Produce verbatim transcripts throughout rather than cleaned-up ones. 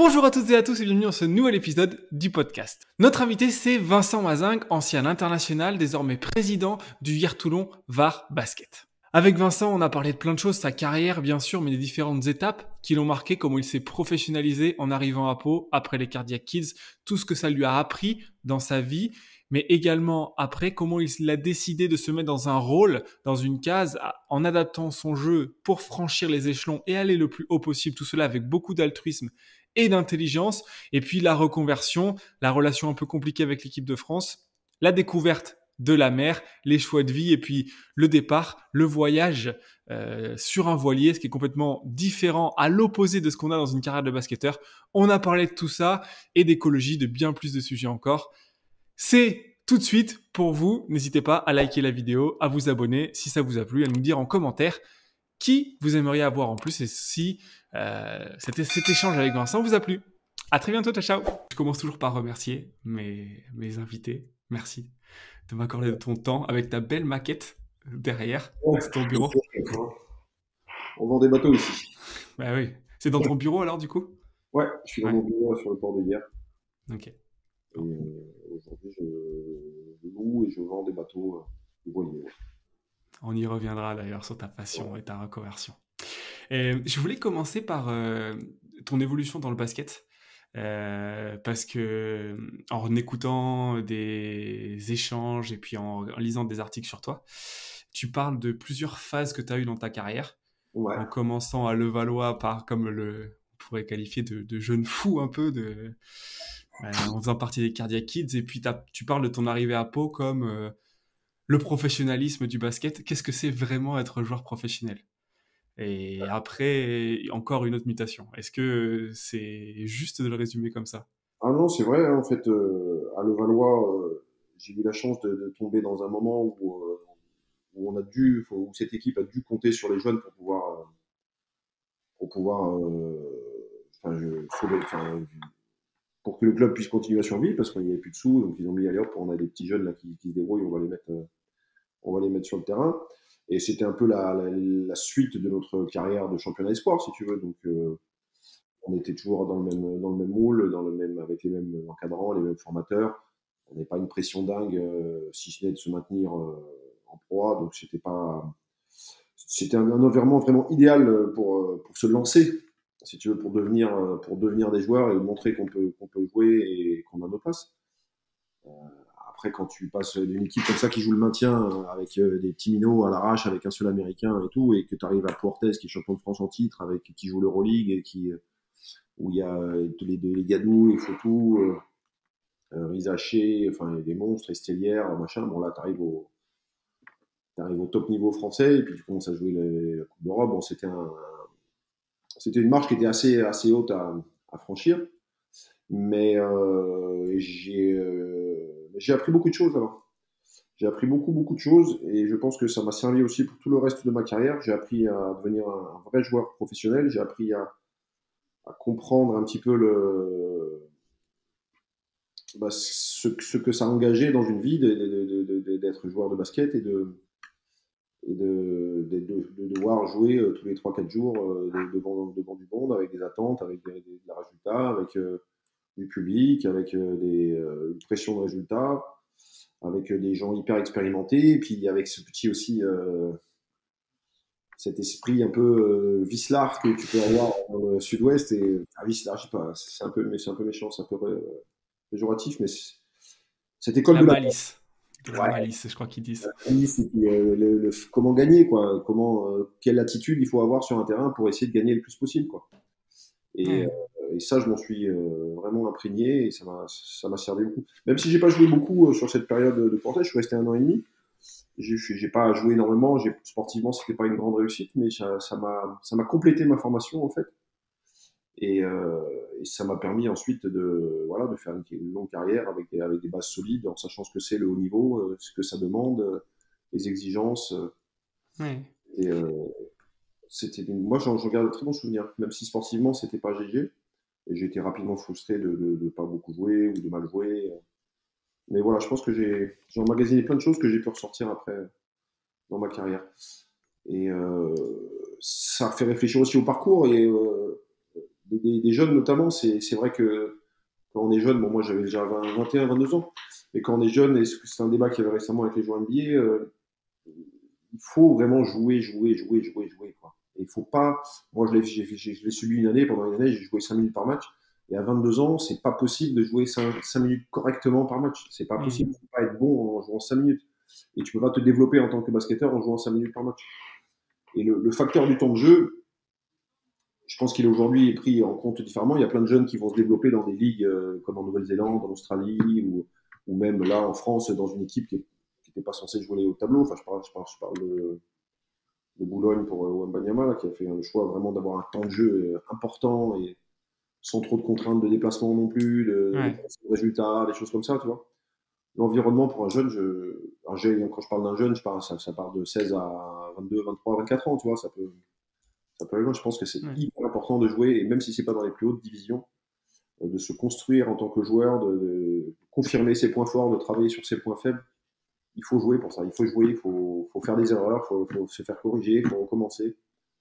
Bonjour à toutes et à tous et bienvenue dans ce nouvel épisode du podcast. Notre invité c'est Vincent Mazingue, ancien international, désormais président du Hier Toulon Var Basket. Avec Vincent, on a parlé de plein de choses, sa carrière bien sûr, mais des différentes étapes qui l'ont marqué, comment il s'est professionnalisé en arrivant à Pau, après les Cardiac Kids, tout ce que ça lui a appris dans sa vie, mais également après comment il a décidé de se mettre dans un rôle, dans une case, en adaptant son jeu pour franchir les échelons et aller le plus haut possible, tout cela avec beaucoup d'altruisme et d'intelligence, et puis la reconversion, la relation un peu compliquée avec l'équipe de France, la découverte de la mer, les choix de vie, et puis le départ, le voyage euh, sur un voilier, ce qui est complètement différent, à l'opposé de ce qu'on a dans une carrière de basketteur. On a parlé de tout ça, et d'écologie, de bien plus de sujets encore. C'est tout de suite pour vous. N'hésitez pas à liker la vidéo, à vous abonner si ça vous a plu, à nous dire en commentaire qui vous aimeriez avoir en plus et si euh, cet, cet échange avec Vincent vous a plu. À très bientôt, ciao ciao. Je commence toujours par remercier mes, mes invités. Merci de m'accorder de ton temps avec ta belle maquette derrière. Ouais, C'est ton bureau. on vend des bateaux ici. Bah oui. C'est dans ton bureau alors du coup? Ouais, je suis dans Ouais. mon bureau sur le port de Hier. Ok. Et euh, aujourd'hui, je, je loue et je vends des bateaux euh, voiliers. Ouais. On y reviendra d'ailleurs sur ta passion et ta reconversion. Et je voulais commencer par euh, ton évolution dans le basket. Euh, parce que en écoutant des échanges et puis en, en lisant des articles sur toi, tu parles de plusieurs phases que tu as eues dans ta carrière, Ouais. en commençant à Levallois par comme le on pourrait qualifier de, de jeune fou un peu, de, euh, en faisant partie des Cardiac Kids, et puis tu parles de ton arrivée à Pau comme euh, le professionnalisme du basket. Qu'est-ce que c'est vraiment être joueur professionnel? Et après, encore une autre mutation. Est-ce que c'est juste de le résumer comme ça? Ah non, c'est vrai, hein, en fait, euh, à Levallois, euh, j'ai eu la chance de, de tomber dans un moment où, euh, où on a dû, où cette équipe a dû compter sur les jeunes pour pouvoir, euh, pour pouvoir, euh, enfin, je, sauver- enfin, pour que le club puisse continuer à survivre, parce qu'il n'y avait plus de sous, donc ils ont mis allez hop, on a des petits jeunes là qui, qui se débrouillent, on va les mettre, euh, on va les mettre sur le terrain. Et c'était un peu la, la, la suite de notre carrière de championnat espoir, si tu veux. Donc, euh, on était toujours dans le même, dans le même moule, dans le même, avec les mêmes encadrants, les mêmes formateurs. On n'avait pas une pression dingue, euh, si ce n'est de se maintenir euh, en proie. Donc, c'était pas, c'était un, un environnement vraiment idéal pour, pour se lancer, si tu veux, pour devenir, pour devenir des joueurs et montrer qu'on peut, qu'on peut jouer et qu'on a nos places. Euh, Après, quand tu passes d'une équipe comme ça qui joue le maintien avec euh, des petits minots à l'arrache, avec un seul américain et tout, et que tu arrives à Portes qui est champion de France en titre, avec qui joue l'Euroleague et qui où il y a les, les Gadou, les Fotou, euh, euh, Rizaché, enfin il y a des monstres, Estellière, machin. Bon là, t'arrives au t'arrives au top niveau français et puis tu commences à jouer la, la Coupe d'Europe. Bon, c'était un, c'était une marche qui était assez assez haute à, à franchir, mais euh, j'ai euh, j'ai appris beaucoup de choses là-bas. J'ai appris beaucoup, beaucoup de choses et je pense que ça m'a servi aussi pour tout le reste de ma carrière. J'ai appris à devenir un, un vrai joueur professionnel. J'ai appris à, à comprendre un petit peu le, bah, ce, ce que ça engageait dans une vie de- de- de- de- de- d'être joueur de basket et de, et de, de, de- de devoir jouer euh, tous les trois quatre jours euh, de- devant, devant du monde avec des attentes, avec des, des, des résultats, avec euh, du public, avec euh, des, euh, une pression de résultats, avec euh, des gens hyper expérimentés, et puis avec ce petit aussi euh, cet esprit un peu euh, vicelard que tu peux avoir dans le sud-ouest. Et ah, vicelard, je sais pas, c'est un peu, mais c'est un peu méchant, c'est un peu euh, péjoratif, mais c'est- cette école La de la malice. De la malice, je crois qu'ils disent. tennis, et puis, euh, le, le- comment gagner, quoi. Comment, euh, quelle attitude il faut avoir sur un terrain pour essayer de gagner le plus possible, quoi. Et, euh, Ouais. et ça, je m'en suis euh, vraiment imprégné et ça m'a, ça m'a servi beaucoup. Même si j'ai pas joué beaucoup euh, sur cette période de portage, je suis resté un an et demi. J'ai, j'ai pas joué énormément. J'ai, sportivement, c'était pas une grande réussite, mais ça, ça m'a, ça m'a complété ma formation en fait. Et, euh, et ça m'a permis ensuite de, voilà, de faire une, une longue carrière avec des, avec des bases solides, en sachant ce que c'est le haut niveau, euh, ce que ça demande, euh, les exigences. euh, Ouais. Et euh, c'était une... moi, j'en, j'en garde de très bons souvenirs, même si sportivement, c'était pas G G. Et j'ai été rapidement frustré de, de, de pas beaucoup jouer ou de mal jouer. Mais voilà, je pense que j'ai, j'ai emmagasiné plein de choses que j'ai pu ressortir après dans ma carrière. Et euh, ça fait réfléchir aussi au parcours et euh, des, des jeunes notamment, c'est, c'est vrai que quand on est jeune, bon, moi j'avais déjà vingt, vingt et un, vingt-deux ans, mais quand on est jeune, et c'est un débat qu'il y avait récemment avec les joueurs N B A, euh, il faut vraiment jouer, jouer, jouer, jouer, jouer, quoi. Et il faut pas, moi je l'ai, j'ai, j'ai, je l'ai subi une année, pendant une année, j'ai joué cinq minutes par match, et à vingt-deux ans, c'est pas possible de jouer cinq minutes correctement par match. C'est pas Mm. possible, tu peux pas être bon en jouant cinq minutes. Et tu peux pas te développer en tant que basketteur en jouant cinq minutes par match. Et le, le facteur du temps de jeu, je pense qu'il est aujourd'hui pris en compte différemment. Il y a plein de jeunes qui vont se développer dans des ligues euh, comme en Nouvelle-Zélande, en Australie, ou, ou même là en France, dans une équipe qui n'était pas censée jouer au tableau. Enfin, je parle, je parle, je parle de, de Boulogne pour euh, Wembanyama, qui a fait le choix vraiment d'avoir un temps de jeu euh, important et sans trop de contraintes de déplacement non plus, de, Ouais. de résultats, des choses comme ça, tu vois. L'environnement pour un jeune, je, un jeune, quand je parle d'un jeune, je parle, ça, ça part de seize à vingt-deux, vingt-trois, vingt-quatre ans, tu vois, ça peut, ça peut aller loin. Je pense que c'est Ouais. hyper important de jouer, et même si c'est pas dans les plus hautes divisions, euh, de se construire en tant que joueur, de, de confirmer ses points forts, de travailler sur ses points faibles. Il faut jouer pour ça. Il faut jouer, il faut, faut faire des erreurs, il faut, faut se faire corriger, il faut recommencer.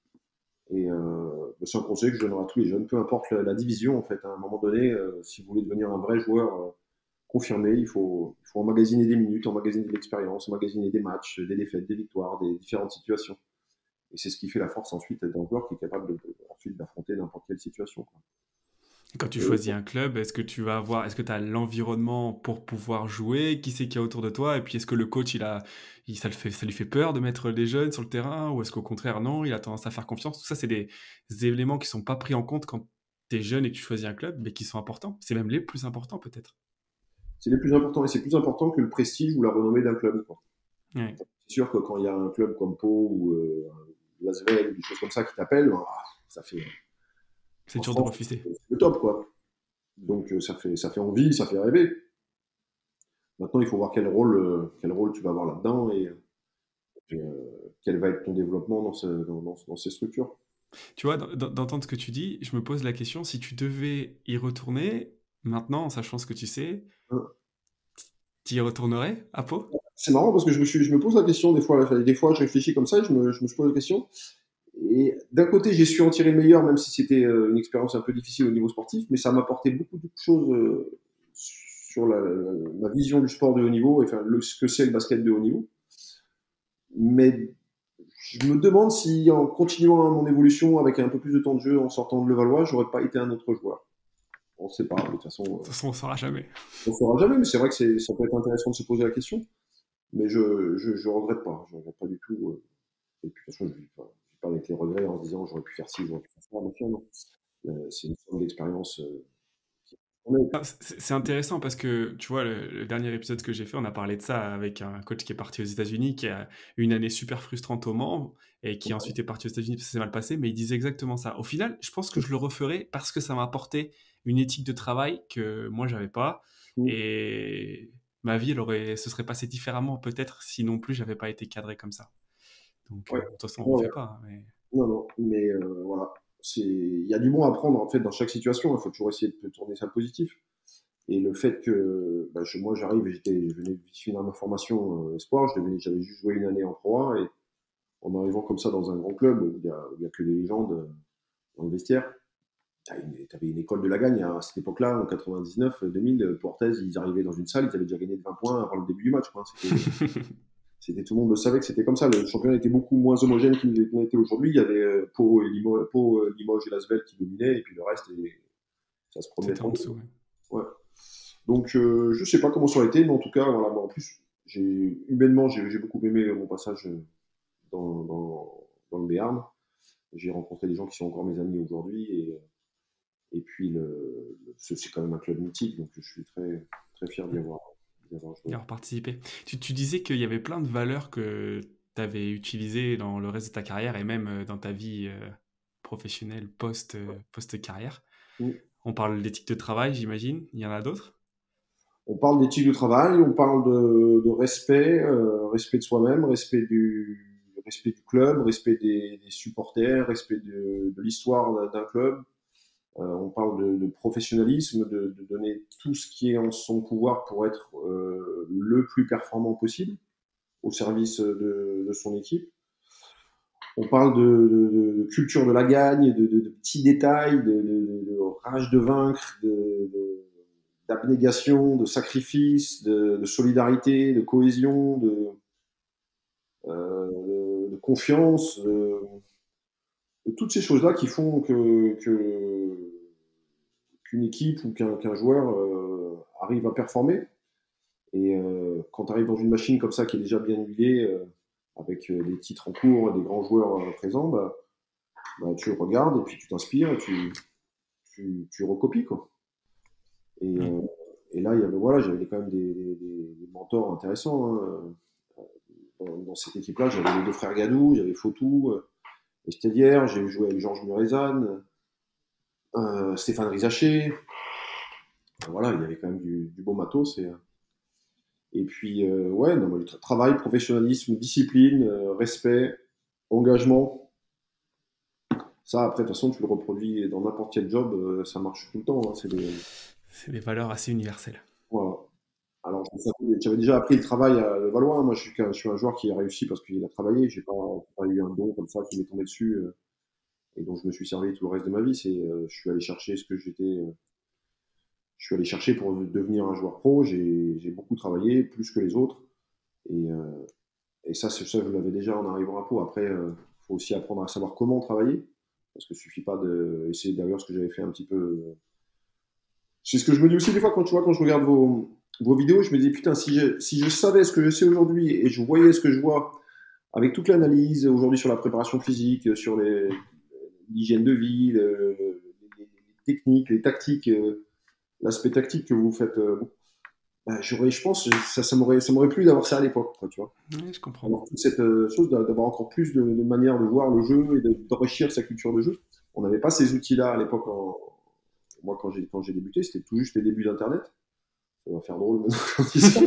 Et euh, c'est un conseil que je donnerai à tous les jeunes, peu importe la, la division, en fait. À un moment donné, euh, si vous voulez devenir un vrai joueur euh, confirmé, il faut, il faut emmagasiner des minutes, emmagasiner de l'expérience, emmagasiner des matchs, des défaites, des victoires, des différentes situations. Et c'est ce qui fait la force ensuite d'un joueur qui est capable de, de, ensuite d'affronter n'importe quelle situation, quoi. Quand tu Et, choisis un club, est-ce que tu vas avoir, est-ce que tu as l'environnement pour pouvoir jouer? Qui c'est qu'il y a autour de toi? Et puis est-ce que le coach, il a, il, ça, le fait, ça lui fait peur de mettre les jeunes sur le terrain? Ou est-ce qu'au contraire, non, il a tendance à faire confiance? Tout ça, c'est des, des éléments qui sont pas pris en compte quand tu es jeune et que tu choisis un club, mais qui sont importants. C'est même les plus importants peut-être. c'est les plus importants, et c'est plus important que le prestige ou la renommée d'un club, quoi. Ouais. C'est sûr que quand il y a un club comme Pau ou euh, Lasvel ou des choses comme ça qui t'appellent, bah, ça fait, C'est en dur de France, refuser. c'est le top, quoi. Donc euh, ça fait, ça fait envie, ça fait rêver. Maintenant, il faut voir quel rôle, euh, quel rôle tu vas avoir là-dedans et, et, euh, quel va être ton développement dans, ce, dans, dans, dans ces structures. Tu vois, d- d'entendre ce que tu dis, je me pose la question, si tu devais y retourner, maintenant, en sachant ce que tu sais, Hein. tu y retournerais à Pau? C'est marrant parce que je me, suis, je me pose la question des fois, des fois je réfléchis comme ça et je me, je me pose la question. Et d'un côté, j'ai su en tirer le meilleur, même si c'était euh, une expérience un peu difficile au niveau sportif, mais ça m'a apporté beaucoup de choses euh, sur la, la, ma vision du sport de haut niveau, et enfin le, ce que c'est le basket de haut niveau. Mais je me demande si, en continuant mon évolution avec un peu plus de temps de jeu, en sortant de Levallois, j'aurais pas été un autre joueur. On ne sait pas, de toute façon, De toute euh, façon, on ne saura jamais. on ne saura jamais, mais c'est vrai que c'est, ça peut être intéressant de se poser la question. Mais je, je, je regrette pas, je regrette pas du tout. Euh, et puis, de toute façon, je ne vis pas, je vis pas avec les regrets en se disant j'aurais pu faire ci, j'aurais pu faire ça, machin, non. Euh, c'est une forme d'expérience. Euh, qui- on est- Ah, C'est c'est intéressant parce que, tu vois, le, le dernier épisode que j'ai fait, on a parlé de ça avec un coach qui est parti aux États-Unis, qui a eu une année super frustrante au Mans et qui ensuite est parti aux États-Unis parce que ça s'est mal passé, mais il disait exactement ça. Au final, je pense que je le referai parce que ça m'a apporté une éthique de travail que moi, j'avais pas. Et ma vie, elle aurait, se serait passée différemment peut-être si non plus j'avais pas été cadré comme ça. Donc, euh, Ouais. de toute façon, on Ouais, refait ouais. pas, hein, mais... Non, non, mais euh, voilà. C'est, il y a du bon à prendre en fait dans chaque situation. Il faut toujours essayer de tourner ça positif. Et le fait que bah, je- moi j'arrive, et j'étais, je venais de finir ma formation euh, espoir, je devais- j'avais juste joué une année en Pro un, et en arrivant comme ça dans un grand club où il y a, où il y a que des légendes euh, dans le vestiaire, tu avais une école de la gagne à cette époque-là, en quatre-vingt-dix-neuf, deux mille, Portez, ils arrivaient dans une salle, ils avaient déjà gagné de vingt points avant le début du match, quoi. C'était, c'était, tout le monde le savait que c'était comme ça. Le championnat était beaucoup moins homogène qu'il n'était aujourd'hui. Il y avait euh, Pau, et Limo, Pau, euh, Limoges et Lasvel qui dominaient, et puis le reste, et, ça se promenait C'était en tranquille. dessous. Ouais. Ouais. Donc, euh, je sais pas comment ça aurait été, mais en tout cas, voilà, moi, en plus, j'ai, humainement, j'ai, j'ai beaucoup aimé mon passage dans, dans, dans le Béarn. J'ai rencontré des gens qui sont encore mes amis aujourd'hui, et, et puis le, le- c'est c'est quand même un club mythique, donc je suis très, très fier d'y avoir, d'y avoir Y joué. avoir participé. Tu, tu disais qu'il y avait plein de valeurs que tu avais utilisées dans le reste de ta carrière et même euh, dans ta vie euh, professionnelle post, euh, post-carrière. Mm. On parle d'éthique de travail, j'imagine. Il y en a d'autres? On parle d'éthique de travail, on parle de, de respect, euh, respect de soi-même, respect du, respect du club, respect des, des supporters, respect de, de l'histoire d'un d'un club. Euh, on parle de, de professionnalisme, de, de donner tout ce qui est en son pouvoir pour être euh, le plus performant possible au service de, de son équipe. On parle de, de, de culture de la gagne, de, de, de petits détails, de, de, de, de rage de vaincre, de, de, d'abnégation, de sacrifice, de, de solidarité, de cohésion, de, euh, de, de confiance, de, de toutes ces choses-là qui font que, que qu'une équipe ou qu'un, qu'un joueur euh, arrive à performer. Et euh, quand tu arrives dans une machine comme ça qui est déjà bien huilée, euh, avec euh, des titres en cours et des grands joueurs euh, présents, bah, bah, tu regardes et puis tu t'inspires et tu, tu, tu recopies, quoi. Et, euh, et là, il y avait, voilà, j'avais quand même des, des, des mentors intéressants, hein. Dans, dans cette équipe-là, j'avais les deux frères Gadou, j'avais Fautou, euh, Estedière, j'ai joué avec Georges Murezan, euh, Stéphane Rizaché. Voilà, il y avait quand même du, du beau matos. Et, et puis, euh, ouais, non, le tra- travail, professionnalisme, discipline, euh, respect, engagement. Ça, après, de toute façon, tu le reproduis dans n'importe quel job, euh, ça marche tout le temps, hein, c'est des, C'est des valeurs assez universelles. voilà. Alors, je savais- j'avais déjà appris le travail à Levallois, hein. Moi, je suis, qu'un- je suis un joueur qui a réussi parce qu'il a travaillé. J'ai pas, pas eu un don comme ça qui m'est tombé dessus euh, et dont je me suis servi tout le reste de ma vie. C'est, euh, je suis allé chercher ce que j'étais. euh, je suis allé chercher pour devenir un joueur pro. J'ai, j'ai beaucoup travaillé, plus que les autres. Et, euh, et ça, c'est ça, je l'avais déjà en arrivant à Pau. Après, il faut aussi apprendre à savoir comment travailler. Parce que suffit pas de. Et c'est d'ailleurs ce que j'avais fait un petit peu. euh, C'est ce que je me dis aussi des fois quand tu vois, quand je regarde vos, vos vidéos, je me dis putain, si je, si je savais ce que je sais aujourd'hui et je voyais ce que je vois avec toute l'analyse aujourd'hui sur la préparation physique, sur les, l'hygiène de vie, le- le- les, les techniques, les tactiques, euh, l'aspect tactique que vous faites, euh, bah, j'aurais, je pense, ça, ça m'aurait, ça m'aurait plu d'avoir ça à l'époque, quoi, tu vois. Oui, je comprends. Avoir toute cette euh, chose d'a- d'avoir encore plus de, de manières de voir le jeu et de- d'enrichir sa culture de jeu. On n'avait pas ces outils-là à l'époque. En- Moi, quand j'ai, quand j'ai débuté, c'était tout juste les débuts d'Internet. Ça va faire drôle maintenant quand je dis ça.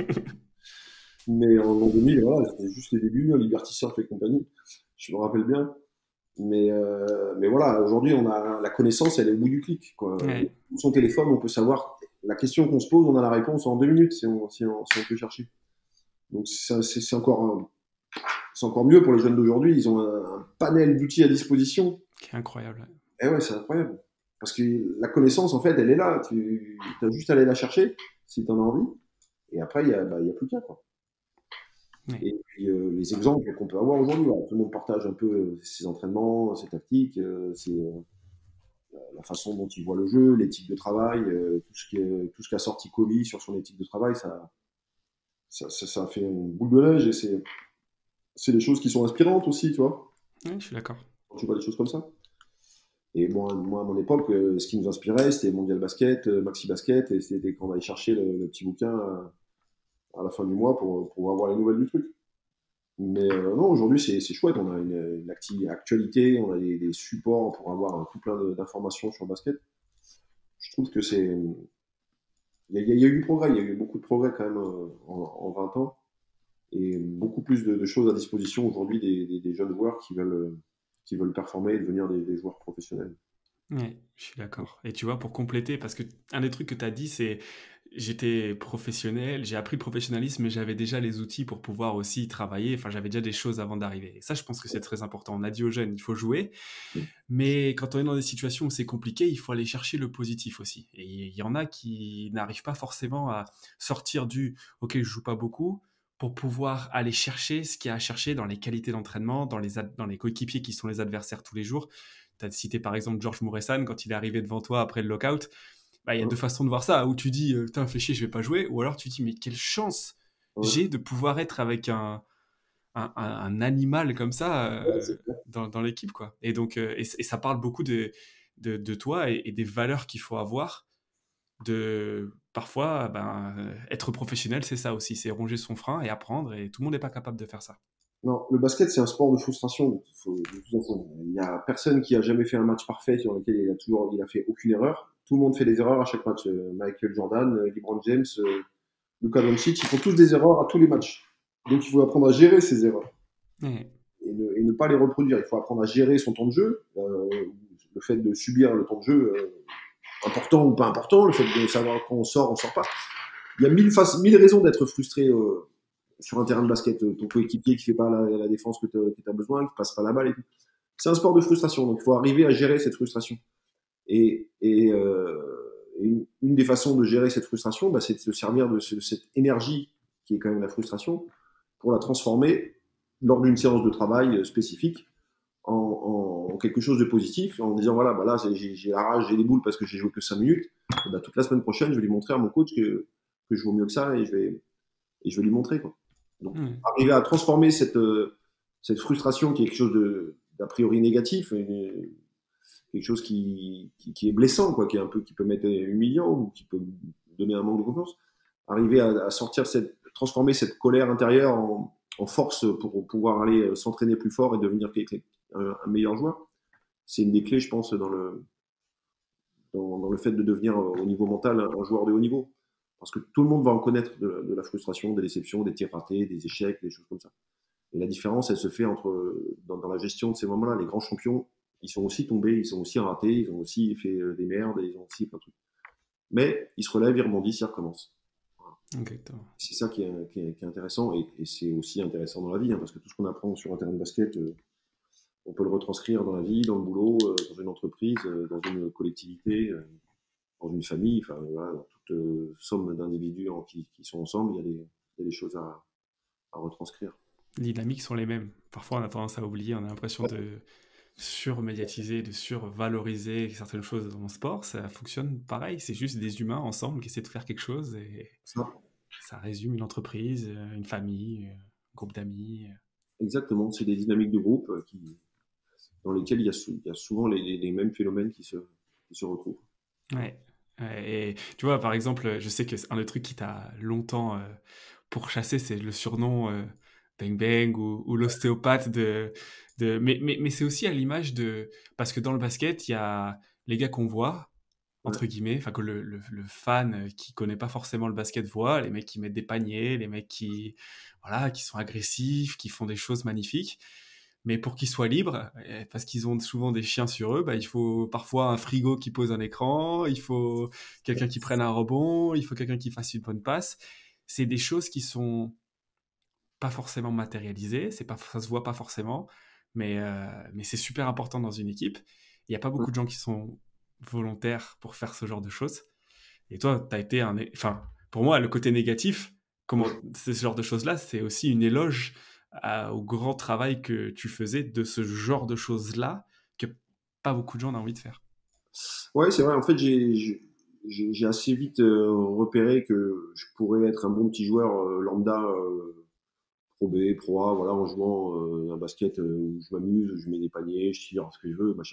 Mais en l'an deux mille, voilà, c'était juste les débuts, hein, Liberty Surf et compagnie. Je me rappelle bien. Mais, euh, mais voilà, aujourd'hui, on a la connaissance, elle est au bout du clic, quoi. Ouais. Son téléphone, on peut savoir la question qu'on se pose, on a la réponse en deux minutes si on, si on, si on peut chercher. Donc c'est, c'est, c'est encore, un- c'est encore mieux pour les jeunes d'aujourd'hui. Ils ont un, un panel d'outils à disposition. Qui est incroyable. Et ouais, c'est incroyable. Parce que la connaissance, en fait, elle est là. Tu as juste à aller la chercher si tu en as envie. Et après, il n'y a, bah, il y a plus qu'à, quoi. Ouais. Et puis euh, les exemples qu'on peut avoir aujourd'hui, voilà, tout le monde partage un peu euh, ses entraînements, ses tactiques, euh, ses, euh, la façon dont il voit le jeu, l'éthique de travail, euh, tout ce qui est, tout ce qu'a sorti Kobe sur son éthique de travail, ça, ça, ça, ça fait une boule de neige et c'est, c'est des choses qui sont inspirantes aussi, tu vois, Ouais, je suis d'accord. quand tu vois des choses comme ça. Et moi, moi à mon époque, euh, ce qui nous inspirait, c'était Mondial Basket, euh, Maxi Basket, et c'était quand on allait chercher le, le petit bouquin à, à la fin du mois pour, pour avoir les nouvelles du truc. Mais euh, non, aujourd'hui, c'est, c'est chouette. On a une, une acti- actualité, on a des, des supports pour avoir un tout plein de- d'informations sur le basket. Je trouve que c'est. Il y, a- il y a eu du progrès, il y a eu beaucoup de progrès quand même euh, en, en vingt ans. Et beaucoup plus de, de choses à disposition aujourd'hui des, des- des jeunes joueurs qui veulent, euh, qui veulent performer et devenir des, des joueurs professionnels. Ouais, je suis d'accord. Et tu vois, pour compléter, parce que un des trucs que tu as dit, c'est j'étais professionnel, j'ai appris le professionnalisme, mais j'avais déjà les outils pour pouvoir aussi travailler. Enfin, j'avais déjà des choses avant d'arriver. Et ça, je pense que c'est très important. On a dit aux jeunes, il faut jouer, mais quand on est dans des situations où c'est compliqué, il faut aller chercher le positif aussi. Et il y en a qui n'arrivent pas forcément à sortir du OK, je joue pas beaucoup pour pouvoir aller chercher ce qu'il y a à chercher dans les qualités d'entraînement, dans les, ad- dans les coéquipiers qui sont les adversaires tous les jours. Tu as cité par exemple Georges Mouresan quand il est arrivé devant toi après le lockout. Bah, il y a Ouais, deux façons de voir ça, où tu dis, euh, putain, fais chier, je vais pas jouer, ou alors tu dis, mais quelle chance ouais, j'ai de pouvoir être avec un, un, un- un animal comme ça ouais, euh, c'est clair. dans, dans l'équipe, quoi. Et donc, euh, et, et ça parle beaucoup de, de, de toi et, et des valeurs qu'il faut avoir. De parfois, ben, euh, être professionnel, c'est ça aussi, c'est ronger son frein et apprendre, et tout le monde n'est pas capable de faire ça. Non, le basket, c'est un sport de frustration. De, faut- de toute façon. Il y a personne qui a jamais fait un match parfait sur lequel il a toujours, il a fait aucune erreur. Tout le monde fait des erreurs à chaque match. Euh, Michael Jordan, euh, LeBron James, euh, Luka Doncic, ils font tous des erreurs à tous les matchs. Donc il faut apprendre à gérer ces erreurs Ouais, et ne, et ne pas les reproduire. Il faut apprendre à gérer son temps de jeu, euh, le fait de subir le temps de jeu, euh, important ou pas important, le fait de savoir quand on sort, on sort pas. Il y a mille, fac- mille raisons d'être frustré euh, sur un terrain de basket, ton coéquipier qui fait pas la, la défense que tu as besoin, qui passe pas la balle et tout. C'est un sport de frustration, donc il faut arriver à gérer cette frustration. Et, et, euh, et une, une des façons de gérer cette frustration, bah, c'est de se servir de, ce, de cette énergie qui est quand même la frustration pour la transformer lors d'une séance de travail spécifique en, en, en quelque chose de positif, en disant voilà, bah là j'ai, j'ai la rage, j'ai les boules parce que j'ai joué que cinq minutes. Et bah, toute la semaine prochaine, je vais lui montrer à mon coach que, que je vaux mieux que ça et je vais, et je vais lui montrer, quoi. Donc, mmh. arriver à transformer cette, cette frustration qui est quelque chose de, d'a priori négatif, une, quelque chose qui, qui, qui est blessant, quoi, qui est un peu, qui peut m'être humiliant ou qui peut donner un manque de confiance. Arriver à, à sortir cette, transformer cette colère intérieure en, en force pour pouvoir aller s'entraîner plus fort et devenir un, un meilleur joueur. C'est une des clés, je pense, dans le, dans, dans le fait de devenir au niveau mental un joueur de haut niveau. Parce que tout le monde va en connaître de, de la frustration, des déceptions, des tirs ratés, des échecs, des choses comme ça. Et la différence, elle se fait entre, dans, dans la gestion de ces moments-là. Les grands champions, ils sont aussi tombés, ils sont aussi ratés, ils ont aussi fait des merdes, ils ont aussi plein de trucs. Mais ils se relèvent, ils rebondissent, ils recommencent. Voilà. Exactement. C'est ça qui est, qui est, qui est intéressant, et, et c'est aussi intéressant dans la vie, hein, parce que tout ce qu'on apprend sur un terrain de basket, euh, on peut le retranscrire dans la vie, dans le boulot, euh, dans une entreprise, euh, dans une collectivité, euh, dans une famille, enfin voilà, dans toute euh, somme d'individus en, qui, qui sont ensemble, il y a des, il y a des choses à, à retranscrire. Les dynamiques sont les mêmes. Parfois, on a tendance à oublier, on a l'impression ouais. de surmédiatiser, de survaloriser certaines choses dans le sport. Ça fonctionne pareil, c'est juste des humains ensemble qui essaient de faire quelque chose et ça, ça résume une entreprise, une famille, un groupe d'amis. Exactement, c'est des dynamiques de groupe qui, dans lesquelles il y a, il y a souvent les, les mêmes phénomènes qui se, qui se retrouvent. Ouais. Et tu vois, par exemple, je sais que c'est un des trucs qui t'a longtemps euh, pourchassé, c'est le surnom euh, Bang Bang ou, ou l'ostéopathe de, de... Mais, mais, mais c'est aussi à l'image de... Parce que dans le basket, il y a les gars qu'on voit, entre ouais. guillemets, enfin que le, le, le fan qui connaît pas forcément le basket voit, les mecs qui mettent des paniers, les mecs qui, voilà, qui sont agressifs, qui font des choses magnifiques. Mais pour qu'ils soient libres, parce qu'ils ont souvent des chiens sur eux, bah, il faut parfois un frigo qui pose un écran, il faut quelqu'un qui prenne un rebond, il faut quelqu'un qui fasse une bonne passe. C'est des choses qui sont pas forcément matérialisées, c'est pas, ça se voit pas forcément, mais, euh, mais c'est super important dans une équipe. Il n'y a pas beaucoup de gens qui sont volontaires pour faire ce genre de choses. Et toi, tu as été un... Enfin, pour moi, le côté négatif, comment... ce genre de choses-là, c'est aussi une éloge À, au grand travail que tu faisais de ce genre de choses-là que pas beaucoup de gens ont envie de faire. Ouais, c'est vrai. En fait, j'ai, j'ai, j'ai assez vite euh, repéré que je pourrais être un bon petit joueur euh, lambda, euh, pro B, pro A, voilà, en jouant euh, un basket euh, où je m'amuse, je mets des paniers, je tire ce que je veux, machin.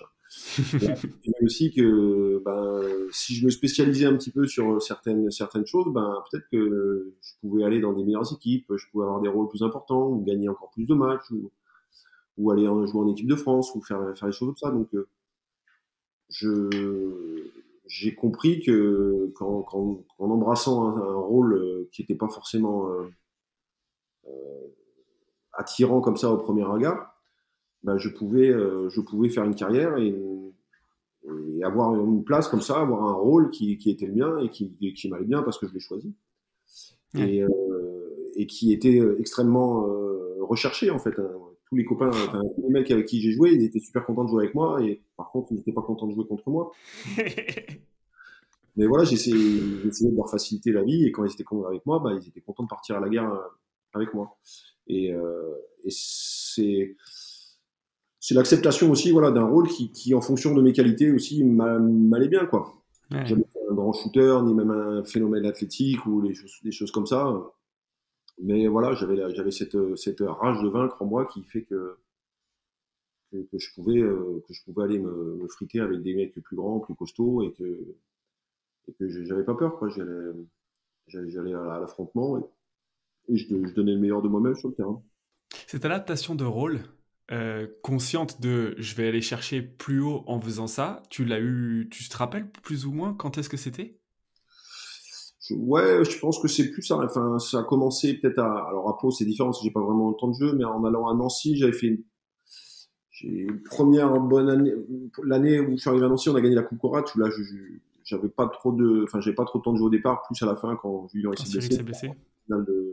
Et aussi que ben, si je me spécialisais un petit peu sur certaines, certaines choses, ben, peut-être que je pouvais aller dans des meilleures équipes, je pouvais avoir des rôles plus importants, ou gagner encore plus de matchs, ou, ou aller en, jouer en équipe de France, ou faire, faire des choses comme ça. Donc, euh, je, j'ai compris que qu'en, qu'en, qu'en embrassant un, un rôle qui n'était pas forcément euh, euh, attirant comme ça au premier regard, ben, je pouvais, euh, je pouvais faire une carrière et et avoir une place comme ça, avoir un rôle qui, qui était le mien et qui, qui m'allait bien parce que je l'ai choisi. Ouais. Et, euh, et qui était extrêmement euh, recherché en fait. Hein. Tous les copains, enfin, tous les mecs avec qui j'ai joué, ils étaient super contents de jouer avec moi et par contre, ils n'étaient pas contents de jouer contre moi. Mais voilà, j'ai essayé, j'ai essayé de leur faciliter la vie et quand ils étaient contents avec moi, bah, ils étaient contents de partir à la guerre avec moi. Et, euh, et c'est... c'est l'acceptation aussi, voilà, d'un rôle qui, qui, en fonction de mes qualités aussi, m'allait bien, quoi. Ouais. J'avais pas un grand shooter, ni même un phénomène athlétique ou des choses, des choses comme ça. Mais voilà, j'avais, j'avais cette, cette rage de vaincre en moi qui fait que, que, que je pouvais, euh, que je pouvais aller me, me friter avec des mecs plus grands, plus costauds et que, et que j'avais pas peur, quoi. J'allais, j'allais, j'allais à l'affrontement et, et je, je donnais le meilleur de moi-même sur le terrain. Cette adaptation de rôle, Euh, consciente de je vais aller chercher plus haut en faisant ça, tu l'as eu, tu te rappelles plus ou moins quand est-ce que c'était? je, Ouais, je pense que c'est plus ça. Enfin, ça a commencé peut-être à. Alors à Pau, c'est différent parce que j'ai pas vraiment le temps de jeu, mais en allant à Nancy, j'avais fait une, j'ai une première bonne année. L'année où je suis arrivé à Nancy, on a gagné la Coupe Korat. Où là, je, je, j'avais pas trop de, enfin, j'avais pas trop de temps de jeu au départ, plus à la fin quand Julien s'est blessé. blessé. Finale de,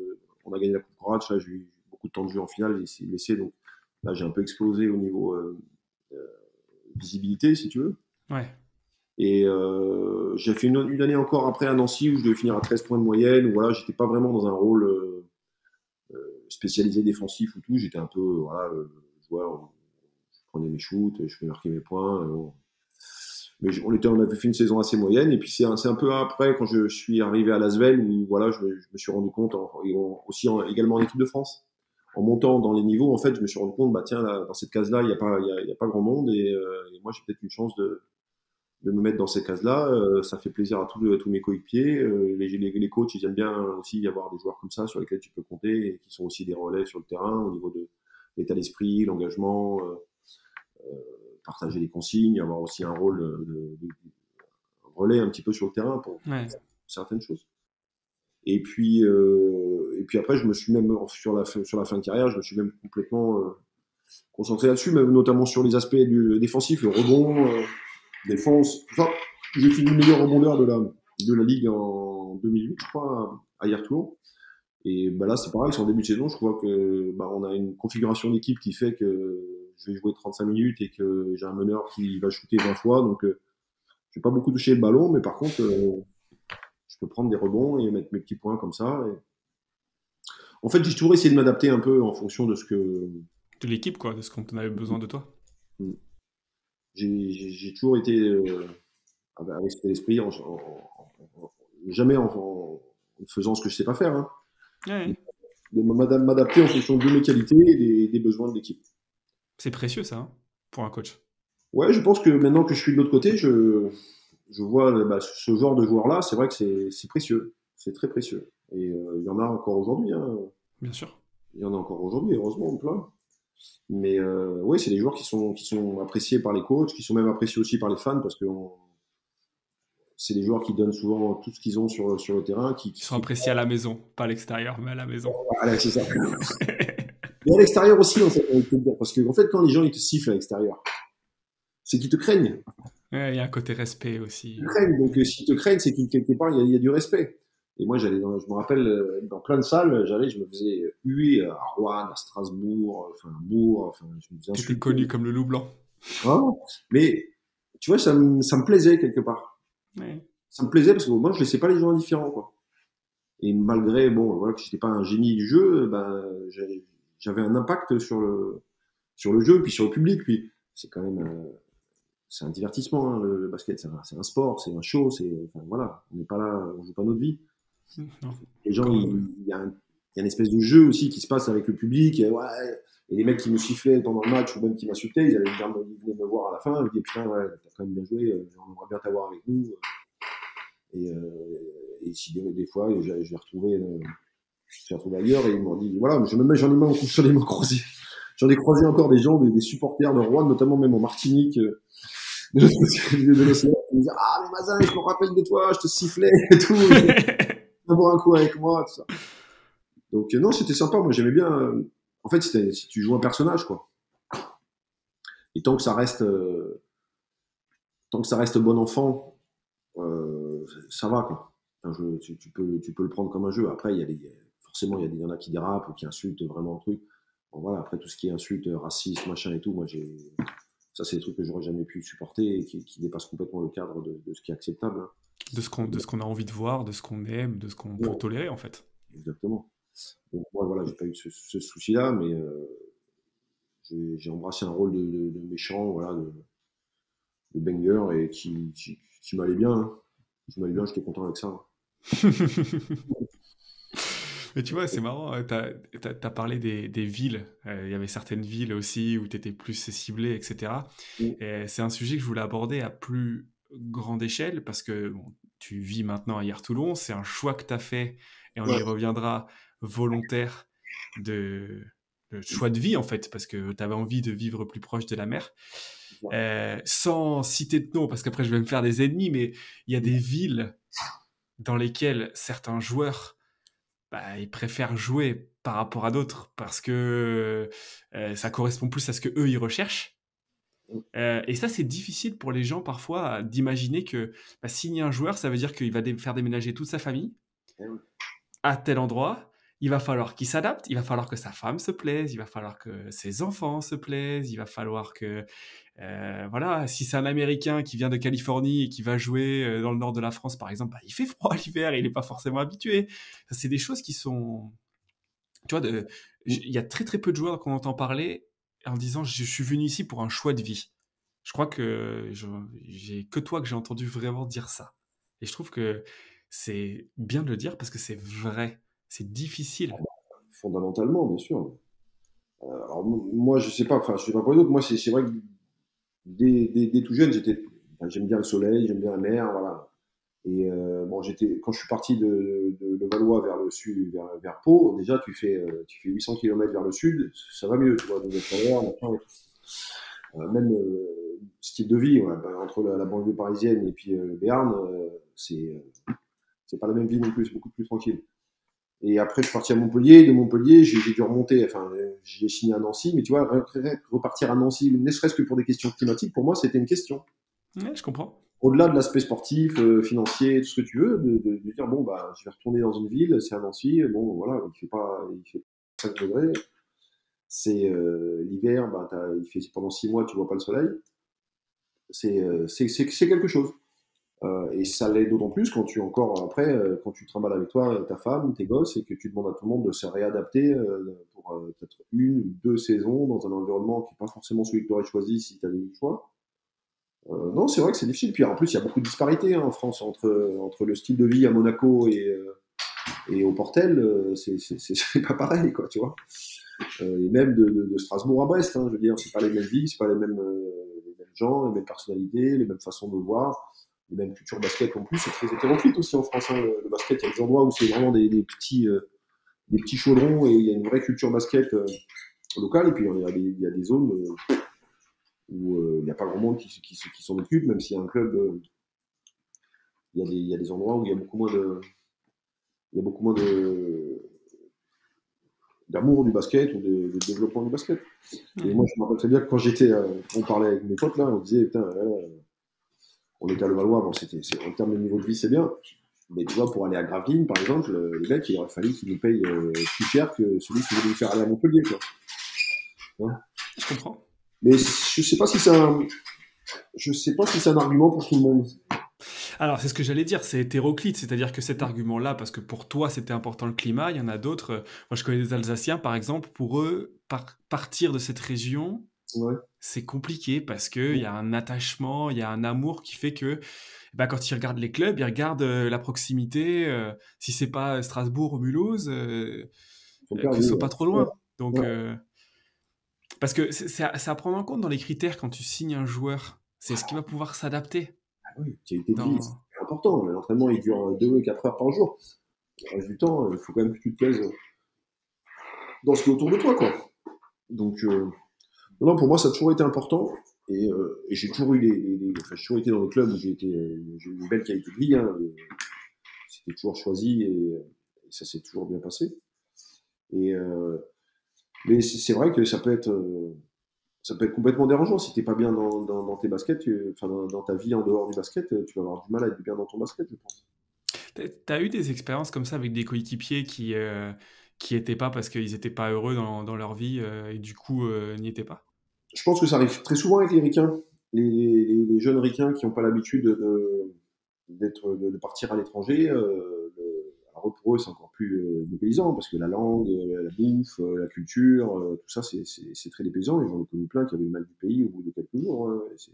on a gagné la Coupe Courage, là, j'ai eu beaucoup de temps de jeu en finale, j'ai essayé de laisser, donc là, j'ai un peu explosé au niveau euh, euh, visibilité, si tu veux. Ouais. Et euh, j'ai fait une, une année encore après à Nancy où je devais finir à treize points de moyenne, où voilà, j'étais pas vraiment dans un rôle euh, euh, spécialisé défensif ou tout, j'étais un peu, voilà, euh, joueur, je prenais mes shoots, je faisais marquer mes points. euh, Mais je- on était, on avait fait une saison assez moyenne, et puis c'est un, c'est un peu après, quand je suis arrivé à Lasvel, où voilà, je me, je me suis rendu compte, en- et en- aussi en- également en équipe de France, en montant dans les niveaux, en fait, je me suis rendu compte, bah tiens, là, dans cette case-là, il n'y a pas, il y a, il y a pas grand monde, et, euh, et moi j'ai peut-être une chance de, de me mettre dans ces cases-là. Euh, ça fait plaisir à tous, à tous mes coéquipiers. Euh, les, les, les coachs, ils aiment bien aussi y avoir des joueurs comme ça sur lesquels tu peux compter et qui sont aussi des relais sur le terrain au niveau de l'état d'esprit, l'engagement, euh, euh, partager les consignes, avoir aussi un rôle de, de, de relais un petit peu sur le terrain pour, Ouais. pour certaines choses. Et puis, euh, et puis après, je me suis même sur la fin, sur la fin de carrière, je me suis même complètement euh, concentré là-dessus, même notamment sur les aspects du défensif, le rebond, euh, défense, tout ça. J'ai fini meilleur rebondeur de la, de la ligue en deux mille huit, je crois, à Hyertoul. Et bah là, c'est pareil, c'est en début de saison, je crois que bah, on a une configuration d'équipe qui fait que je vais jouer trente-cinq minutes et que j'ai un meneur qui va shooter vingt fois, donc euh, je vais pas beaucoup toucher le ballon, mais par contre, euh, je peux prendre des rebonds et mettre mes petits points comme ça. Et... En fait, j'ai toujours essayé de m'adapter un peu en fonction de ce que De l'équipe, quoi, de ce qu'on avait besoin de toi. j'ai, j'ai, j'ai toujours été euh, avec cet esprit, en, en, en, en, jamais en, en, faisant ce que je sais pas faire, hein, Ouais. de m'adapter en fonction de mes qualités et des, des besoins de l'équipe. C'est précieux, ça, hein, pour un coach. Ouais, je pense que maintenant que je suis de l'autre côté, je, je vois bah, ce genre de joueur-là, c'est vrai que c'est, c'est précieux, c'est très précieux. Et euh, il y en a encore aujourd'hui, hein. Bien sûr. Il y en a encore aujourd'hui, heureusement, plein. Mais euh, oui, c'est des joueurs qui sont, qui sont appréciés par les coachs, qui sont même appréciés aussi par les fans, parce que on- c'est des joueurs qui donnent souvent tout ce qu'ils ont sur, sur le terrain. Qui, Ils qui, sont qui... appréciés à la maison, pas à l'extérieur, mais à la maison. Voilà, c'est ça. Mais à l'extérieur aussi, en fait, on peut dire, parce que en fait, quand les gens ils te sifflent à l'extérieur, c'est qu'ils te craignent. Ouais, il y a un côté respect Ils te aussi. craignent, donc euh, s'ils te craignent, c'est qu'il quelque part, il y, a, il y a du respect. Et moi, j'allais dans, je me rappelle, euh, dans plein de salles, j'allais, je me faisais huer à Rouen, à Strasbourg, enfin, à Bourg, enfin, je me faisais T'étais insulter. connu comme le loup blanc. Hein, mais, tu vois, ça me, ça me plaisait quelque part. Ouais. Ça me plaisait parce que moi, je laissais pas les gens indifférents, quoi. Et malgré, bon, voilà, que j'étais pas un génie du jeu, ben, j'avais j'avais un impact sur le, sur le jeu, puis sur le public, puis c'est quand même, euh, c'est un divertissement, hein, le, le basket, c'est un, c'est un sport, c'est un show, c'est, enfin, voilà, on n'est pas là, on joue pas notre vie. Non. Les gens, Quand... il, il y a un, il y a une espèce de jeu aussi qui se passe avec le public, et, ouais, et les mecs qui me sifflaient pendant le match, ou même qui m'insultaient, ils allaient venir me, ils venaient me voir à la fin, ils me disaient, putain, ouais, t'as quand même bien joué, on aimerait bien t'avoir avec nous. Et, euh, et si des, des fois, j'ai, j'ai retrouvé, euh, j'ai retrouvé ailleurs, et ils m'ont dit, voilà, j'en ai, j'en ai même j'en ai croisé. J'en ai croisé encore des gens, des, des supporters de Rouen, notamment même en Martinique, euh, de l'autre côté de l'océan, qui me disaient, ah, mais Mazin, je me rappelle de toi, je te sifflais et tout, viens boire un coup avec moi, tout ça. Donc, euh, non, c'était sympa, moi j'aimais bien. Euh, en fait, c'était, si tu joues un personnage, quoi. Et tant que ça reste, euh, tant que ça reste bon enfant, euh, ça va, quoi. Enfin, je, tu, tu, peux, tu peux le prendre comme un jeu. Après, il y a des, forcément, il y, a des, il y en a qui dérapent ou qui insultent vraiment le truc. Bon, voilà, après tout ce qui est insulte, racisme, machin et tout, moi j'ai. Ça, c'est des trucs que j'aurais jamais pu supporter et qui, qui dépassent complètement le cadre de, de ce qui est acceptable, hein. de ce qu'on de ce qu'on a envie de voir, de ce qu'on aime, de ce qu'on peut Non, tolérer, en fait. exactement. Donc, moi, voilà, j'ai pas eu ce, ce souci-là, mais euh, j'ai, j'ai embrassé un rôle de, de, de méchant, voilà, de, de banger et qui, qui, qui m'allait bien, hein. Qui m'allait bien, j'étais content avec ça, hein. Mais tu vois, c'est marrant, tu as parlé des, des villes. Euh, Il y avait certaines villes aussi où tu étais plus ciblé, et cetera. Mm. Et c'est un sujet que je voulais aborder à plus grande échelle parce que bon, tu vis maintenant à Hyertoulon, c'est un choix que tu as fait, et on Ouais. y reviendra, volontaire, de, de choix de vie en fait, parce que tu avais envie de vivre plus proche de la mer. Euh, sans citer de nom, parce qu'après je vais me faire des ennemis, mais il y a des villes dans lesquelles certains joueurs, bah, ils préfèrent jouer par rapport à d'autres parce que euh, ça correspond plus à ce que eux ils recherchent. Euh, et ça, c'est difficile pour les gens parfois d'imaginer que bah, signer un joueur, ça veut dire qu'il va dé- faire déménager toute sa famille Eh oui. à tel endroit. il va falloir qu'il s'adapte, il va falloir que sa femme se plaise, il va falloir que ses enfants se plaisent, il va falloir que, euh, voilà, si c'est un Américain qui vient de Californie et qui va jouer euh, dans le nord de la France, par exemple, bah, il fait froid l'hiver et il n'est pas forcément habitué. Ça, c'est des choses qui sont, tu vois, de- j- il y a très très peu de joueurs qu'on entend parler en disant je suis venu ici pour un choix de vie. Je crois que je- j'ai que toi que j'ai entendu vraiment dire ça. Et je trouve que c'est bien de le dire parce que c'est vrai. C'est difficile. Fondamentalement, bien sûr. Euh, alors, m- moi, je sais pas, enfin, je sais pas pour les autres. Moi, c'est c'est vrai que dès, dès, dès tout jeune, j'étais, enfin, j'aime bien le soleil, j'aime bien la mer, voilà. Et euh, bon, j'étais, quand je suis parti de, de, de Valois vers le sud, vers, vers Pau, déjà, tu fais, euh, tu fais huit cents kilomètres vers le sud, ça va mieux, tu vois, de chaleur, machin. Euh, même euh, style de vie, ouais, bah, entre la, la banlieue parisienne et puis euh, le Béarn, euh, c'est, euh, c'est pas la même vie non plus, c'est beaucoup plus tranquille. Et après, je suis parti à Montpellier. De Montpellier, j'ai j'ai dû remonter. Enfin, euh, j'ai signé à Nancy. Mais tu vois, re- repartir à Nancy, ne serait-ce que pour des questions climatiques, pour moi, c'était une question. Ouais, je comprends. Au-delà de l'aspect sportif, euh, financier, tout ce que tu veux, de, de, de dire, bon, bah, je vais retourner dans une ville, c'est à Nancy. Bon, voilà, il fait pas, il fait cinq degrés. C'est euh, l'hiver, bah, t'as- il fait pendant six mois, tu vois pas le soleil. C'est euh, c'est c'est- c'est quelque chose. Euh, et ça l'est d'autant plus quand tu encore après, euh, quand tu trimbales avec toi euh, ta femme, tes gosses, et que tu demandes à tout le monde de se réadapter euh, pour euh, peut-être une ou deux saisons dans un environnement qui n'est pas forcément celui que tu aurais choisi si tu avais eu le choix. Euh, non, c'est vrai que c'est difficile. Puis en plus, il y a beaucoup de disparités hein, en France entre, entre le style de vie à Monaco et, euh, et au Portel. Euh, c'est c'est- c'est- c'est pas pareil, quoi, tu vois. Euh, et même de, de- de Strasbourg à Brest, hein, je veux dire, c'est pas les mêmes vies, c'est pas les mêmes, euh, les mêmes gens, les mêmes personnalités, les mêmes façons de voir, les mêmes cultures basket en plus. C'est très hétéroclite aussi en France. Hein, le, le basket, il y a des endroits où c'est vraiment des, des petits, euh, des petits chaudrons et il y a une vraie culture basket euh, locale. Et puis il y a des, il y a des zones euh, où euh, il n'y a pas grand monde qui, qui, qui s'en occupe, même s'il y a un club. Euh, il, y a des, il y a des endroits où il y a beaucoup moins de, il y a beaucoup moins de d'amour du basket ou de, de développement du basket. Et Ouais. moi, je me rappelle très bien que quand j'étais, euh, on parlait avec mes potes là, on disait, putain, euh, on était à Levallois, bon, c'était, c'est, en termes de niveau de vie, c'est bien. Mais tu vois, pour aller à Gravelines, par exemple, euh, les mecs, il aurait fallu qu'ils nous payent euh, plus cher que celui qui voulait nous faire aller à Montpellier, quoi. Hein. Je comprends. Mais je sais pas si c'est un, je sais pas si c'est un argument pour tout le monde. Alors, c'est ce que j'allais dire, c'est hétéroclite, c'est-à-dire que cet argument-là, parce que pour toi c'était important le climat, il y en a d'autres. euh, Moi, je connais des Alsaciens, par exemple, pour eux, par- partir de cette région, Ouais. c'est compliqué parce qu'il y a un attachement, il y a un amour qui fait que bah, quand ils regardent les clubs, ils regardent euh, la proximité, euh, si c'est pas Strasbourg ou Mulhouse, euh, Ils sont euh, que ce perdus. soit Ouais. pas trop Ouais. loin. Donc, Ouais. euh, parce que c'est c'est à, c'est à prendre en compte dans les critères quand tu signes un joueur. C'est ce qui va pouvoir s'adapter. Ah oui, qualité de vie, Dans... c'est important. L'entraînement, il dure deux quatre heures par jour. Le reste du temps, il faut quand même que tu te plaises dans ce qui est autour de toi, quoi. Donc, euh, non, pour moi, ça a toujours été important. Et, euh, et j'ai toujours eu les, les, les- enfin, j'ai toujours été dans des clubs où j'ai été, euh, j'ai eu une belle qualité de vie. Hein, et c'était toujours choisi et, et ça s'est toujours bien passé. Et, euh, mais c'est c'est vrai que ça peut être, euh, ça peut être complètement dérangeant si t'es pas bien dans, dans, dans tes baskets, tu- enfin dans, dans ta vie en dehors du basket, tu vas avoir du mal à être bien dans ton basket, je pense. T'as t'as eu des expériences comme ça avec des coéquipiers qui euh, qui étaient pas parce qu'ils étaient pas heureux dans, dans leur vie euh, et du coup euh, n'y étaient pas? Je pense que ça arrive très souvent avec les ricains, les, les, les jeunes ricains qui n'ont pas l'habitude de, d'être, de, de partir à l'étranger. Euh, le- alors pour eux, c'est encore plus euh, dépaysant parce que la langue, euh, la bouffe, euh, la culture, euh, tout ça, c'est, c'est, c'est très dépaysant. Et j'en ai connu plein qui avaient le mal du pays au bout de quelques jours. Hein, et c'est-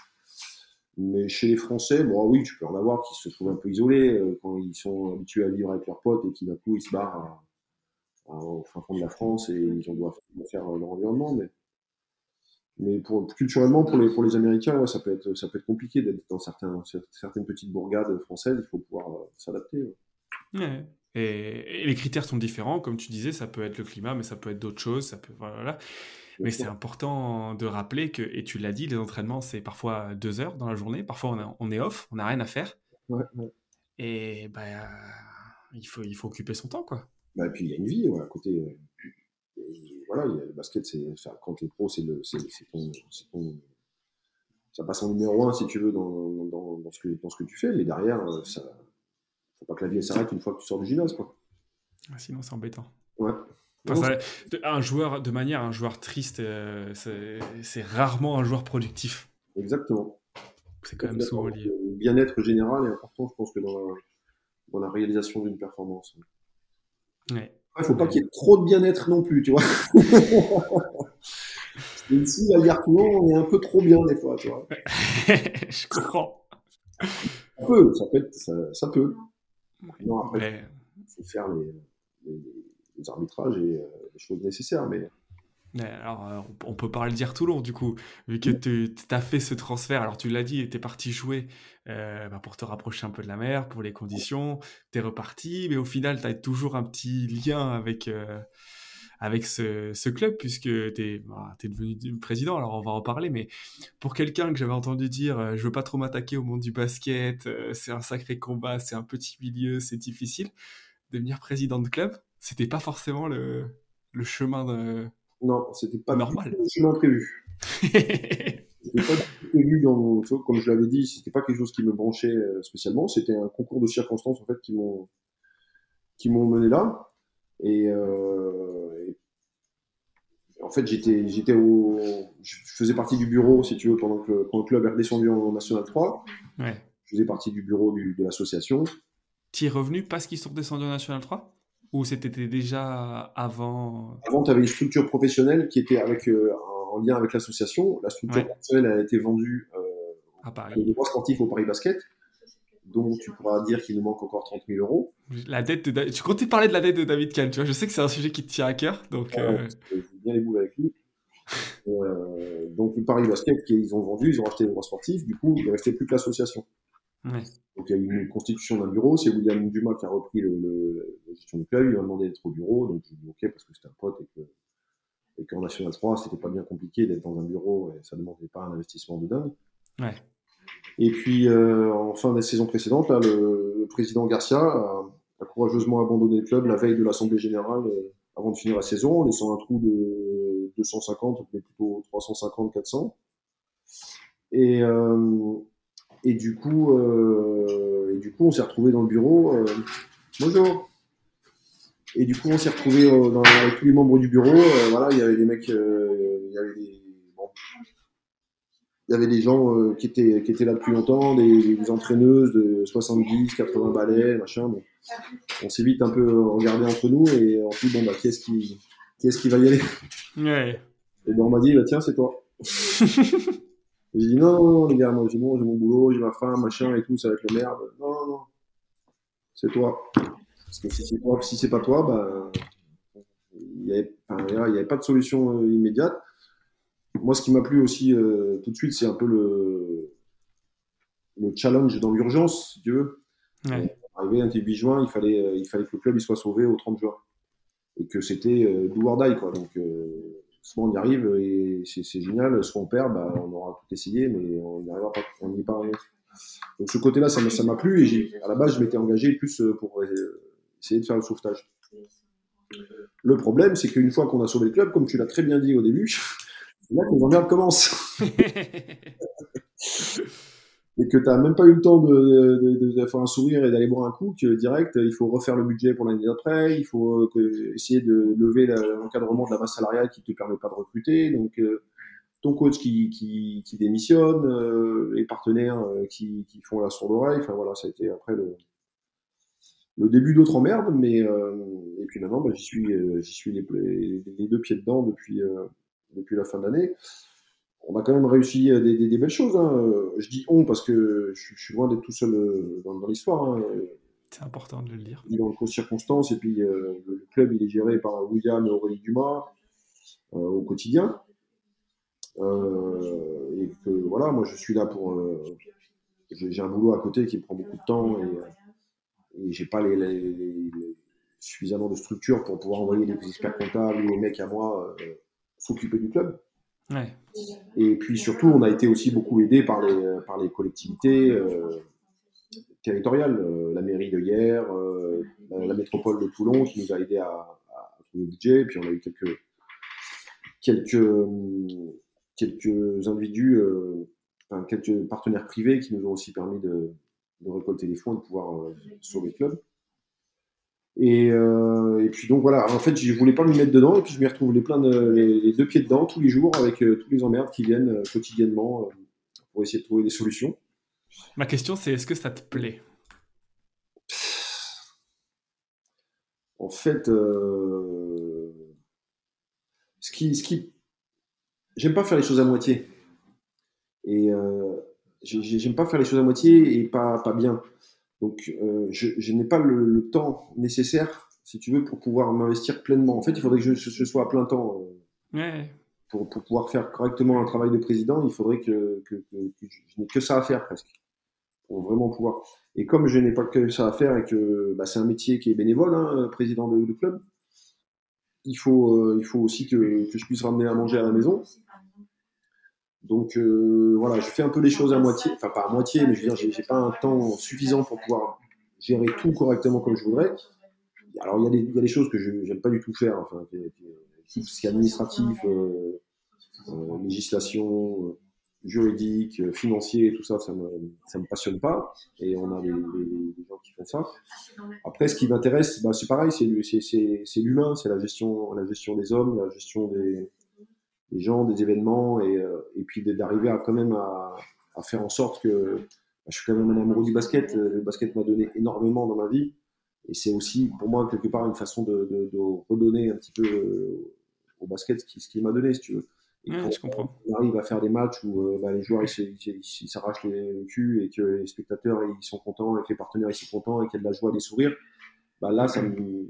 Mais chez les Français, bon, oui, tu peux en avoir qui se trouvent un peu isolés euh, quand ils sont habitués à vivre avec leurs potes et qui d'un coup ils se barrent à- à- au fin fond de la France et ils ont doivent faire euh, leur environnement. Mais, mais pour, culturellement, pour les, pour les Américains, ouais, ça peut être, ça peut être compliqué d'être dans certains, certaines petites bourgades françaises. Il faut pouvoir euh, s'adapter. Ouais. Ouais. Et, et les critères sont différents, comme tu disais, ça peut être le climat, mais ça peut être d'autres choses, ça peut, voilà. Bien Mais c'est sûr. important de rappeler que, et tu l'as dit, les entraînements, c'est parfois deux heures dans la journée, parfois on, a- on est off, on n'a rien à faire, Ouais, ouais. et bah, il faut, il faut occuper son temps, quoi. Bah, et puis il y a une vie ouais, à côté. euh, et voilà, il y a le basket, c'est, enfin, quand tu es pro, c'est, le, c'est, c'est ton, c'est ton, ça passe en numéro un si tu veux dans, dans, dans, ce, que, dans ce que tu fais. Mais derrière, euh, ça, faut pas que la vie elle s'arrête une fois que tu sors du gymnase, quoi. Sinon, c'est embêtant. Ouais. Enfin, Non, ça, de- un joueur, de manière, un joueur triste, euh, c'est c'est rarement un joueur productif. exactement. C'est quand Je suis même souvent d'accord. lié. Le bien-être général est important, je pense, que dans la, dans la réalisation d'une performance. Ouais. Il ne faut pas Ouais. qu'il y ait trop de bien-être non plus, tu vois. Et ici, à Yartoulon, on est un peu trop bien des fois, tu vois. Je comprends. Ça peut, ça peut, être- ça, ça peut. Non, après, Mais, il faut faire les, les- les arbitrages et euh, les choses nécessaires. Mais mais alors, euh, on on peut parler d'Hier Toulon, du coup, vu que tu as fait ce transfert. Alors, tu l'as dit, tu es parti jouer euh, bah, pour te rapprocher un peu de la mer, pour les conditions. Tu es reparti, mais au final, tu as toujours un petit lien avec, euh, avec ce, ce club, puisque tu es, bah, t'es devenu du- président. Alors, on va en parler, mais pour quelqu'un que j'avais entendu dire euh, je veux pas trop m'attaquer au monde du basket, euh, c'est un sacré combat, c'est un petit milieu, c'est difficile, devenir président de club, c'était pas forcément le, le chemin de- non, c'était pas du tout normal. le chemin prévu. C'était pas du tout prévu dans mon, tu vois, comme je l'avais dit, c'était pas quelque chose qui me branchait euh, spécialement. C'était un concours de circonstances en fait qui m'ont qui m'ont mené là. Et, euh, et en fait, j'étais j'étais au, je faisais partie du bureau, si tu veux, pendant que le, quand le club est redescendu en National trois. Ouais. Je faisais partie du bureau du, de l'association. Tu es revenu parce qu'ils sont redescendus en National trois? Ou c'était déjà avant? Avant, tu avais une structure professionnelle qui était avec, euh, en lien avec l'association. La structure Ouais, professionnelle a été vendue euh, à à des Paris. droits sportifs au Paris Basket, donc tu pourras dire qu'il nous manque encore trente mille euros. La dette de Da- Tu comptais parler de la dette de David Kahn, tu vois. Je sais que c'est un sujet qui te tient à cœur, donc Euh, euh, J'ai bien les boules avec lui. Euh, donc le Paris Basket, qui- ils ont vendu, ils ont acheté les droits sportifs, du coup, il ne restait plus que l'association. ouais, Donc il y a eu une constitution d'un bureau, c'est William Dumas qui a repris le, le- la gestion du club, il m'a demandé d'être au bureau, donc j'ai dit ok parce que c'était un pote et que et qu'en National trois, c'était pas bien compliqué d'être dans un bureau et ça ne demandait pas un investissement de dingue. ouais, Et puis, euh, en fin de saison précédente, là, le, le président Garcia a, a courageusement abandonné le club la veille de l'Assemblée générale euh, avant de finir la saison, en laissant un trou de deux cent cinquante, mais plutôt trois cent cinquante, quatre cents. Et, euh, et, du coup, euh, et du coup, on s'est retrouvé dans le bureau. Euh, Bonjour. Et du coup, on s'est retrouvé euh, dans, avec tous les membres du bureau. Euh, voilà, il y avait des mecs, euh, il y avait des, bon, il y avait des gens euh, qui, étaient, qui étaient là depuis longtemps, des, des entraîneuses de soixante-dix, quatre-vingts balais, machin. Bon. On s'est vite un peu regardé entre nous et on s'est dit, bon, bah, qui est-ce qui, qui, est qui va y aller? ouais. Et ben, on m'a dit, bah, tiens, c'est toi. Et j'ai dit, non, non, non, les gars, moi, j'ai bon, j'ai mon boulot, j'ai ma femme, machin et tout, ça va être le merde. Non, non, non, c'est toi. Parce que si c'est toi, si c'est pas toi, bah, il n'y avait, enfin, il y avait pas de solution euh, immédiate. Moi, ce qui m'a plu aussi euh, tout de suite, c'est un peu le, le challenge dans l'urgence, si tu veux. Euh, Ouais. arrivé un huit juin, il fallait, euh, il fallait que le club il soit sauvé au trente juin. Et que c'était euh, do or die, quoi. Donc, euh, soit on y arrive et c'est, c'est génial, soit on perd, bah, on aura tout essayé, mais on n'y arrivera pas. On n'y est pas arrivé. Donc, ce côté-là, ça m'a, ça m'a plu et j'ai, à la base, je m'étais engagé plus euh, pour euh, essayer de faire le sauvetage. Le problème, c'est qu'une fois qu'on a sauvé le club, comme tu l'as très bien dit au début, c'est là que les emmerdes commencent. Et que tu n'as même pas eu le temps de, de, de, de faire un sourire et d'aller boire un coup, que direct, il faut refaire le budget pour l'année d'après, il faut euh, que, essayer de lever la, l'encadrement de la masse salariale qui ne te permet pas de recruter, donc euh, ton coach qui, qui, qui démissionne, euh, les partenaires euh, qui, qui font la sourde oreille, enfin voilà, ça a été après le, le début d'autres emmerdes, mais euh, et puis maintenant, bah, j'y suis, euh, j'y suis les, les, les deux pieds dedans depuis, euh, depuis la fin de l'année. On a quand même réussi des, des, des belles choses. Hein. Je dis on parce que je, je suis loin d'être tout seul euh, dans, dans l'histoire. Hein. C'est important de le dire. Je dis dans de circonstances. Et puis euh, le club, il est géré par William et Aurélie Dumas euh, au quotidien. Euh, et que voilà, moi je suis là pour. Euh, j'ai, j'ai un boulot à côté qui me prend beaucoup de temps et, et j'ai pas les, les, les, les, suffisamment de structure pour pouvoir envoyer les experts comptables ou les mecs à moi euh, s'occuper du club. Ouais. Et puis surtout, on a été aussi beaucoup aidé par les, par les collectivités euh, territoriales, euh, la mairie de Hyères, euh, la, la, métropole de Toulon qui nous a aidé à, à trouver le budget. Et puis on a eu quelques, quelques, quelques individus, euh, enfin, quelques partenaires privés qui nous ont aussi permis de, de récolter les fonds et de pouvoir euh, sauver le club. Et, euh, et puis donc voilà, en fait, je voulais pas m'y mettre dedans, et puis je m'y retrouve les, plein de, les, les deux pieds dedans tous les jours avec euh, tous les emmerdes qui viennent euh, quotidiennement euh, pour essayer de trouver des solutions. Ma question, c'est est-ce que ça te plaît? En fait, euh, ce qui, ce qui, j'aime pas faire les choses à moitié. Et euh, j'ai- j'ai- j'aime pas faire les choses à moitié et pas, pas bien. Donc, euh, je, je n'ai pas le, le temps nécessaire, si tu veux, pour pouvoir m'investir pleinement. En fait, il faudrait que je, je sois à plein temps. euh, Ouais, Pour, pour pouvoir faire correctement un travail de président, il faudrait que, que, que, que je, je n'ai que ça à faire presque, pour vraiment pouvoir. Et comme je n'ai pas que ça à faire et que bah, c'est un métier qui est bénévole, hein, président de, de club, il faut, euh, il faut aussi que, que je puisse ramener à manger à la maison. Donc euh, voilà, je fais un peu les choses à moitié, enfin pas à moitié, mais je veux dire, j'ai, j'ai pas un temps suffisant pour pouvoir gérer tout correctement comme je voudrais. Alors il y a des, il y a des choses que je n'aime pas du tout faire, enfin, qui, qui, tout ce qui est administratif, euh, euh, législation, euh, juridique, euh, financier, tout ça, ça me, ça me passionne pas. Et on a des, des, des gens qui font ça. Après, ce qui m'intéresse, bah, c'est pareil, c'est, c'est, c'est, c'est l'humain, c'est la gestion, la gestion des hommes, la gestion des, des gens, des événements, et, euh, et puis d'arriver à quand même à, à faire en sorte que bah, je suis quand même un amoureux du basket. Le basket m'a donné énormément dans ma vie. Et c'est aussi, pour moi, quelque part, une façon de, de, de redonner un petit peu euh, au basket ce qu'il ce qui m'a donné, si tu veux. Et ouais, quand je comprends. on arrive à faire des matchs où euh, bah, les joueurs ils, se- ils, ils- ils s'arrachent les- le cul et que les spectateurs ils sont contents et que les partenaires ils sont contents et qu'il y a de la joie, des sourires, bah là, ça me...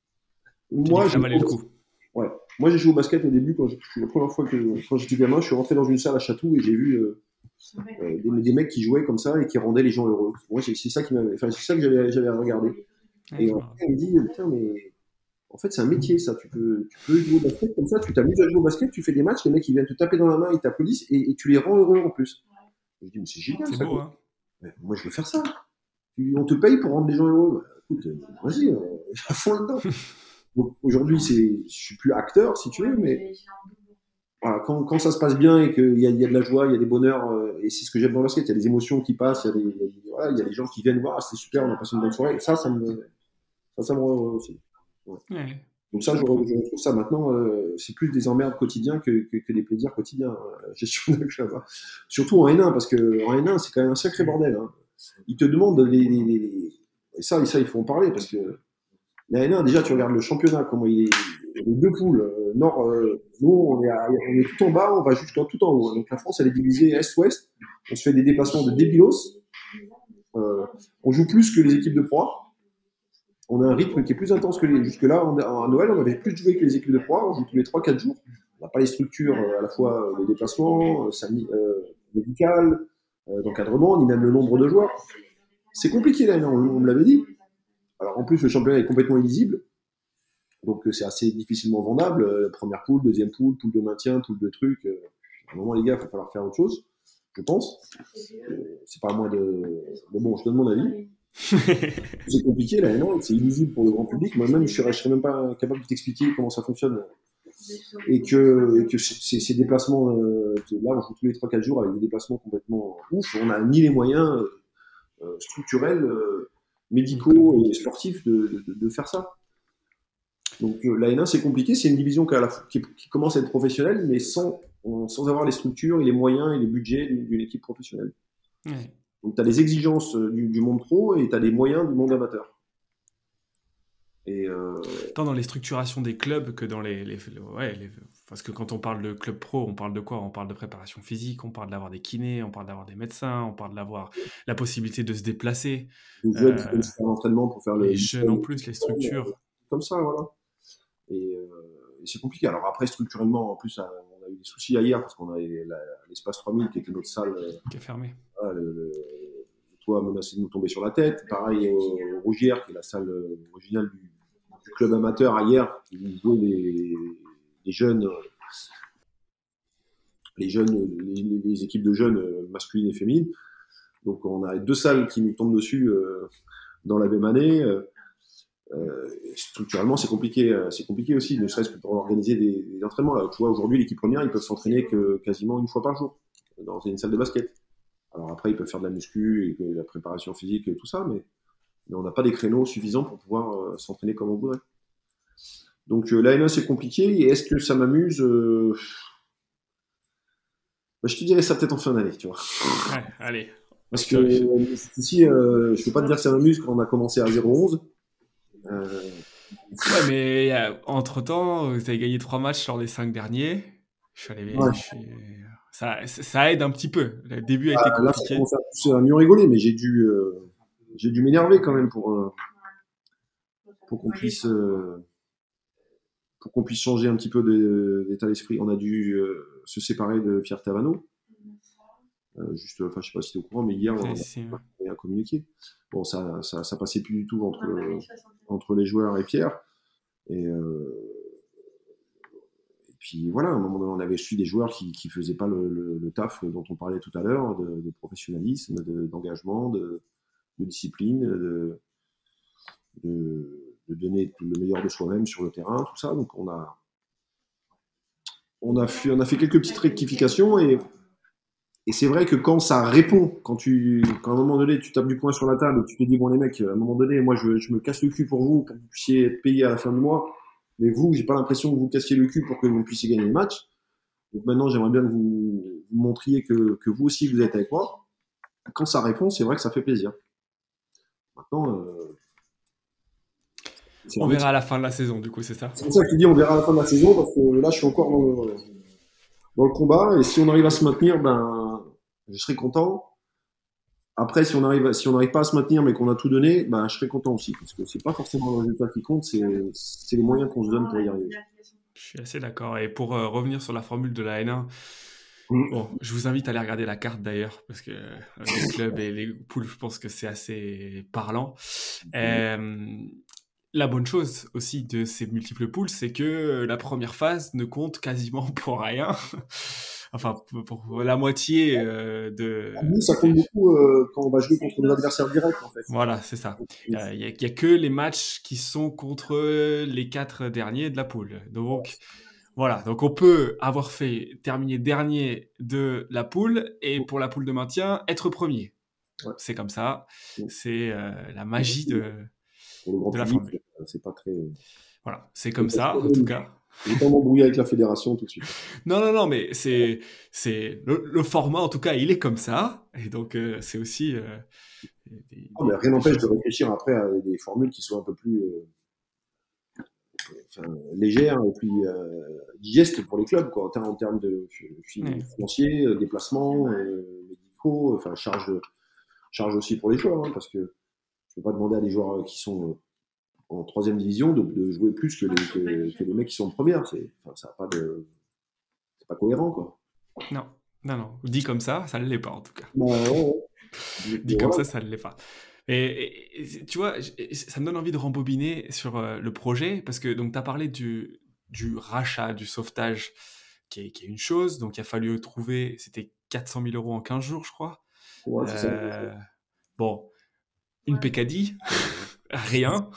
Tu dis Moi, que ça j'ai valait le coup. ouais. Moi, j'ai joué au basket au début, quand je, la première fois que quand j'étais gamin, je suis rentré dans une salle à Chatou et j'ai vu euh, euh, des, des mecs qui jouaient comme ça et qui rendaient les gens heureux. Moi, c'est c'est ça qui m'avait, enfin, c'est ça que j'avais, j'avais regardé. Ouais, Et je me après, rappelle. il me dit, putain, mais en fait, c'est un métier, ça. Tu peux, tu peux jouer au basket comme ça, tu t'amuses à jouer au basket, tu fais des matchs, les mecs, ils viennent te taper dans la main, ils t'applaudissent et, et tu les rends heureux en plus. Je dis, mais c'est génial, C'est ça. beau, Quoi. hein? Mais moi, je veux faire ça. Tu- On te paye pour rendre les gens heureux. Bah, écoute, euh, vas-y, euh, à fond là-dedans. Donc, aujourd'hui, c'est, je suis plus acteur, si tu veux, mais voilà, quand, quand ça se passe bien et qu'il y a, il y a de la joie, il y a des bonheurs, euh, et c'est ce que j'aime dans le basket, il y a des émotions qui passent, il y a des, il y a des- voilà, il y a des gens qui viennent voir, ah, c'est super, on a passé une bonne soirée. Et ça, ça me, ça, ça me rend heureux aussi. Ouais. Ouais, Donc je ça, je, re- comprends. je retrouve ça maintenant, euh, c'est plus des emmerdes quotidiens que, que, que des plaisirs quotidiens, euh, gestion de club. Hein. Surtout en N un, parce que en N un, c'est quand même un sacré bordel. Hein. Ils te demandent les, les, les- les- et ça, et ça, il faut en parler, parce que la N un, déjà, tu regardes le championnat, comment il est, les deux poules, euh, nord, euh, nous, on est, à- on est tout en bas, on va jusqu'à tout en haut. Donc la France, elle est divisée est-ouest, on se fait des déplacements de débilos, euh, on joue plus que les équipes de proie. On a un rythme qui est plus intense que les. Jusque-là, à Noël, on avait plus joué que les équipes de proie, on joue tous les trois quatre jours. On n'a pas les structures euh, à la fois de déplacement, euh, sani- euh, médical, euh, d'encadrement, ni même le nombre de joueurs. C'est compliqué là, on, on me l'avait dit. Alors en plus, le championnat est complètement illisible, donc euh, c'est assez difficilement vendable. Euh, première poule, deuxième poule, poule de maintien, poule de trucs. Euh, à un moment, les gars, il va falloir faire autre chose, je pense. Euh, c'est pas à moi de. Mais bon, je donne mon avis. C'est compliqué là, non, c'est illisible pour le grand public. Moi-même, je serais, je serais même pas capable de t'expliquer comment ça fonctionne. Et que, et que ces, ces déplacements, euh, là, on joue tous les trois quatre jours avec des déplacements complètement ouf. On n'a ni les moyens euh, structurels, euh, médicaux et sportifs de, de, de faire ça. Donc euh, la N un, c'est compliqué. C'est une division qui, a la, qui, qui commence à être professionnelle, mais sans, sans avoir les structures et les moyens et les budgets d'une, d'une équipe professionnelle. Ouais. Donc tu as les exigences du, du monde pro et tu as les moyens du monde amateur. Et euh, Tant dans les structurations des clubs que dans les, les, ouais, les- parce que quand on parle de club pro, on parle de quoi? On parle de préparation physique, on parle d'avoir des kinés, on parle d'avoir des médecins, on parle d'avoir la possibilité de se déplacer. des jeunes qui Euh, viennent faire l'entraînement pour faire le les jeunes en plus, les le- structures, comme ça, voilà. Et, euh, et c'est compliqué. Alors après, structurellement, en plus, on a eu des soucis hier parce qu'on a la- l'espace trois mille qui était notre salle. euh, qui est fermée. Voilà, le, le, le toit menacé de nous tomber sur la tête. Pareil au, au Rougière, qui est la salle euh, originale du, du club amateur hier, où jouaient les, les jeunes, les jeunes, les, les équipes de jeunes euh, masculines et féminines. Donc on a deux salles qui nous tombent dessus euh, dans la même année. Euh, euh, structurellement, c'est compliqué, euh, c'est compliqué aussi, ne serait-ce que pour organiser des, des entraînements. Là, tu vois, aujourd'hui, l'équipe première, ils peuvent s'entraîner que quasiment une fois par jour dans une salle de basket. Alors après, ils peuvent faire de la muscu et de la préparation physique et tout ça, mais mais on n'a pas des créneaux suffisants pour pouvoir euh, s'entraîner comme on voudrait. Donc euh, la N un c'est compliqué, et est-ce que ça m'amuse euh... bah, je te dirais ça peut-être en fin d'année, tu vois. Ouais, allez. Parce que euh, ici, euh, je peux pas te dire que ça m'amuse quand on a commencé à zéro onze. Euh, Ouais, mais euh, entre-temps, vous avez gagné trois matchs sur les cinq derniers. Je suis allé, ouais. je suis- Ça, ça aide un petit peu. Le début a été Là, ça compliqué. commence à, pousser à mieux rigoler, mais j'ai dû, euh, j'ai dû m'énerver quand même pour, euh, pour qu'on puisse, euh, pour qu'on puisse changer un petit peu de- d'état d'esprit. On a dû euh, se séparer de Pierre Tavano. Euh, juste, enfin, je sais pas si tu es au courant, mais hier, on C'est- a c'est- fait un communiqué. Bon, ça, ça, ça passait plus du tout entre, entre les joueurs et Pierre. Et, euh, et puis voilà, à un moment donné, on avait su des joueurs qui qui faisaient pas le, le, le taf dont on parlait tout à l'heure, de, de professionnalisme, de- d'engagement, de, de discipline, de, de, de donner le meilleur de soi-même sur le terrain, tout ça. Donc on a, on a fait, on a fait quelques petites rectifications, et, et c'est vrai que quand ça répond, quand tu, quand à un moment donné tu tapes du poing sur la table et tu te dis bon les mecs, à un moment donné, moi je, je me casse le cul pour vous, pour que vous puissiez être payé à la fin du mois, mais vous, j'ai pas l'impression que vous cassiez le cul pour que vous puissiez gagner le match. Donc maintenant, j'aimerais bien que vous, vous montriez que, que vous aussi vous êtes avec moi. Quand ça répond, c'est vrai que ça fait plaisir. Maintenant, euh, c'est On un métier. verra à la fin de la saison, du coup, c'est ça? C'est pour ça que je dis on verra à la fin de la saison, parce que là, je suis encore dans le, dans le combat, et si on arrive à se maintenir, ben, je serai content. Après, si on arrive, si on n'arrive pas à se maintenir, mais qu'on a tout donné, ben, je serai content aussi, parce que c'est pas forcément le résultat qui compte, c'est, c'est les moyens qu'on se donne pour y arriver. Je suis assez d'accord. Et pour euh, revenir sur la formule de la N un, Mmh. bon, je vous invite à aller regarder la carte d'ailleurs, parce que euh, les clubs et les poules, je pense que c'est assez parlant. Euh, la bonne chose aussi de ces multiples poules, c'est que la première phase ne compte quasiment pour rien. Enfin, pour, pour la moitié euh, de, Nous, ça compte des- beaucoup euh, quand on va jouer contre nos adversaires directs, en fait. Voilà, c'est ça. Il n'y a, y a- y a que les matchs qui sont contre les quatre derniers de la poule. Donc, voilà. Donc, on peut avoir fait terminer dernier de la poule et pour la poule de maintien, être premier. Ouais. C'est comme ça. Ouais. C'est euh, la magie de, Pour le grand de la public, formule. c'est pas très. Voilà. C'est comme ça, en tout cas. J'ai pas m'embrouiller avec la fédération tout de suite. Non, non, non, mais c'est, c'est le, le format, en tout cas, il est comme ça. Et donc, euh, c'est aussi euh, des, Non, mais des- rien des n'empêche de choses. réfléchir après à des formules qui soient un peu plus euh, enfin, légères et puis euh, digestes pour les clubs, quoi, en, ter- en termes de fi- Ouais. financiers, euh, déplacements, euh, médicaux, enfin charge, charge aussi pour les joueurs, hein, parce que je ne peux pas demander à des joueurs qui sont euh, en troisième division de, de jouer plus que les, que, que les mecs qui sont en première. C'est, enfin, ça a pas de, c'est pas cohérent, quoi. Non, non, non. Dit comme ça, ça ne l'est pas, en tout cas. Bah, ouais, ouais. Donc, Dit euh, comme voilà. ça, ça ne l'est pas. Et, et- et tu vois, j- et ça me donne envie de rembobiner sur euh, le projet, parce que donc tu as parlé du, du rachat, du sauvetage, qui est, qui est une chose. Donc il a fallu trouver, c'était quatre cent mille euros en quinze jours, je crois. Ouais, c'est ça. Euh, bon, une pécadille, rien.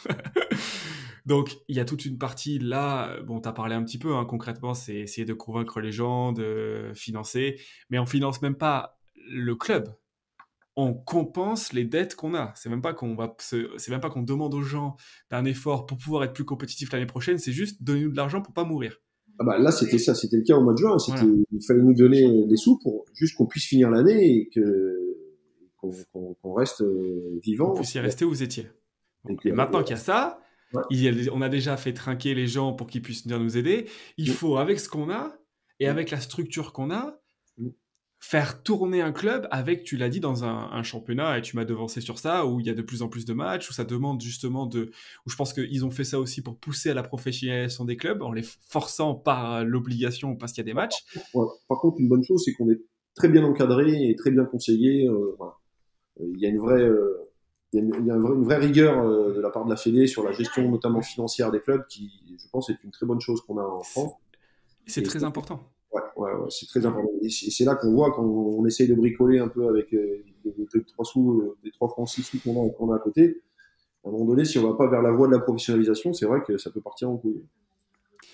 Donc il y a toute une partie là, bon, tu as parlé un petit peu, hein, concrètement, c'est essayer de convaincre les gens, de financer, mais on finance même pas le club. On compense les dettes qu'on a. C'est même pas qu'on va se- c'est même pas qu'on demande aux gens d'un effort pour pouvoir être plus compétitifs l'année prochaine, c'est juste donnez-nous de l'argent pour pas mourir. Ah bah là, c'était ça, c'était le cas au mois de juin. C'était, Voilà. il fallait nous donner des sous pour juste qu'on puisse finir l'année et que qu'on, qu'on, qu'on reste euh, Vous vivant. puissiez rester où vous étiez. Bon. Et que, Et maintenant qu'il y a ça, ouais. il y a- on a déjà fait trinquer les gens pour qu'ils puissent venir nous aider. Il Mm. faut, avec ce qu'on a et Mm. avec la structure qu'on a, Mm. faire tourner un club avec, tu l'as dit, dans un, un championnat, et tu m'as devancé sur ça, où il y a de plus en plus de matchs, où ça demande justement de... où je pense qu'ils ont fait ça aussi pour pousser à la professionnalisation des clubs, en les forçant par l'obligation parce qu'il y a des matchs. Ouais. Par contre, une bonne chose, c'est qu'on est très bien encadré et très bien conseillé. Euh, voilà. Euh, Il y a une vraie, euh, il y a une, il y a un vrai- une vraie rigueur euh, de la part de la Fédé sur la gestion, notamment financière des clubs, qui, je pense, est une très bonne chose qu'on a en France. C'est Et très important. Ouais, ouais, ouais, c'est très important. Et c'est c'est là qu'on voit quand on essaye de bricoler un peu avec euh, les, les trois sous, euh, les trois francs six sous qu'on a, qu'on a à côté. À un moment donné, si on va pas vers la voie de la professionnalisation, c'est vrai que ça peut partir en couille.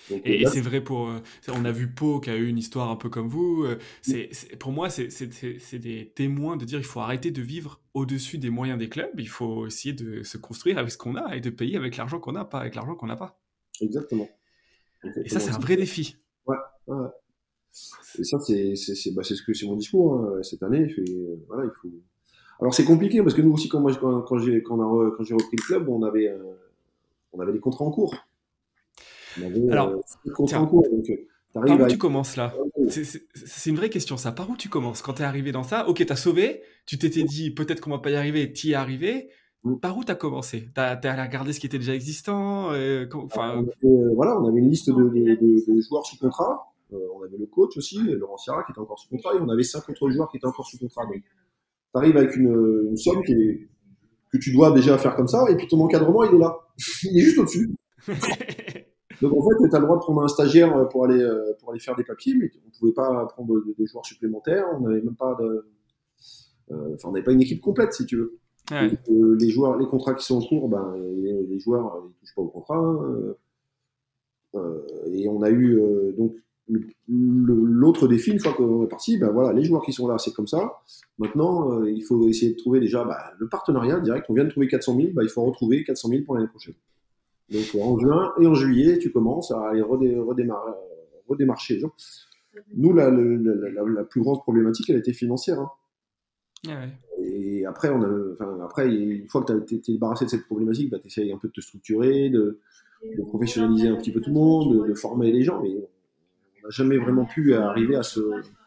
Donc euh, Et, et là, c'est vrai pour. euh, c'est- on a vu Pau qui a eu une histoire un peu comme vous. euh, c'est, c'est- pour moi, c'est c'est- c'est- c'est des témoins de dire il faut arrêter de vivre au-dessus des moyens des clubs. Il faut essayer de se construire avec ce qu'on a et de payer avec l'argent qu'on a, pas avec l'argent qu'on n'a pas. exactement, Et ça, exactement. c'est un C'est vrai ça. défi. Ouais, ouais, ouais. Et ça, c'est c'est c'est bah, c'est ce que c'est mon discours hein, cette année. Il fait, euh, voilà, il faut. Alors c'est compliqué parce que nous aussi, quand moi, quand, quand j'ai quand, on a re- quand j'ai repris le club, on avait euh, on avait des contrats en cours. On avait euh, Alors, des contrats en tiens, cours. Donc, tu par arrives où à. tu commences là? C'est c'est- c'est une vraie question ça. Par où tu commences quand t'es arrivé dans ça? Ok, t'as sauvé, tu t'étais dit peut-être qu'on va pas y arriver, t'y es arrivé. Par où t'as commencé? T'as t'es allé regarder ce qui était déjà existant? euh, com- On Enfin, avait, euh, voilà, on avait une liste de, de, de, de joueurs sous contrat. Euh, on avait le coach aussi, Laurent Sierra, qui était encore sous contrat, et on avait cinq autres joueurs qui étaient encore sous contrat. Donc, tu arrives avec une, une somme qui est, que tu dois déjà faire comme ça, et puis ton encadrement, il est là. Il est juste au-dessus. Donc en fait, tu as le droit de prendre un stagiaire pour aller, euh, pour aller faire des papiers, mais on ne pouvait pas prendre de, de joueurs supplémentaires. On n'avait même pas de, euh, enfin, on n'avait pas une équipe complète, si tu veux. ouais. Donc, euh, les joueurs, les contrats qui sont en cours, ben, les, les joueurs, ils touchent pas au contrat. Euh, euh, et on a eu euh, donc le- le- l'autre défi, une fois qu'on est parti, ben voilà, les joueurs qui sont là, c'est comme ça. Maintenant, euh, il faut essayer de trouver déjà bah, le partenariat direct. On vient de trouver quatre cent mille, bah, il faut retrouver quatre cent mille pour l'année prochaine. Donc euh, en juin et en juillet, tu commences à aller redé- redémarrer, euh, redémarcher les gens. Nous, la, la, la, la- la plus grande problématique, elle était financière. Hein. Ouais. Et après, on a, enfin, après, une fois que tu as été débarrassé de cette problématique, bah, tu essayes un peu de te structurer, de, de professionnaliser un petit peu tout le monde, de, de former les gens. Mais on n'a jamais vraiment pu arriver à ce.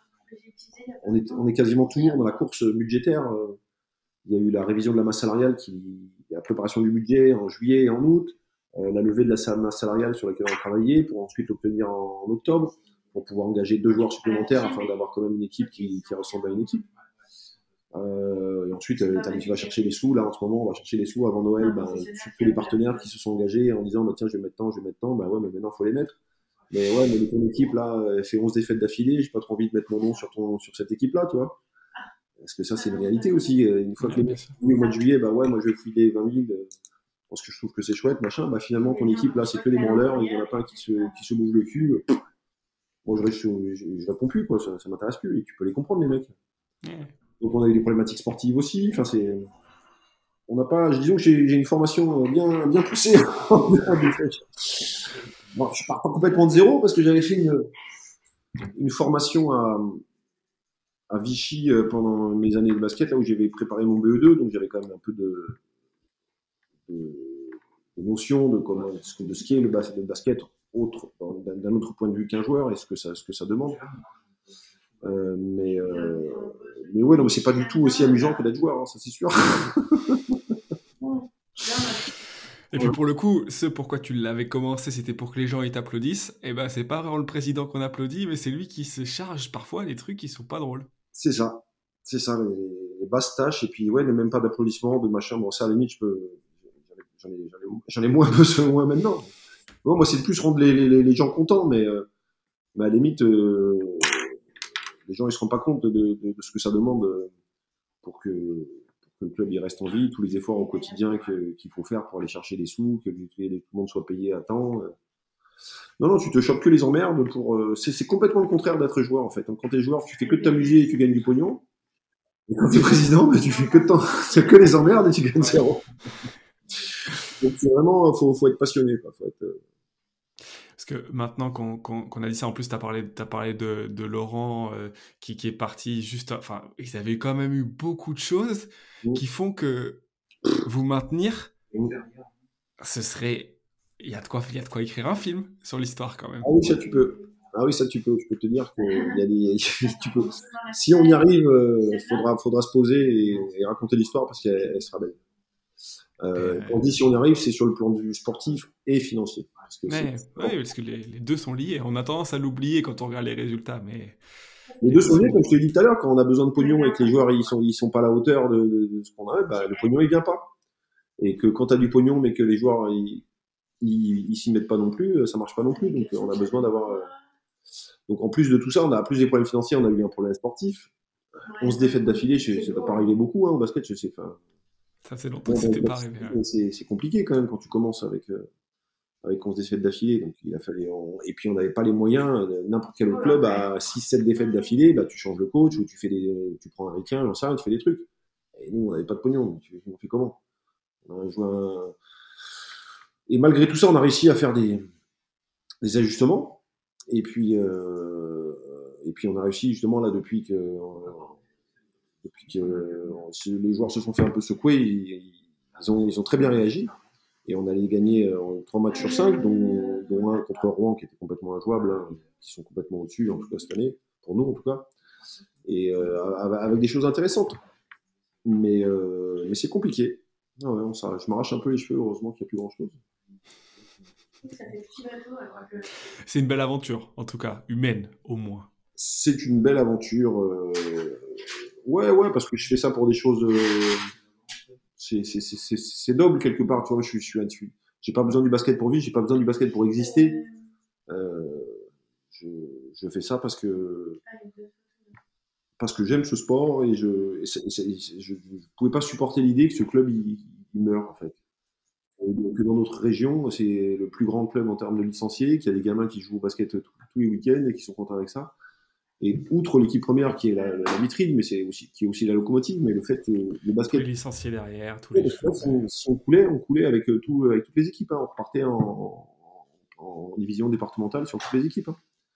On est, on est quasiment toujours dans la course budgétaire. Il y a eu la révision de la masse salariale, qui, la préparation du budget en juillet et en août, euh, la levée de la masse salariale sur laquelle on a travaillé pour ensuite l'obtenir en, en octobre, pour pouvoir engager deux joueurs supplémentaires afin d'avoir quand même une équipe qui, qui ressemble à une équipe. Euh, et ensuite, euh, tu vas chercher les sous. Là, en ce moment, on va chercher les sous avant Noël. Ben, tous les partenaires qui se sont engagés en disant bah, tiens, je vais mettre tant, je vais mettre tant. Ben ouais, mais maintenant, il faut les mettre. Mais ouais, mais ton équipe, là, elle fait onze défaites d'affilée. J'ai pas trop envie de mettre mon nom sur, ton, sur cette équipe-là, tu vois. Parce que ça, c'est une réalité aussi. Une fois que Ouais, les bien mecs sûr. disent au mois de juillet, bah ouais, moi, je vais filer vingt mille euh, parce que je trouve que c'est chouette, machin. Bah finalement, ton équipe, là, c'est que des branleurs. Il y en a pas un qui se, qui se bouge le cul. Pff, moi, je, je, je, je réponds plus, quoi. Ça, ça m'intéresse plus. Et tu peux les comprendre, les mecs. Ouais. Donc, on a eu des problématiques sportives aussi. Enfin, c'est. On n'a pas. Disons que j'ai j'ai une formation bien, bien poussée. Bon, je pars pas complètement de zéro parce que j'avais fait une, une formation à, à Vichy euh, pendant mes années de basket, là où j'avais préparé mon B E deux, donc j'avais quand même un peu de, de, de notion de, comment, de ce de ce qu'est le, bas, le basket autre, d'un d'un autre point de vue qu'un joueur et ce que ça, ce que ça demande. Euh, mais, euh, mais ouais, non, mais c'est pas du tout aussi amusant que d'être joueur, hein, ça c'est sûr. Et puis pour le coup, ce pourquoi tu l'avais commencé, c'était pour que les gens ils t'applaudissent. Et ben c'est pas vraiment le président qu'on applaudit, mais c'est lui qui se charge parfois des trucs qui sont pas drôles. C'est ça, c'est ça, les, les basses tâches, et puis ouais, même pas d'applaudissements, de machin, bon ça à la limite, je peux, j'en ai, j'en ai, j'en ai moins besoin moins maintenant. Bon, moi c'est plus rendre les, les, les gens contents, mais, euh, mais à la limite, euh, les gens ils se rendent pas compte de, de, de ce que ça demande pour que, pour que le club il reste en vie, tous les efforts au quotidien que, qu'il faut faire pour aller chercher des sous, que, que tout le monde soit payé à temps. Non, non, tu te chopes que les emmerdes pour. Euh, c'est, c'est complètement le contraire d'être joueur en fait. Donc, quand t'es joueur, tu fais que de t'amuser et tu gagnes du pognon. Et quand t'es président, bah, tu fais que de temps, c'est que les emmerdes et tu gagnes Ouais. zéro. Donc c'est vraiment, faut, faut être passionné, quoi. Faut être, euh, Parce que maintenant qu'on qu'on- qu'on a dit ça, en plus, tu as parlé, t'as parlé de, de Laurent euh, qui, qui est parti juste. Enfin, ils avaient quand même eu beaucoup de choses qui font que vous maintenir, ce serait. Il y a de quoi, il y a de quoi écrire un film sur l'histoire quand même. Ah oui, ça tu peux. Ah oui, ça tu peux. Je peux te dire qu'il y a des. Tu peux. Si on y arrive, euh, faudra, faudra se poser et, et raconter l'histoire parce qu'elle elle sera belle. Et, Euh, euh, on dit si on y arrive, c'est sur le plan de vue sportif et financier. Parce que c'est, ouais, ouais, parce que les, les deux sont liés. On a tendance à l'oublier quand on regarde les résultats, mais les les deux deux sont sont liés, comme liés. je te l'ai dit tout à l'heure, quand on a besoin de pognon et que les joueurs ils sont, ils sont pas à la hauteur de, de, de ce qu'on a, bah, le pognon il vient pas. Et que quand tu as du pognon mais que les joueurs ils, ils, ils s'y mettent pas non plus, ça marche pas non plus. Donc on a besoin d'avoir. euh, Donc en plus de tout ça, on a plus des problèmes financiers, on a eu un problème sportif. onze défaites d'affilée, je- ça peut pas arriver beaucoup hein, au basket, je sais. Enfin, Ça faisait longtemps que bon, c'était bon, pas arrivé. Ouais. c'est, c'est compliqué quand même quand tu commences avec. Euh, avec onze défaites d'affilée. Donc, il a fallu, on... Et puis, on n'avait pas les moyens. N'importe quel autre club a six sept défaites d'affilée, bah, tu changes le coach ou tu, fais des... tu prends un ricain, j'en sais rien, tu fais des trucs. Et nous, on n'avait pas de pognon. Donc, on fait comment? On a joué un... Et malgré tout ça, on a réussi à faire des, des ajustements. Et puis, euh... et puis, on a réussi justement là depuis que, depuis que euh, les joueurs se sont fait un peu secouer. Ils, ils, ont, ils ont très bien réagi. Et on allait gagner euh, trois matchs sur cinq, dont, dont un contre Rouen qui était complètement injouable, hein, qui sont complètement au-dessus, en tout cas cette année, pour nous en tout cas. Et euh, avec des choses intéressantes. Mais, euh, mais c'est compliqué. Ah ouais, on je m'arrache un peu les cheveux, heureusement qu'il n'y a plus grand-chose. C'est une belle aventure, en tout cas, humaine, au moins. C'est une belle aventure. Euh... Ouais, ouais, parce que je fais ça pour des choses... Euh... C'est noble quelque part, tu vois, je suis, je suis là-dessus. J'ai pas besoin du basket pour vivre, j'ai pas besoin du basket pour exister. Euh, je, je fais ça parce que parce que j'aime ce sport et je et c'est, c'est, je ne pouvais pas supporter l'idée que ce club il, il meure en fait. Et que dans notre région, c'est le plus grand club en termes de licenciés, qu'il y a des gamins qui jouent au basket tous, tous les week-ends et qui sont contents avec ça. Et outre l'équipe première qui est la, la vitrine, mais c'est aussi qui est aussi la locomotive, mais le fait que le basket, tous les licenciés derrière, tous les, les choses, on, on coulait, on coulait avec tout, avec toutes les équipes. Hein. On repartait en, en, en division départementale sur toutes les équipes. Hein.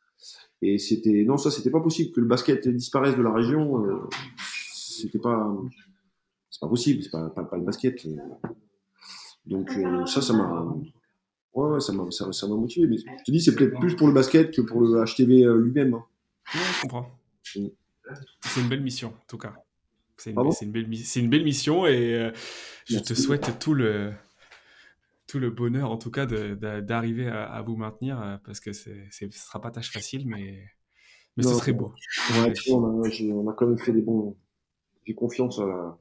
Et c'était non, ça c'était pas possible que le basket disparaisse de la région. Euh, c'était pas, c'est pas possible. C'est pas, pas, pas le basket. Donc euh, ça, ça m'a, ouais, ça m'a, ça, ça m'a motivé. Mais je te dis, c'est peut-être plus pour le basket que pour le H T V lui-même. Hein. Ouais, je comprends. Mm. C'est une belle mission, en tout cas. C'est une, ah bon c'est une, belle, c'est une belle mission et euh, je Merci. te souhaite tout le, tout le bonheur, en tout cas, de, de, d'arriver à, à vous maintenir euh, parce que c'est, c'est, ce ne sera pas tâche facile, mais, mais non, ce serait beau. Ouais, on, a, on a quand même fait des bons. J'ai confiance à la,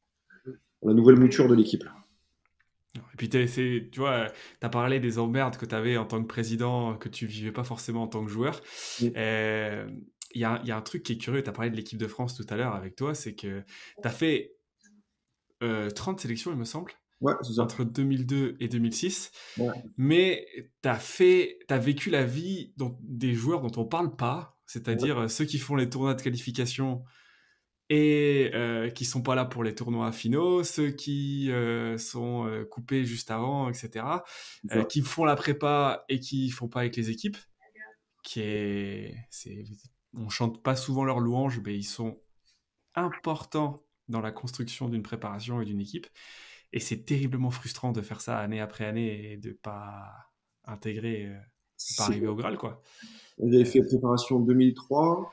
à la nouvelle mouture de l'équipe. Et puis, tu vois, tu as parlé des emmerdes que tu avais en tant que président, que tu vivais pas forcément en tant que joueur. Il oui. euh, y, y a un truc qui est curieux, tu as parlé de l'équipe de France tout à l'heure avec toi, c'est que tu as fait euh, trente sélections, il me semble, ouais, c'est ça. entre deux mille deux et deux mille six. Ouais. Mais tu as fait, tu as vécu la vie dont, des joueurs dont on parle pas, c'est-à-dire ouais. ceux qui font les tournois de qualification et euh, qui sont pas là pour les tournois finaux, ceux qui euh, sont euh, coupés juste avant, et cetera, euh, qui font la prépa et qui font pas avec les équipes, qui est, c'est, on chante pas souvent leurs louanges, mais ils sont importants dans la construction d'une préparation et d'une équipe, et c'est terriblement frustrant de faire ça année après année et de pas intégrer, euh, de pas arriver au Graal, quoi. J'avais fait préparation en deux mille trois.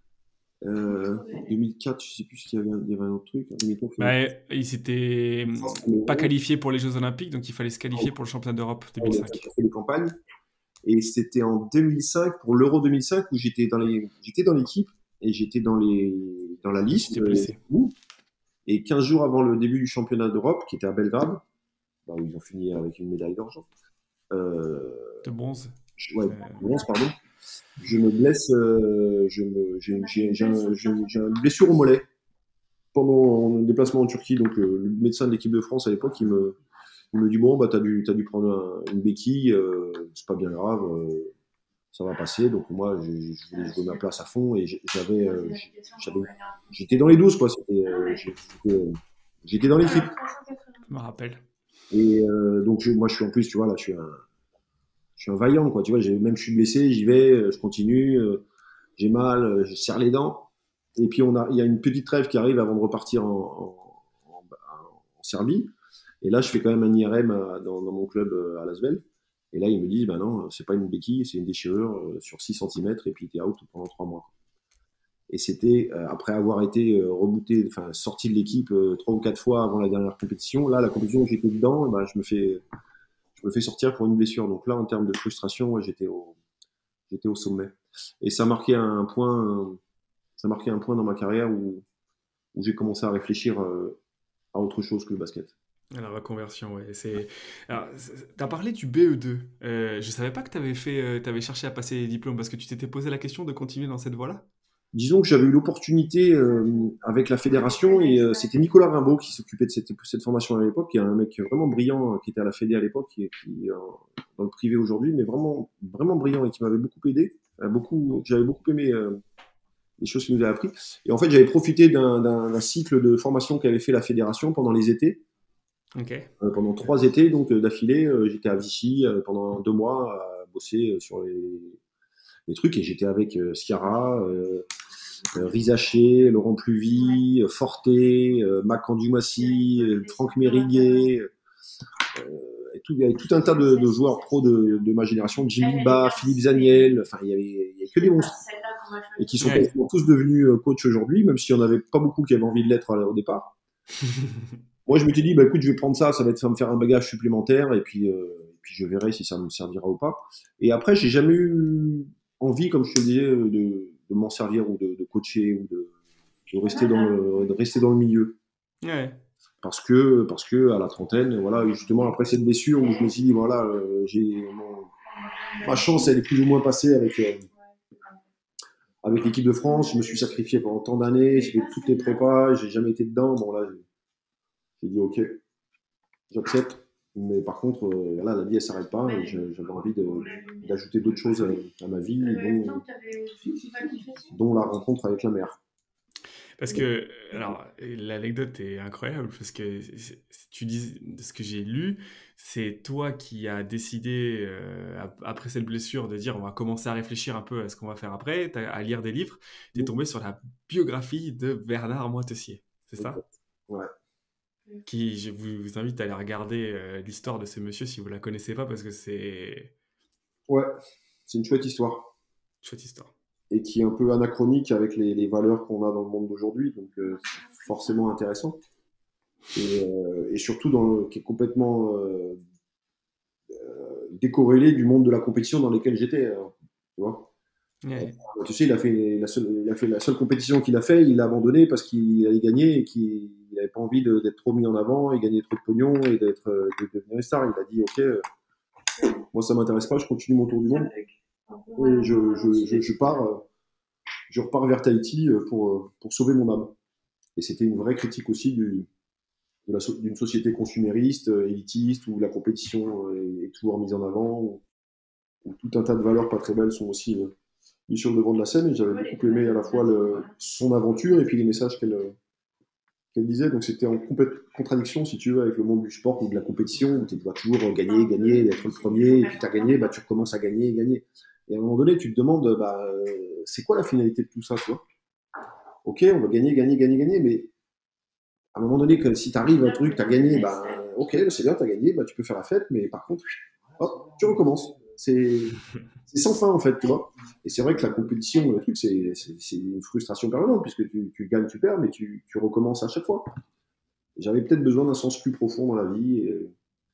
Euh, deux mille quatre, je sais plus s'il y avait, il y avait un autre truc. deux mille quatre, bah, il s'était pas qualifié pour les Jeux Olympiques, donc il fallait se qualifier pour le championnat d'Europe deux mille cinq. J'ai fait les campagnes. Et c'était en deux mille cinq, pour l'Euro deux mille cinq, où j'étais dans les, j'étais dans l'équipe et j'étais dans les, dans la liste. Euh, et quinze jours avant le début du championnat d'Europe, qui était à Belgrade, bah, où ils ont fini avec une médaille d'argent. Euh, de bronze. Ouais, de bronze, pardon. Je me blesse, euh, je me, j'ai, j'ai, j'ai, un, j'ai, j'ai une blessure au mollet pendant mon déplacement en Turquie. Donc, euh, le médecin de l'équipe de France à l'époque, il me, il me dit bon, bah, t'as dû, t'as dû prendre un, une béquille, euh, c'est pas bien grave, euh, ça va passer. Donc, moi, je, je voulais jouer ma place à fond et j'avais, euh, j'avais, j'étais dans les douze, quoi. C'était, euh, j'étais, j'étais dans l'équipe. Je me rappelle. Et euh, donc, je, moi, je suis en plus, tu vois, là, je suis un. Je suis un vaillant, quoi. Tu vois, j'ai, même je suis blessé, j'y vais, je continue, euh, j'ai mal, je serre les dents. Et puis, on a, il y a une petite trêve qui arrive avant de repartir en, en, en, en Serbie. Et là, je fais quand même un I R M à, dans, dans mon club à Lasvel. Et là, ils me disent, ben non, c'est pas une béquille, c'est une déchirure euh, sur six centimètres et puis t'es out pendant trois mois. Et c'était, euh, après avoir été euh, rebooté, enfin, sorti de l'équipe euh, trois ou quatre fois avant la dernière compétition, là, la compétition où j'étais dedans, ben, je me fais, je me fais sortir pour une blessure. Donc là, en termes de frustration, ouais, j'étais au, j'étais au sommet. Et ça marquait un point, ça marquait un point dans ma carrière où, où j'ai commencé à réfléchir euh, à autre chose que le basket. La reconversion, ouais. C'est... Alors, t'as parlé du B E deux. Euh, je savais pas que t'avais fait, euh, t'avais cherché à passer les diplômes parce que tu t'étais posé la question de continuer dans cette voie-là. Disons que j'avais eu l'opportunité euh, avec la fédération et euh, c'était Nicolas Rimbaud qui s'occupait de cette, cette formation à l'époque, qui est un mec vraiment brillant euh, qui était à la fédé à l'époque, qui, qui euh, dans le privé aujourd'hui, mais vraiment, vraiment brillant et qui m'avait beaucoup aidé. Euh, beaucoup, j'avais beaucoup aimé euh, les choses qu'il nous a appris. Et en fait, j'avais profité d'un, d'un, d'un cycle de formation qu'avait fait la fédération pendant les étés. Ok. Euh, pendant trois étés, donc euh, d'affilée, euh, j'étais à Vichy euh, pendant deux mois à bosser euh, sur les, les trucs et j'étais avec euh, Sciarra, euh, euh, Rizaché, Laurent Pluvy, euh, Forte, euh, Mac Andoumassi, euh, Franck Mériguet, euh, et tout, il y avait tout un tas de, de joueurs pros de, de ma génération, Jimmy Ba, Philippe Zaniel, enfin il y avait, il y avait que des monstres et qui sont Ouais. quasiment tous devenus euh, coachs aujourd'hui, même s'il n'y en avait pas beaucoup qui avaient envie de l'être euh, au départ. Moi, je m'étais dit, bah, écoute, je vais prendre ça, ça va, être, ça va me faire un bagage supplémentaire, et puis, euh, et puis je verrai si ça me servira ou pas. Et après, j'ai jamais eu envie, comme je te disais, de, de m'en servir ou de, de coacher ou de, de rester dans le, de rester dans le milieu. Ouais. Parce que, parce que à la trentaine, voilà, et justement après cette blessure où je me suis dit, voilà, euh, j'ai mon- ma chance, elle est plus ou moins passée avec, euh, avec l'équipe de France. Je me suis sacrifié pendant tant d'années, j'ai fait toutes les prépas, j'ai jamais été dedans. Bon là, j'ai j'ai dit, ok, j'accepte. Mais par contre, euh, là, la vie, elle s'arrête pas. Et je- j'avais envie de- d'ajouter d'autres choses à, à ma vie, dont, dont la rencontre avec la mère. Parce que, alors, l'anecdote est incroyable, parce que c'est- c'est- tu dis, de ce que j'ai lu, c'est toi qui as décidé, euh, ap- après cette blessure, de dire on va commencer à réfléchir un peu à ce qu'on va faire après, t'as- à lire des livres, tu es tombé sur la biographie de Bernard Moitessier, c'est ça? Ouais. Qui, je vous, vous invite à aller regarder euh, l'histoire de ce monsieur si vous la connaissez pas, parce que c'est Ouais, c'est une chouette histoire. une chouette histoire. Et qui est un peu anachronique avec les, les valeurs qu'on a dans le monde d'aujourd'hui. Donc, euh, c'est forcément intéressant. Et, euh, et surtout, dans le- qui est complètement euh, décorrélé du monde de la compétition dans lequel j'étais. euh, tu vois. Ouais. Tu sais, il a fait la seule, il a fait la seule compétition qu'il a fait, il l'a abandonné parce qu'il allait gagner et qu'il n'avait pas envie de- d'être trop mis en avant et gagner trop de pognon et d'être, euh, de devenir une star. Il a dit, ok, euh, moi ça m'intéresse pas, je continue mon tour du monde et je, je, je, je pars, euh, je repars vers Tahiti euh, pour, euh, pour sauver mon âme. Et c'était une vraie critique aussi du, de la so- d'une société consumériste, euh, élitiste, où la compétition euh, est, est toujours mise en avant, où, où tout un tas de valeurs pas très belles sont aussi euh, mises sur le devant de la scène. Et j'avais beaucoup aimé à la fois le, son aventure et puis les messages qu'elle euh, qu'elle disait. Donc c'était en complète contradiction, si tu veux, avec le monde du sport ou de la compétition, où tu dois toujours gagner, gagner, être le premier, et puis tu as gagné, bah, tu recommences à gagner, gagner. Et à un moment donné, tu te demandes, bah, euh, c'est quoi la finalité de tout ça, tu vois? Ok, on va gagner, gagner, gagner, gagner, mais à un moment donné, que si tu arrives à un truc, tu as gagné, bah, ok, c'est bien, tu as gagné, bah, tu peux faire la fête, mais par contre, hop, tu recommences. C'est c'est sans fin, en fait, tu vois. Et c'est vrai que la compétition, le truc, c'est c'est- c'est une frustration permanente, puisque tu, tu gagnes, tu perds, mais tu, tu recommences à chaque fois. J'avais peut-être besoin d'un sens plus profond dans la vie, et,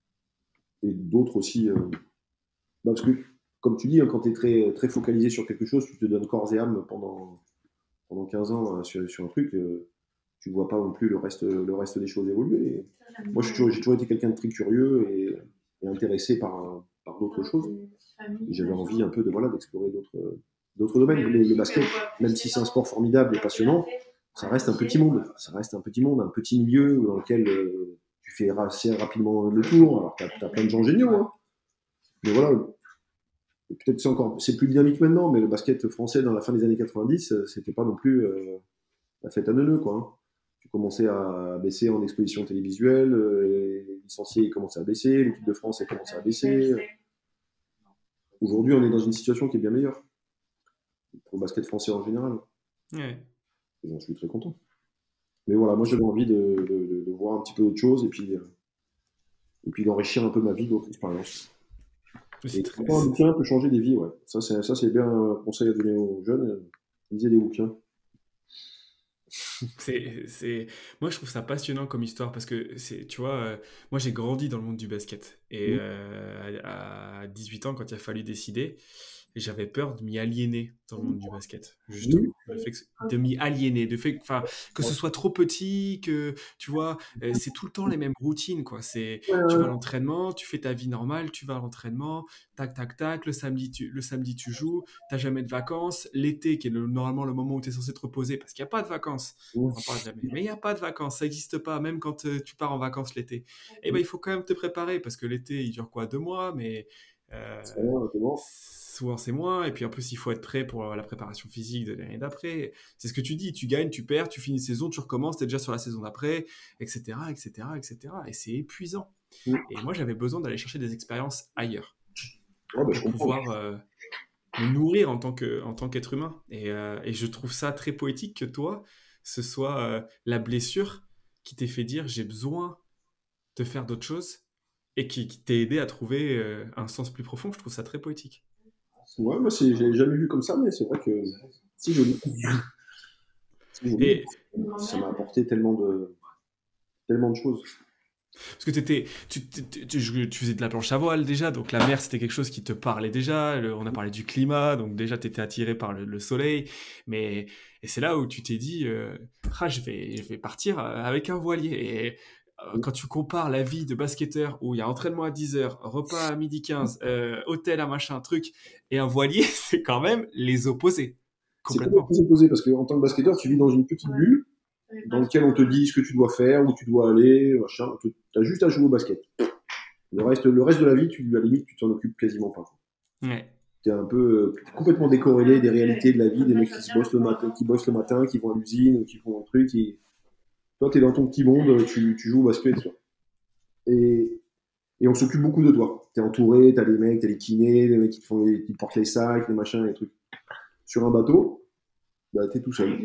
et d'autres aussi. euh, bah, parce que, comme tu dis, hein, quand tu es très, très focalisé sur quelque chose, tu te donnes corps et âme pendant, pendant quinze ans euh, sur, sur un truc, euh, tu vois pas non plus le reste, le reste des choses évoluer. Et moi, j'ai toujours, j'ai toujours été quelqu'un de très curieux et, et intéressé par, par d'autres choses. Et j'avais envie un peu de voilà d'explorer d'autres d'autres domaines. Le, le basket, même si c'est un sport formidable et passionnant, ça reste un petit monde. Ça reste un petit monde, un petit milieu dans lequel euh, tu fais assez rapidement le tour. Alors, tu as, plein de gens géniaux, hein. Mais voilà, peut-être c'est encore c'est plus dynamique maintenant, mais le basket français dans la fin des années quatre-vingt-dix, euh, c'était pas non plus euh, la fête à neuneux, quoi. Hein. Tu commençais à baisser en exposition télévisuelle, euh, les licenciés commençaient à baisser, l'équipe de France a commencé à baisser. Aujourd'hui, on est dans une situation qui est bien meilleure pour le basket français en général. Ouais. Et j'en suis très content. Mais voilà, moi j'avais envie de, de, de, de voir un petit peu autre chose et puis, euh, et puis d'enrichir un peu ma vie d'autres expériences. C'est Et très- pourquoi un c'est- bouquin peut changer des vies, ouais. Ça, c'est, ça, c'est bien un conseil à donner aux jeunes. euh, Lisez des bouquins. C'est, c'est... Moi, je trouve ça passionnant comme histoire parce que, c'est, tu vois, euh, moi j'ai grandi dans le monde du basket. Et Mmh. euh, à à dix-huit ans, quand il a fallu décider, j'avais peur de m'y aliéner dans le monde du basket, Oui. justement. Le fait que- de m'y aliéner, de fait, que- enfin, que ce soit trop petit, que, tu vois, euh, c'est tout le temps les mêmes routines, quoi. C'est, Ouais, tu vas à ouais. l'entraînement, tu fais ta vie normale, tu vas à l'entraînement, tac, tac, tac, le samedi, tu, le samedi, tu joues, t'as jamais de vacances. L'été, qui est le- normalement le moment où tu es censé te reposer, parce qu'il n'y a pas de vacances. Mmh. On n'en parle jamais. Mais il n'y a pas de vacances, ça n'existe pas, même quand euh, tu pars en vacances l'été. Eh ben, il faut quand même te préparer, parce que l'été, il dure quoi, deux mois, mais Euh, C'est rien, honnêtement. souvent, c'est moins. Et puis, en plus, il faut être prêt pour la préparation physique de l'année d'après. C'est ce que tu dis. Tu gagnes, tu perds, tu finis une saison, tu recommences, tu es déjà sur la saison d'après, et cetera, et cetera, et cetera. Et c'est épuisant. Mm. Et moi, j'avais besoin d'aller chercher des expériences ailleurs Ouais, bah, je pour comprends. pouvoir euh, me nourrir en tant que, en tant qu'être humain. Et, euh, et je trouve ça très poétique que toi, ce soit euh, la blessure qui t'ait fait dire j'ai besoin de faire d'autres choses et qui, qui t'ait aidé à trouver euh, un sens plus profond. Je trouve ça très poétique. Ouais, moi, c'est, je l'ai jamais vu comme ça, mais c'est vrai que c'est joli. C'est joli. Et Ça m'a apporté tellement de, tellement de choses. parce que t'étais, tu, tu, tu, tu faisais de la planche à voile déjà, donc la mer c'était quelque chose qui te parlait déjà. Le- on a parlé du climat, donc déjà tu étais attiré par le, le soleil. Mais et c'est là où tu t'es dit, euh, ah, je vais, je vais partir euh, avec un voilier. Et euh, quand tu compares la vie de basketteur où il y a entraînement à dix heures, repas à midi quinze, euh, hôtel à machin, truc, et un voilier, c'est quand même les opposés. C'est Complètement. complètement opposé parce qu'en tant que basketteur, tu vis dans une petite bulle dans laquelle on te dit ce que tu dois faire, où tu dois aller, machin. Tu as juste à jouer au basket. Le reste, le reste de la vie, tu, à la limite, tu t'en occupes quasiment pas. Ouais. Tu es un peu t'es complètement décorrélé des réalités de la vie, des mecs qui se bossent le matin, qui bossent le matin, qui vont à l'usine, qui font un truc. Et... Toi, tu es dans ton petit monde, tu, tu joues au basket. Tu vois. Et, et on s'occupe beaucoup de toi. Tu es entouré, tu as les mecs, tu as les kinés, les mecs qui te, font les, qui te portent les sacs, les machins, les trucs. Sur un bateau, bah, tu es tout seul.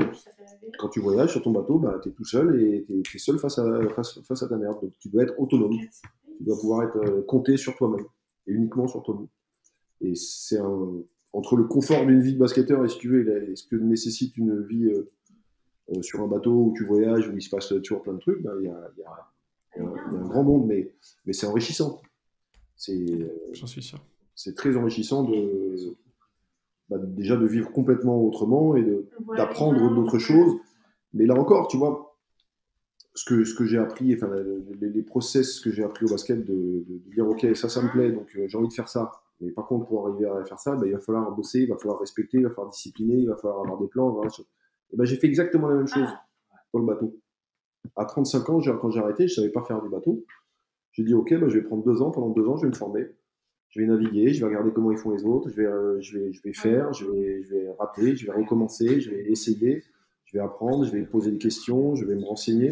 Quand tu voyages sur ton bateau, bah, tu es tout seul et tu es seul face à, face, face à ta merde. Donc tu dois être autonome. Tu dois pouvoir être euh, compté sur toi-même et uniquement sur toi-même. Et c'est un, entre le confort d'une vie de basketteur et, si tu veux, et, et ce que nécessite une vie euh, euh, sur un bateau où tu voyages, où il se passe toujours plein de trucs, bah, il y, a, y, a, y, a, y a un grand monde, mais, mais c'est enrichissant. C'est, euh, J'en suis sûr. C'est très enrichissant de, bah, déjà de vivre complètement autrement et de, d'apprendre d'autres choses. Mais là encore, tu vois, ce que, ce que j'ai appris, enfin, les, les process que j'ai appris au basket, de, de, de dire, OK, ça, ça me plaît, donc euh, j'ai envie de faire ça. Mais par contre, pour arriver à faire ça, bah, il va falloir bosser, il va falloir respecter, il va falloir discipliner, il va falloir avoir des plans. Voilà. Et ben, j'ai fait exactement la même chose pour le bateau. À trente-cinq ans, quand j'ai arrêté, je ne savais pas faire du bateau. J'ai dit, OK, bah, je vais prendre deux ans. Pendant deux ans, je vais me former. Je vais naviguer, je vais regarder comment ils font les autres, je vais, euh, je vais, je vais faire, je vais, je vais rater, je vais recommencer, je vais essayer, je vais apprendre, je vais poser des questions, je vais me renseigner.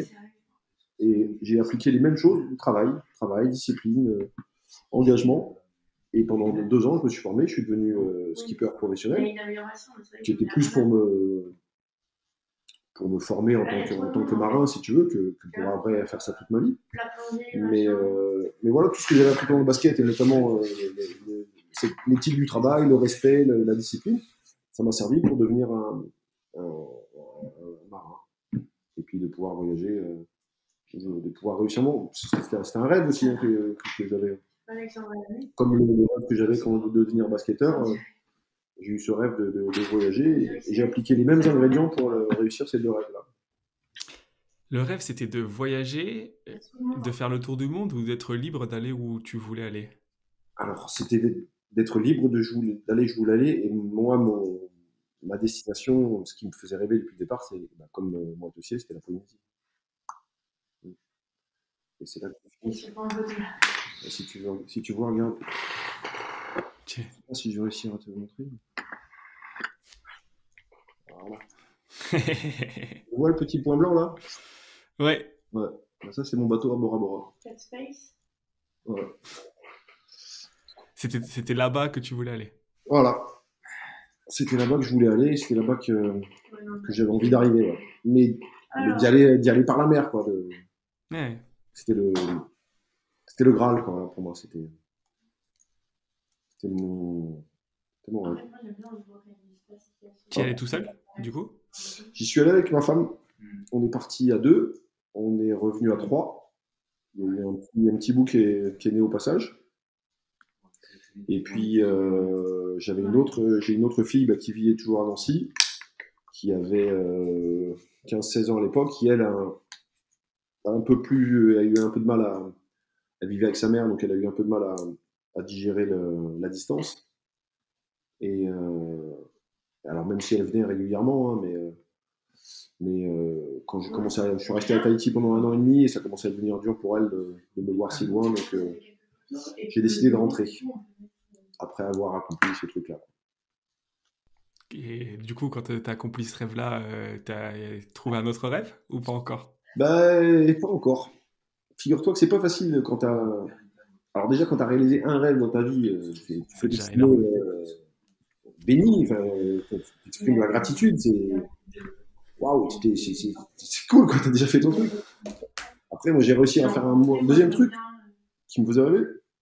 Et j'ai appliqué les mêmes choses, travail, travail, discipline, euh, engagement. Et pendant deux ans, je me suis formé, je suis devenu euh, skipper professionnel, qui était plus pour me, pour me former en tant, que, en tant que marin, si tu veux, que, que pour après faire ça toute ma vie. Mais, euh, mais voilà, tout ce que j'avais appris dans le basket, et notamment euh, l'éthique du travail, le respect, le, la discipline, ça m'a servi pour devenir un, un, un marin. Et puis de pouvoir voyager, euh, de pouvoir réussir. Bon, c'était, c'était un rêve aussi hein, que, que, que j'avais. Comme le, le rêve que j'avais quand de devenir basketteur, euh, j'ai eu ce rêve de, de, de voyager et, et j'ai appliqué les mêmes ingrédients pour euh, réussir ces deux rêves-là. Le rêve, c'était de voyager, de faire le tour du monde ou d'être libre d'aller où tu voulais aller? Alors, c'était d'être libre de jouer, d'aller où je voulais aller. Et moi, mon, ma destination, ce qui me faisait rêver depuis le départ, c'est, bah, comme euh, moi aussi, c'était la Polynésie. Et c'est là que je suis. Et si tu veux, si tu vois, regarde. Je sais pas si je vais réussir à te le montrer. Voilà. Tu vois le petit point blanc là? Ouais. Ouais. Ça, c'est mon bateau à Bora Bora. Ouais. C'était, c'était là-bas que tu voulais aller. Voilà. C'était là-bas que je voulais aller, c'était là-bas que, que j'avais envie d'arriver. Ouais. Mais, mais d'y, aller, d'y aller par la mer, quoi. De... Ouais. C'était le, c'était le Graal, quoi, pour moi. C'était, c'était mon, c'était mon rêve. Tu y allais tout seul, du coup? J'y suis allé avec ma femme. On est parti à deux. On est revenu à trois. Il y a eu un petit, un petit bout qui est, qui est né au passage. Et puis, euh, j'avais une autre, j'ai une autre fille bah, qui vivait toujours à Nancy, qui avait euh, quinze seize ans à l'époque, qui elle a un, a un peu plus, a eu un peu de mal à, elle vivait avec sa mère, donc elle a eu un peu de mal à, à digérer le, la distance. Et euh, alors même si elle venait régulièrement, hein, mais euh, mais euh, quand j'ai commencé, à, je suis resté à Tahiti pendant un an et demi et ça commençait à devenir dur pour elle de, de me voir si loin, donc euh, j'ai décidé de rentrer. après avoir accompli ce truc-là. Et du coup, quand tu as accompli ce rêve-là, euh, tu as trouvé un autre rêve ou pas encore? Ben, pas encore. Figure-toi que c'est pas facile quand t'as. Alors déjà, quand tu as réalisé un rêve dans ta vie, euh, tu peux C'est déjà t'estimer énorme. euh, béni, enfin, euh, tu exprimes la gratitude, c'est waouh, c'est c'est- c'est- c'est cool quand tu as déjà fait ton truc. Après, moi, j'ai réussi à faire un, mo- deuxième truc qui me faisait rêver.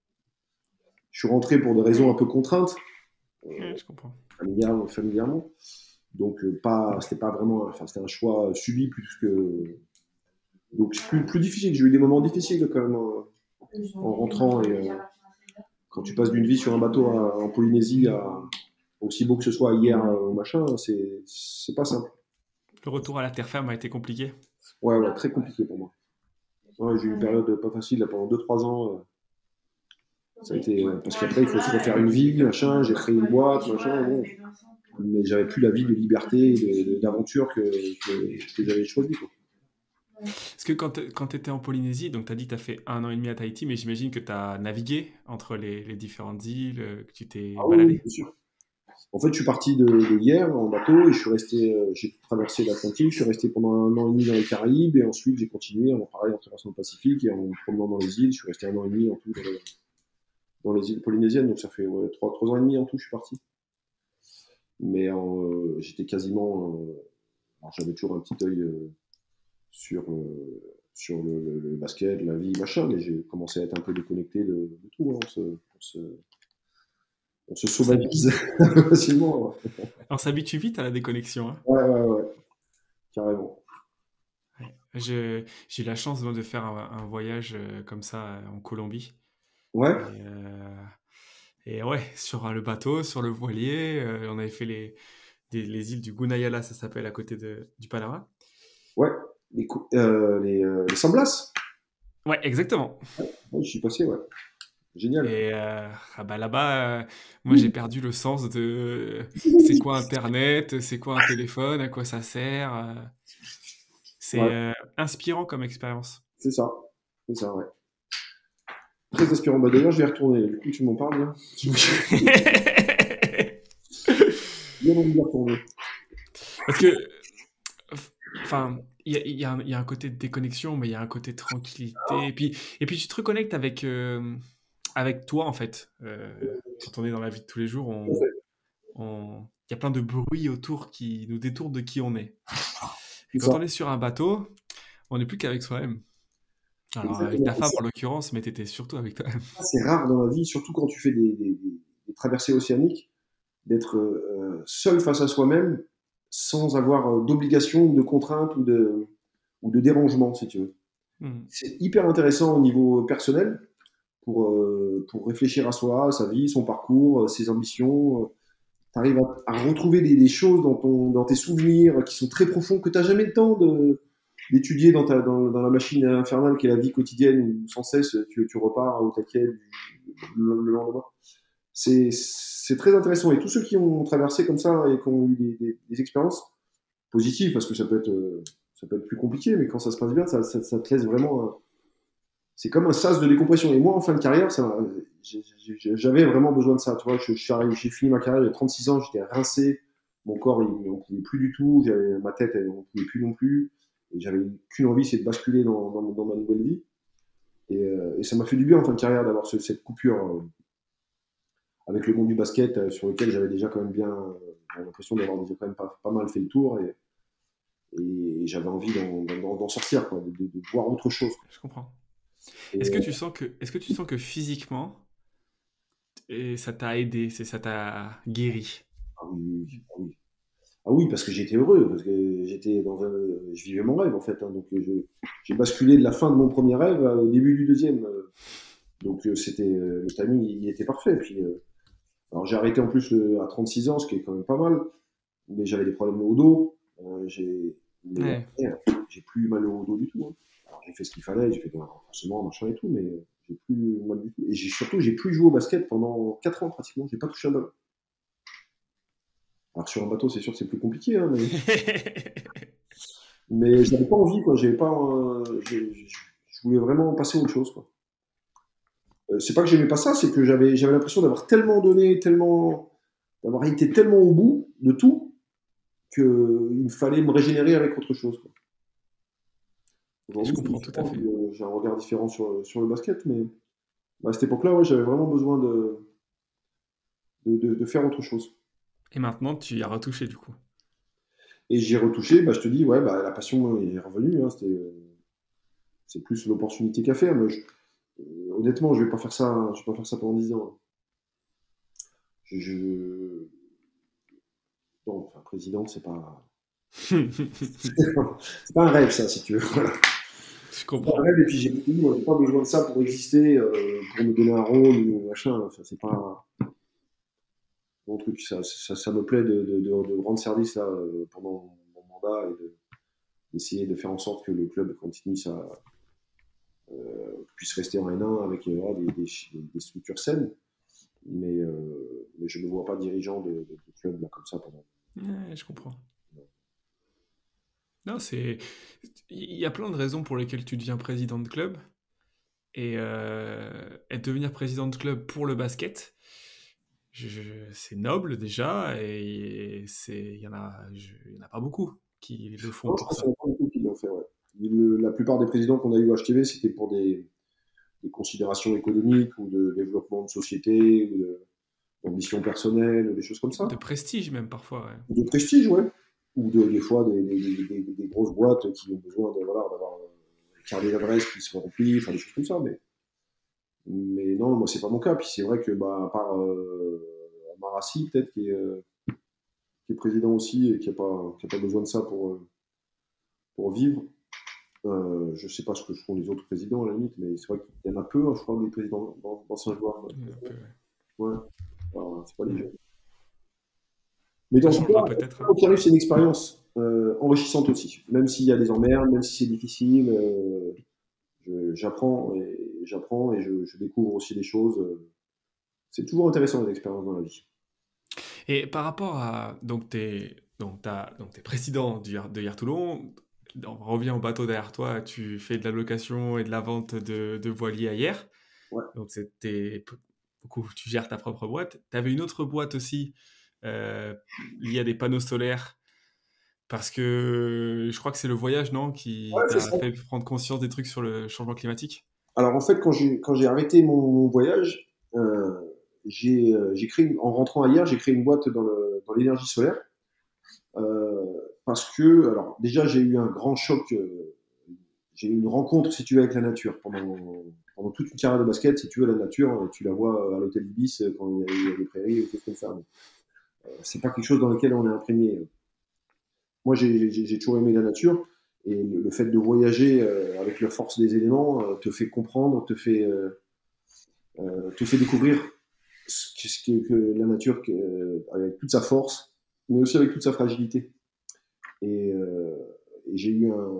Je suis rentré pour des raisons un peu contraintes, Ouais, je comprends. familial- familièrement. Donc, euh, pas, c'était pas vraiment, enfin, c'était un choix subi plus que. Donc, c'est plus, plus difficile. J'ai eu des moments difficiles quand même euh, en rentrant et euh, quand tu passes d'une vie sur un bateau à- en Polynésie à aussi beau que ce soit hier euh, au machin, c'est c'est pas simple. Le retour à la terre ferme a été compliqué. Ouais, ouais, très compliqué pour moi. Ouais, j'ai eu une période pas facile là, pendant deux trois ans. euh, ça a été euh, parce qu'après il faut se refaire une vie, machin. J'ai créé une boîte, machin. Bon, mais j'avais plus la vie de liberté, de- de- d'aventure que, que, que j'avais choisi. Quoi. Parce que quand, t- quand tu étais en Polynésie, donc tu as dit que tu as fait un an et demi à Tahiti, mais j'imagine que tu as navigué entre les, les différentes îles, euh, que tu t'es Ah oui, oui, baladé. bien sûr. En fait, je suis parti de, de hier en bateau et je suis resté, euh, j'ai traversé l'Atlantique, je suis resté pendant un an et demi dans les Caraïbes et ensuite j'ai continué en pareil en traversant le Pacifique et en me promenant dans les îles. Je suis resté un an et demi en tout dans les, dans les îles polynésiennes, donc ça fait ouais, trois, trois ans et demi en tout, je suis parti. Mais euh, j'étais quasiment, euh, alors j'avais toujours un petit œil euh, sur, euh, sur le, le- le basket, la vie, machin, mais j'ai commencé à être un peu déconnecté de, de tout. Hein. On se, on se, on se On s'habi- sauvagise facilement. Ouais, on s'habitue vite à la déconnexion, hein. ouais, ouais, ouais, carrément. Ouais. Je- j'ai eu la chance moi, de faire un, un voyage euh, comme ça euh, en Colombie. Ouais, Et, euh, et ouais, sur euh, le bateau, sur le voilier, euh, on avait fait les, des- les îles du Gunayala, ça s'appelle, à côté de, du Panama. ouais. Les, cou- euh, les, euh, les San Blas. Ouais, exactement. Ouais, je suis passé, ouais. Génial. Et euh, ah bah là-bas, euh, moi j'ai perdu le sens de euh, c'est quoi Internet, c'est quoi un téléphone, à quoi ça sert. euh. C'est Ouais, euh, inspirant comme expérience. c'est ça. C'est ça, ouais. Très inspirant. Bah, d'ailleurs, je vais y retourner. Du coup, tu m'en parles, là. Bien envie d'y retourner. Parce que, enfin, il y a, il y a un il y a un côté de déconnexion, mais il y a un côté de tranquillité. Et puis, et puis tu te reconnectes avec, euh, avec toi, en fait. Euh, quand on est dans la vie de tous les jours, Tout à on, fait. on- il y a plein de bruits autour qui nous détournent de qui on est. Et C'est quand ça. on est sur un bateau, on n'est plus qu'avec soi-même. Alors, avec Exactement. ta Et femme, ça, en l'occurrence, mais t'étais surtout avec toi-même. c'est rare dans la vie, surtout quand tu fais des, des- des- des traversées océaniques, d'être euh, seul face à soi-même, sans avoir euh, d'obligation ou de contraintes ou de, ou de dérangement, si tu veux. Hmm. C'est hyper intéressant au niveau personnel pour, euh, pour réfléchir à soi, à sa vie, son parcours, euh, ses ambitions. Tu arrives à, à retrouver des, des choses dans, ton, dans tes souvenirs qui sont très profonds, que tu n'as jamais le temps de, d'étudier dans, ta, dans, dans la machine infernale qui est la vie quotidienne où sans cesse tu, tu repars au taquet du- le, le lendemain. C'est, c'est très intéressant. Et tous ceux qui ont traversé comme ça et qui ont eu des, des, des expériences positives, parce que ça peut être, euh, ça peut être plus compliqué, mais quand ça se passe bien, ça, ça, ça te laisse vraiment. un- C'est comme un sas de décompression. Et moi, en fin de carrière, ça, m'a- j'ai- j'ai- j'avais vraiment besoin de ça. Tu vois, je, je suis arrivé- j'ai fini ma carrière il y a trente-six ans, j'étais rincé, mon corps, il n'en pouvait plus du tout, j'avais, ma tête, elle n'en pouvait plus non plus. Et j'avais qu'une envie, c'est de basculer dans, dans, dans ma nouvelle vie. Et, euh, et ça m'a fait du bien en fin de carrière d'avoir ce- cette coupure euh, avec le monde du basket euh, sur lequel j'avais déjà quand même bien euh, j'avais l'impression d'avoir déjà quand même pas, pas mal fait le tour et, et j'avais envie d'en, d'en- d'en sortir, quoi, de, de- de voir autre chose. Je comprends. Et, Est-ce que euh, tu sens que, est-ce que tu sens que physiquement, et ça t'a aidé, c'est ça t'a guéri? ah oui, oui, ah oui. Ah oui, parce que j'étais heureux, parce que j'étais dans un, je vivais mon rêve en fait. Hein, donc je, j'ai basculé de la fin de mon premier rêve au début du deuxième. euh, donc euh, c'était euh, le timing, il était parfait. Puis euh, alors j'ai arrêté en plus euh, à trente-six ans, ce qui est quand même pas mal. Mais j'avais des problèmes au dos. Euh, j'ai, mais Ouais. après, j'ai plus mal au dos du tout. Hein. Alors, j'ai fait ce qu'il fallait, j'ai fait des renforcements, machin et tout, mais euh, j'ai plus mal du tout. Et j'ai surtout, j'ai plus joué au basket pendant quatre ans pratiquement. J'ai pas touché un ballon. Alors sur un bateau, c'est sûr que c'est plus compliqué, hein, mais, mais j'avais pas envie, quoi. J'avais pas, euh, j'ai- j'ai- je voulais vraiment passer à autre chose, quoi. Euh, c'est pas que j'aimais pas ça, c'est que j'avais, j'avais l'impression d'avoir tellement donné, tellement, d'avoir été tellement au bout de tout, qu'il me fallait me régénérer avec autre chose, quoi. Je Aujourd'hui, c'est comprends tout à différent, fait. je- j'ai un regard différent sur, sur le basket, mais à cette époque-là, ouais, j'avais vraiment besoin de, de, de- de faire autre chose. Et maintenant, tu y as retouché du coup. Et j'y ai retouché, bah, je te dis, ouais, bah, la passion est revenue, hein, c'était, euh, c'est plus l'opportunité qu'à faire, mais je- euh, honnêtement, je vais pas faire ça, je vais pas faire ça pendant dix ans. Je, je- non, enfin, président, c'est pas, c'est pas un rêve, ça, si tu veux. Voilà. Je C'est pas un comprends. rêve, et puis j'ai j'ai pas besoin de ça pour exister, euh, pour me donner un rôle ou machin. Enfin, c'est pas mon truc. Ça, ça, ça me plaît de, de, de, de rendre service là, euh, pendant mon mandat et de, d'essayer de faire en sorte que le club continue sa, euh, puisse rester en N un avec euh, voilà, des, des, des structures saines. Mais, euh, mais je ne me vois pas dirigeant de, de, de club là, comme ça pendant. Ouais, je comprends. Non, c'est. Il y a plein de raisons pour lesquelles tu deviens président de club. Et, euh, et devenir président de club pour le basket, je- je- c'est noble déjà. Et c'est, il y en a, je- il y en a pas beaucoup qui le font Non, je pour pense qu'il y ça. en a pas beaucoup qui l'ont fait. Ouais. Le- la plupart des présidents qu'on a eu à H T V, c'était pour des, des considérations économiques ou de développement de société ou de, d'ambition personnelle, des choses comme Ou de ça. prestige même parfois, ouais. Ou de prestige, ouais. Ou de, des fois des, des, des, des- des grosses boîtes qui ont besoin de, voilà, d'avoir un carnet d'adresses qui sont remplis, enfin des choses comme ça. Mais, mais non, moi c'est pas mon cas. Puis c'est vrai que bah, à part euh, Marassi, peut-être, qui est, euh, qui est président aussi et qui n'a pas, qui a pas besoin de ça pour, euh, pour vivre. Euh, je sais pas ce que font les autres présidents à la limite, mais c'est vrai qu'il y en a peu, hein, je crois, des présidents d'anciens joueurs. Un peu, ouais. Ouais, alors, c'est pas les Mm. jeunes. Mais Ça dans tout cas, changera peut-être, hein. quoi qu'il arrive, c'est une expérience euh, enrichissante aussi. Même s'il y a des emmerdes, même si c'est difficile, euh, je- j'apprends et j'apprends et je, je découvre aussi des choses. euh. C'est toujours intéressant les expériences dans la vie. Et par rapport à. Donc, t'es, donc, t'as, donc t'es président du, Yar- de Yar Toulon. On revient au bateau derrière toi. Tu fais de la location et de la vente de, de voiliers à hier. Ouais. Donc, c'était. Beaucoup, tu gères ta propre boîte. Tu avais une autre boîte aussi euh, liée à des panneaux solaires. Parce que je crois que c'est le voyage, non, qui Ouais, c'est t'a ça. fait prendre conscience des trucs sur le changement climatique. Alors en fait, quand j'ai quand j'ai arrêté mon, mon voyage, euh, j'ai euh, j'ai créé une- en rentrant hier, j'ai créé une boîte dans le dans l'énergie solaire. Euh, parce que, alors déjà, j'ai eu un grand choc, euh, j'ai eu une rencontre, si tu veux, avec la nature. Pendant, pendant toute une carrière de basket, si tu veux, la nature, tu la vois à l'hôtel Ibis euh, quand il y a, il y a des prairies, des choses comme ça. Donc, euh, c'est pas quelque chose dans lequel on est imprégné. Moi, j'ai j'ai- j'ai toujours aimé la nature, et le, le fait de voyager euh, avec la force des éléments euh, te fait comprendre, te fait, euh, euh, te fait découvrir ce que, ce que- que la nature, que, euh, avec toute sa force, mais aussi avec toute sa fragilité. Et, euh, et j'ai eu un,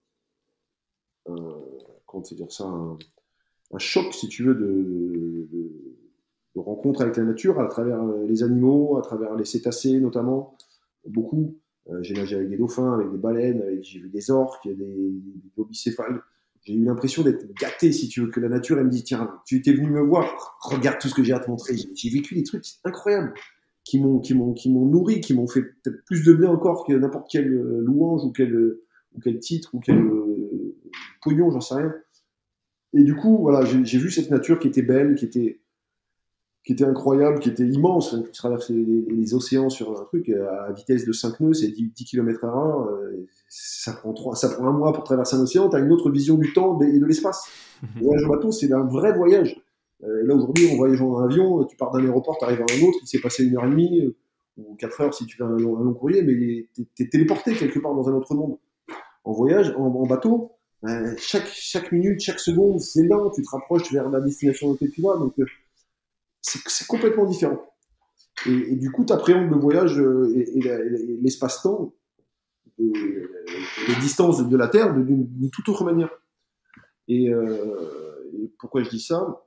un, comment te dire ça, un, un choc, si tu veux, de, de, de rencontre avec la nature à travers les animaux, à travers les cétacés notamment, beaucoup. Euh, j'ai nagé avec des dauphins, avec des baleines, avec, j'ai vu des orques, des, des globicéphales. J'ai eu l'impression d'être gâté, si tu veux, que la nature, elle me dit, tiens, tu étais venu me voir, regarde tout ce que j'ai à te montrer. J'ai, j'ai vécu des trucs incroyables qui m'ont, qui m'ont, qui m'ont nourri, qui m'ont fait peut-être plus de bien encore que n'importe quelle louange ou quel, ou quel titre ou quel euh, pognon, j'en sais rien. Et du coup, voilà, j'ai, j'ai vu cette nature qui était belle, qui était, qui était incroyable, qui était immense. Tu traverses les, les, les océans sur un truc à la vitesse de cinq nœuds, c'est dix, dix kilomètres à l'heure. Euh, ça, prend trois, ça prend un mois pour traverser un océan. Tu as une autre vision du temps et de l'espace. Le voyage en bateau, c'est un vrai voyage. Euh, là, aujourd'hui, en voyageant en avion, tu pars d'un aéroport, tu arrives à un autre, il s'est passé une heure et demie euh, ou quatre heures si tu fais un long, un long courrier, mais tu es téléporté quelque part dans un autre monde. En voyage, en, en bateau, euh, chaque, chaque minute, chaque seconde, c'est lent, tu te rapproches vers la destination dans laquelle tu vas. Donc, euh, c'est, c'est complètement différent. Et, et du coup, tu appréhendes le voyage euh, et, et, et l'espace-temps, et, les distances de la Terre d'une, d'une toute autre manière. Et, euh, et pourquoi je dis ça?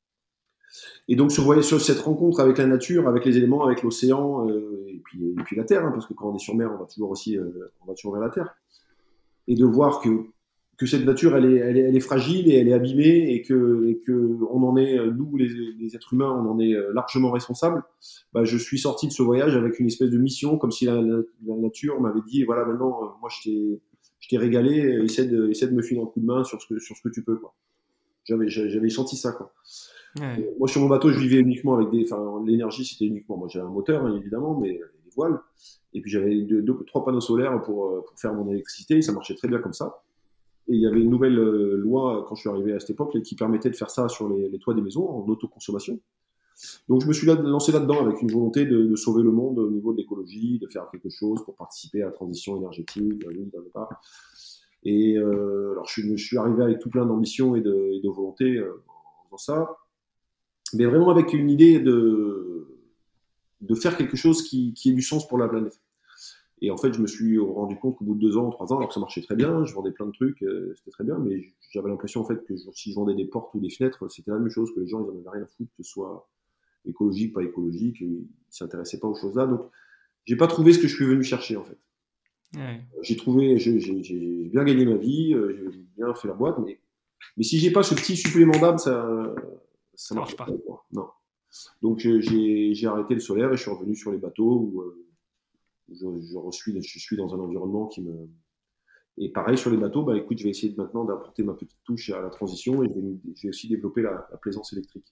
Et donc, sur, sur cette rencontre avec la nature, avec les éléments, avec l'océan, euh, et, puis, et puis la Terre, hein, parce que quand on est sur mer, on va toujours aussi euh, on va toujours vers la Terre. Et de voir que que cette nature, elle est, elle est, elle est fragile et elle est abîmée et que, et que on en est, nous, les, les êtres humains, on en est largement responsables. Bah, je suis sorti de ce voyage avec une espèce de mission, comme si la, la, la nature m'avait dit, voilà, maintenant, euh, moi, je t'ai, je t'ai régalé, essaie de, essaie de me filer un coup de main sur ce que, sur ce que tu peux, quoi. J'avais, j'avais senti ça, quoi. Ouais. Moi, sur mon bateau, je vivais uniquement avec des, enfin, l'énergie, c'était uniquement, moi, j'avais un moteur, hein, évidemment, mais des voiles. Et puis, j'avais deux, deux, trois panneaux solaires pour, pour faire mon électricité. Et ça marchait très bien comme ça. Et il y avait une nouvelle euh, loi, quand je suis arrivé à cette époque, qui permettait de faire ça sur les, les toits des maisons, en autoconsommation. Donc, je me suis là, lancé là-dedans avec une volonté de, de sauver le monde au niveau de l'écologie, de faire quelque chose pour participer à la transition énergétique, oui, d'un départ. Et euh, alors, je, je suis arrivé avec tout plein d'ambition et de, et de volonté euh, en faisant ça, mais vraiment avec une idée de, de faire quelque chose qui, qui ait du sens pour la planète. Et en fait, je me suis rendu compte qu'au bout de deux ans, trois ans, alors que ça marchait très bien, je vendais plein de trucs, euh, c'était très bien, mais j'avais l'impression en fait que si je vendais des portes ou des fenêtres, c'était la même chose, que les gens, ils en avaient rien à foutre, que ce soit écologique, pas écologique, ils s'intéressaient pas aux choses là. Donc, j'ai pas trouvé ce que je suis venu chercher en fait. Ouais. J'ai trouvé, j'ai, j'ai, j'ai bien gagné ma vie, euh, j'ai bien fait la boîte, mais, mais si j'ai pas ce petit supplément d'âme, ça, ça, Ça marche marche pas. pas. Quoi. Non. Donc, j'ai, j'ai arrêté le solaire et je suis revenu sur les bateaux où euh, je, je, suis, je suis dans un environnement qui me. Et pareil sur les bateaux, bah écoute, je vais essayer de, maintenant d'apporter ma petite touche à la transition et je vais, je vais aussi développer la, la plaisance électrique.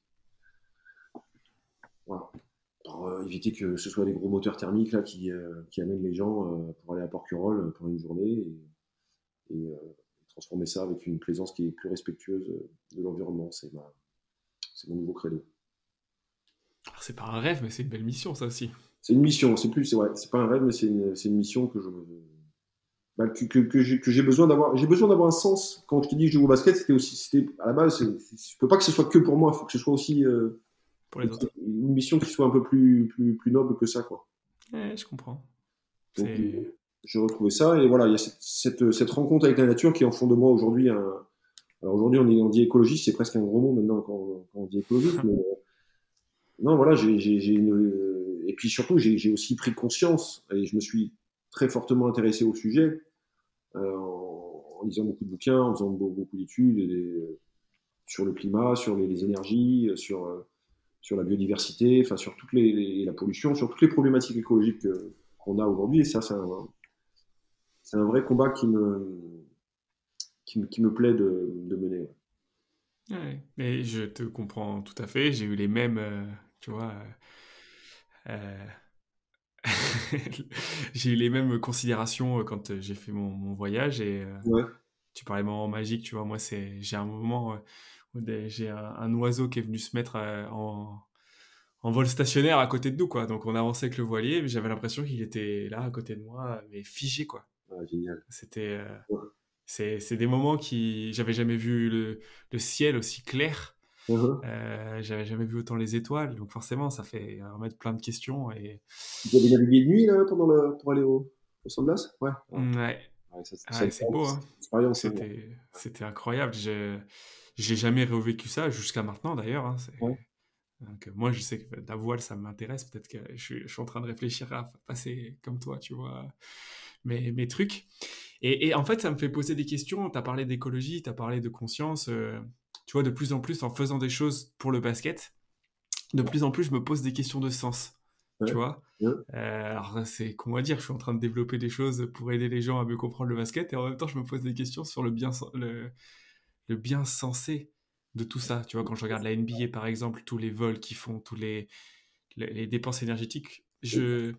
Voilà. Pour euh, éviter que ce soit des gros moteurs thermiques là, qui, euh, qui amènent les gens euh, pour aller à Porquerolles pour une journée et, et euh, transformer ça avec une plaisance qui est plus respectueuse de l'environnement. C'est, ma, c'est mon nouveau credo. C'est pas un rêve, mais c'est une belle mission, ça aussi. C'est une mission, c'est plus, c'est, ouais, c'est pas un rêve, mais c'est une, c'est une mission que je. Bah, que, que, que, j'ai, que j'ai besoin d'avoir. J'ai besoin d'avoir un sens. Quand je te dis que je joue au basket, c'était aussi. C'était, à la base, c'est, c'est, je peux pas que ce soit que pour moi, il faut que ce soit aussi. Euh, pour les autres. Une mission qui soit un peu plus, plus, plus noble que ça, quoi. Ouais, je comprends. Donc, C'est... j'ai retrouvé ça, et voilà, il y a cette, cette, cette rencontre avec la nature qui est en fond de moi aujourd'hui. Un... Alors aujourd'hui, on, est, on dit écologiste, c'est presque un gros mot maintenant quand, quand on dit écologiste, mais non, voilà, j'ai, j'ai, j'ai une. Et puis surtout, j'ai, j'ai aussi pris conscience, et je me suis très fortement intéressé au sujet, euh, en, en lisant beaucoup de bouquins, en faisant beaucoup d'études et des, sur le climat, sur les, les énergies, sur. Euh, sur la biodiversité, enfin sur toutes les, les, la pollution, sur toutes les problématiques écologiques que, qu'on a aujourd'hui. Et ça, c'est un, c'est un vrai combat qui me, qui me, qui me plaît de, de mener. Ouais, mais je te comprends tout à fait. J'ai eu les mêmes, euh, tu vois, euh, euh, j'ai eu les mêmes considérations quand j'ai fait mon, mon voyage et euh, Ouais. tu parlais de moment magique, tu vois, moi c'est, j'ai un moment euh, où des- j'ai un, un oiseau qui est venu se mettre euh, en, en vol stationnaire à côté de nous, quoi. Donc on avançait avec le voilier, mais j'avais l'impression qu'il était là à côté de moi, mais figé, quoi. Ah, génial. C'était, euh, Ouais. c'est, c'est des moments qui, j'avais jamais vu le, le ciel aussi clair. Uh-huh. Euh, j'avais jamais vu autant les étoiles, donc forcément ça fait remettre plein de questions et Vous avez navigué de nuit là, pendant le, pour aller au, au San Blas? Ouais. Ouais. ouais, Ouais, ça, ça, ouais, c'est beau, c'est hein. une expérience. Hein. C'était, c'était incroyable. J'ai, j'ai jamais revécu ça jusqu'à maintenant d'ailleurs, hein. C'est... Ouais. Donc, moi, je sais que la voile, ça m'intéresse. Peut-être que je suis, je suis en train de réfléchir à passer comme toi, tu vois, mes, mes trucs. Et, et en fait, ça me fait poser des questions. Tu as parlé d'écologie, tu as parlé de conscience. euh, tu vois, de plus en plus, en faisant des choses pour le basket, de plus en plus, je me pose des questions de sens. Ouais. Tu vois. Ouais. Euh, alors, c'est con à dire, je suis en train de développer des choses pour aider les gens à mieux comprendre le basket. Et en même temps, je me pose des questions sur le bien, le, le bien sensé de tout ça. Tu vois, quand je regarde la N B A, par exemple, tous les vols qu'ils font, tous les, les, les dépenses énergétiques, je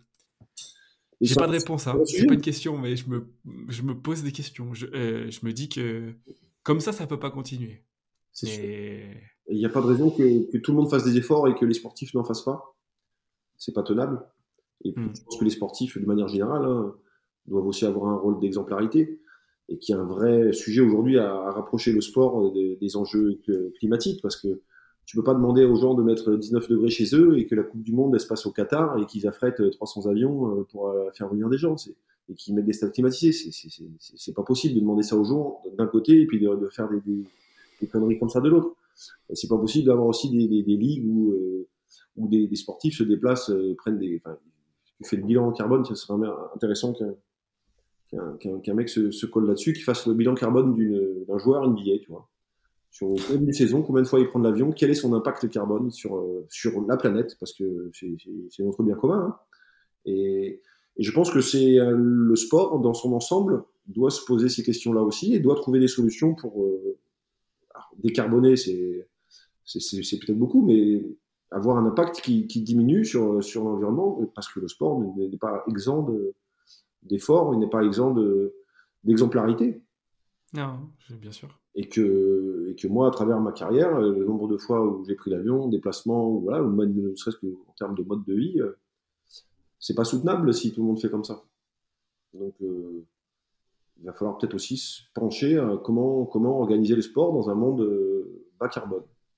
Et j'ai c'est pas de un, réponse, c'est un hein. C'est sujet. pas une question, mais je me, je me pose des questions. Je, euh, je me dis que comme ça, ça peut pas continuer. C'est sûr. Mais Il n'y a pas de raison que, que tout le monde fasse des efforts et que les sportifs n'en fassent pas. C'est pas tenable. Et puis, hmm. je pense que les sportifs, de manière générale, hein, doivent aussi avoir un rôle d'exemplarité et qu'il y a un vrai sujet aujourd'hui à, à rapprocher le sport des, des enjeux climatiques parce que tu peux pas demander aux gens de mettre dix-neuf degrés chez eux et que la Coupe du Monde elle se passe au Qatar et qu'ils affrètent trois cents avions pour faire venir des gens c'est, et qu'ils mettent des stades climatisés. C'est, c'est, c'est, c'est pas possible de demander ça aux gens d'un côté et puis de, de faire des, des, des conneries comme ça de l'autre. Et c'est pas possible d'avoir aussi des, des, des ligues où, euh, où des, des sportifs se déplacent, euh, prennent des. Enfin, tu fais le bilan en carbone, ça serait intéressant que, qu'un, qu'un, qu'un mec se, se colle là-dessus, qu'il fasse le bilan carbone d'une, d'un joueur N B A, tu vois. Sur une saison, combien de fois il prend de l'avion, quel est son impact carbone sur, euh, sur la planète, parce que c'est, c'est, c'est notre bien commun. Hein. Et, et je pense que c'est euh, le sport, dans son ensemble, doit se poser ces questions-là aussi et doit trouver des solutions pour euh, alors, décarboner, c'est, c'est, c'est, c'est peut-être beaucoup, mais avoir un impact qui, qui diminue sur, sur l'environnement, parce que le sport n'est, n'est pas exempt de, d'efforts, il n'est pas exempt de, d'exemplarité. Non, je- bien sûr. Et que, et que moi, à travers ma carrière, le nombre de fois où j'ai pris l'avion, déplacement, ou voilà, ou même ne serait-ce qu'en termes de mode de vie, euh, c'est pas soutenable si tout le monde fait comme ça. Donc, euh, il va falloir peut-être aussi se pencher à comment, comment organiser le sport dans un monde euh, bas carbone.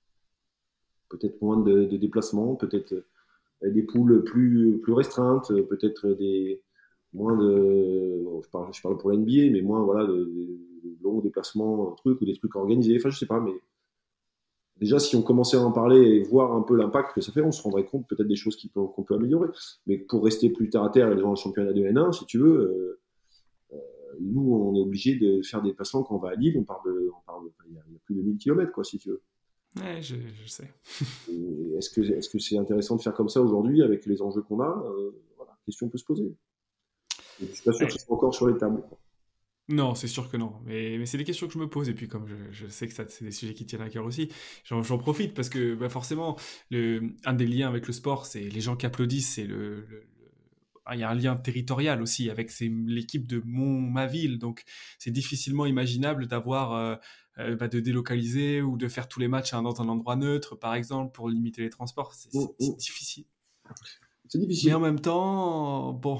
Peut-être moins de, de déplacements, peut-être euh, des poules plus, plus restreintes, peut-être des moins de, bon, je parle, je parle pour la N B A, mais moins voilà de, de- de longs déplacements, trucs ou des trucs organisés. Enfin, je sais pas, mais déjà, si on commençait à en parler et voir un peu l'impact que ça fait, on se rendrait compte peut-être des choses qui peut- qu'on peut améliorer. Mais pour rester plus terre à terre et devant le championnat de N un, si tu veux, euh, nous, on est obligé de faire des déplacements quand on va à Lille. On part de, on part de- il y a, il y a plus de mille kilomètres, quoi, si tu veux. Ouais, je, je sais. Et est-ce que, est-ce que c'est intéressant de faire comme ça aujourd'hui avec les enjeux qu'on a? Euh, voilà, question peut se poser. Et je suis pas sûr que ce Ouais. soit encore sur les tables, quoi. Non, c'est sûr que non. Mais, mais c'est des questions que je me pose. Et puis, comme je, je sais que ça, c'est des sujets qui tiennent à cœur aussi, j'en, j'en profite parce que bah, forcément, le, un des liens avec le sport, c'est les gens qui applaudissent. C'est le, le- le- ah, il y a un lien territorial aussi avec c'est l'équipe de mon, ma ville. Donc, c'est difficilement imaginable d'avoir, euh, euh, bah, de délocaliser ou de faire tous les matchs hein, dans un endroit neutre, par exemple, pour limiter les transports. C'est Hum, c'est- hum. c'est difficile. C'est Mais difficile. en même temps, bon,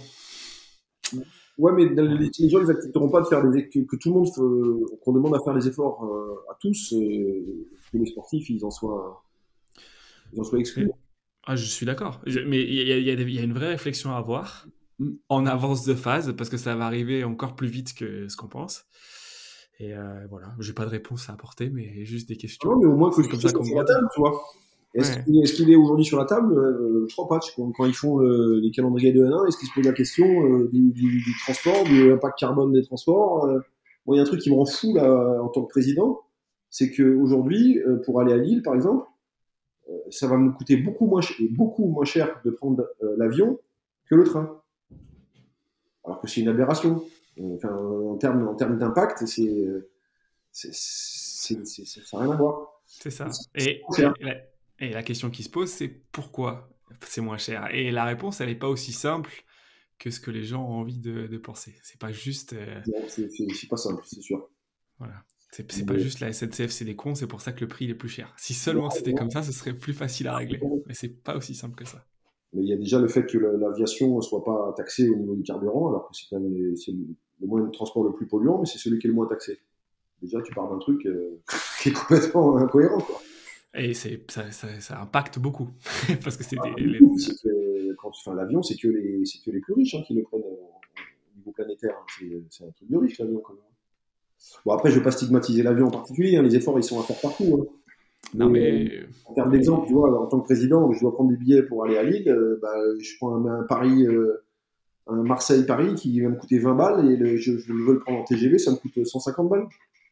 Ouais, mais dans ouais, les, les gens, ils accepteront pas de faire des, que, que tout le monde, fe- qu'on demande à faire des efforts euh, à tous, et que les sportifs, ils en soient, ils en soient exclus. mais ah, je suis d'accord. Je- Mais il y a, il y a des- il y a une vraie réflexion à avoir Mm. en avance de phase parce que ça va arriver encore plus vite que ce qu'on pense. Et euh, voilà, j'ai pas de réponse à apporter, mais juste des Ah non, questions. mais au moins que le C'est comme sujet ça soit qu'on sur la grandit. table, tu vois. Est-ce Ouais. qu'il est, est-ce qu'il est aujourd'hui sur la table? Euh, je crois pas. Tu- Quand, quand ils font le- les calendriers de N un, est-ce qu'ils se posent la question euh, du, du- du transport, de l'impact carbone des transports? euh Moi, il y a un truc qui me rend fou là, en tant que président, c'est qu'aujourd'hui, euh, pour aller à Lille, par exemple, ça va me coûter beaucoup moins, ch- beaucoup moins cher de prendre euh, l'avion que le train. Alors que c'est une aberration. Enfin, en termes, en termes d'impact, c'est, c'est, c'est, c'est- c'est- ça n'a rien à voir. C'est ça. C'est Et, cher. et, la, et la question qui se pose, c'est pourquoi c'est moins cher? Et la réponse, elle n'est pas aussi simple que ce que les gens ont envie de, de penser. C'est pas juste, euh, Non, c'est c'est- c'est pas simple, c'est sûr. voilà. C'est c'est pas Mais, juste la S N C F, c'est des cons, c'est pour ça que le prix il est plus cher. Si seulement c'était comme ça, ce serait plus facile à régler. Mais c'est pas aussi simple que ça. mais il y a déjà le fait que la- l'aviation ne soit pas taxée au niveau du carburant, alors que c'est quand même les- c'est le, le moyen de transport le plus polluant, mais c'est celui qui est le moins taxé. Déjà, tu pars d'un truc euh, qui est complètement incohérent, quoi. Et c'est, ça, ça, ça impacte beaucoup. Parce que c'est des. Du les- coup, c'est que quand tu fais l'avion, c'est que les, c'est que les plus riches hein, qui le prennent euh, au niveau planétaire. Hein. C'est, c'est un truc de riche l'avion quand même. Bon après, je vais pas stigmatiser l'avion en particulier. Hein. Les efforts, ils sont à faire partout. Hein. Non, Mais euh, mais. en termes d'exemple, mais tu vois, en tant que président, je dois prendre des billets pour aller à Lille. euh, bah, je prends un, un Paris, euh, un Marseille-Paris qui va me coûter vingt balles et le, je, je veux le prendre en T G V, ça me coûte cent cinquante balles.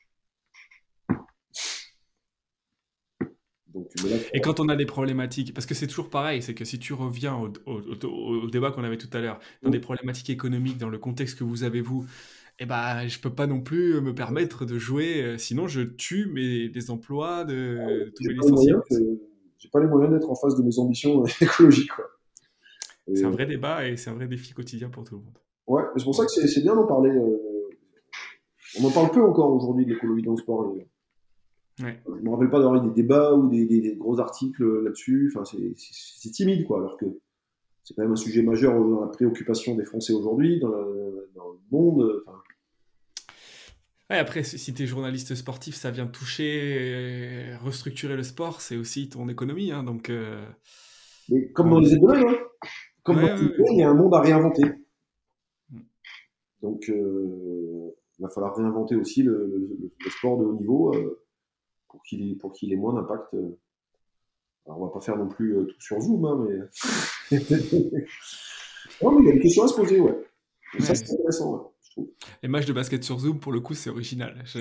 Donc, mais là, Et quand on a des problématiques, parce que c'est toujours pareil, c'est que si tu reviens au, au- au- au débat qu'on avait tout à l'heure, dans des problématiques économiques, dans le contexte que vous avez vous, eh ben, je peux pas non plus me permettre de jouer, euh, sinon je tue mes, les emplois de, de tous j'ai mes pas les moyens, licenciés. que- j'ai pas les moyens d'être en face de mes ambitions écologiques, quoi. C'est un Et, vrai débat et c'est un vrai défi quotidien pour tout le monde. ouais, c'est pour ça Ouais. que c'est c'est bien d'en parler. euh, on en parle peu encore aujourd'hui de l'écologie dans le sport. Et, Ouais. je me rappelle pas d'avoir eu des débats ou des, des- des gros articles là-dessus. Enfin, c'est c'est- c'est timide, quoi. Alors que c'est quand même un sujet majeur dans la préoccupation des Français aujourd'hui, dans, le- dans le monde. Enfin, Ouais, après, si si t'es journaliste sportif, ça vient toucher, euh, restructurer le sport, c'est aussi ton économie, hein, donc euh, mais comme dans bon. les autres domaines, hein. Comme dans Ouais, tous les ouais, ouais. domaines, il y a un monde à réinventer. Mm. Donc, euh, il va falloir réinventer aussi le, le- le sport de haut niveau euh, pour qu'il ait, pour qu'il ait moins d'impact. euh. Alors, on va pas faire non plus euh, tout sur Zoom, hein, mais... non, mais il y a des questions à se poser, ouais. Et ça, Ouais. c'est intéressant, ouais. trouve. Les matchs de basket sur Zoom, pour le coup, c'est original. Je-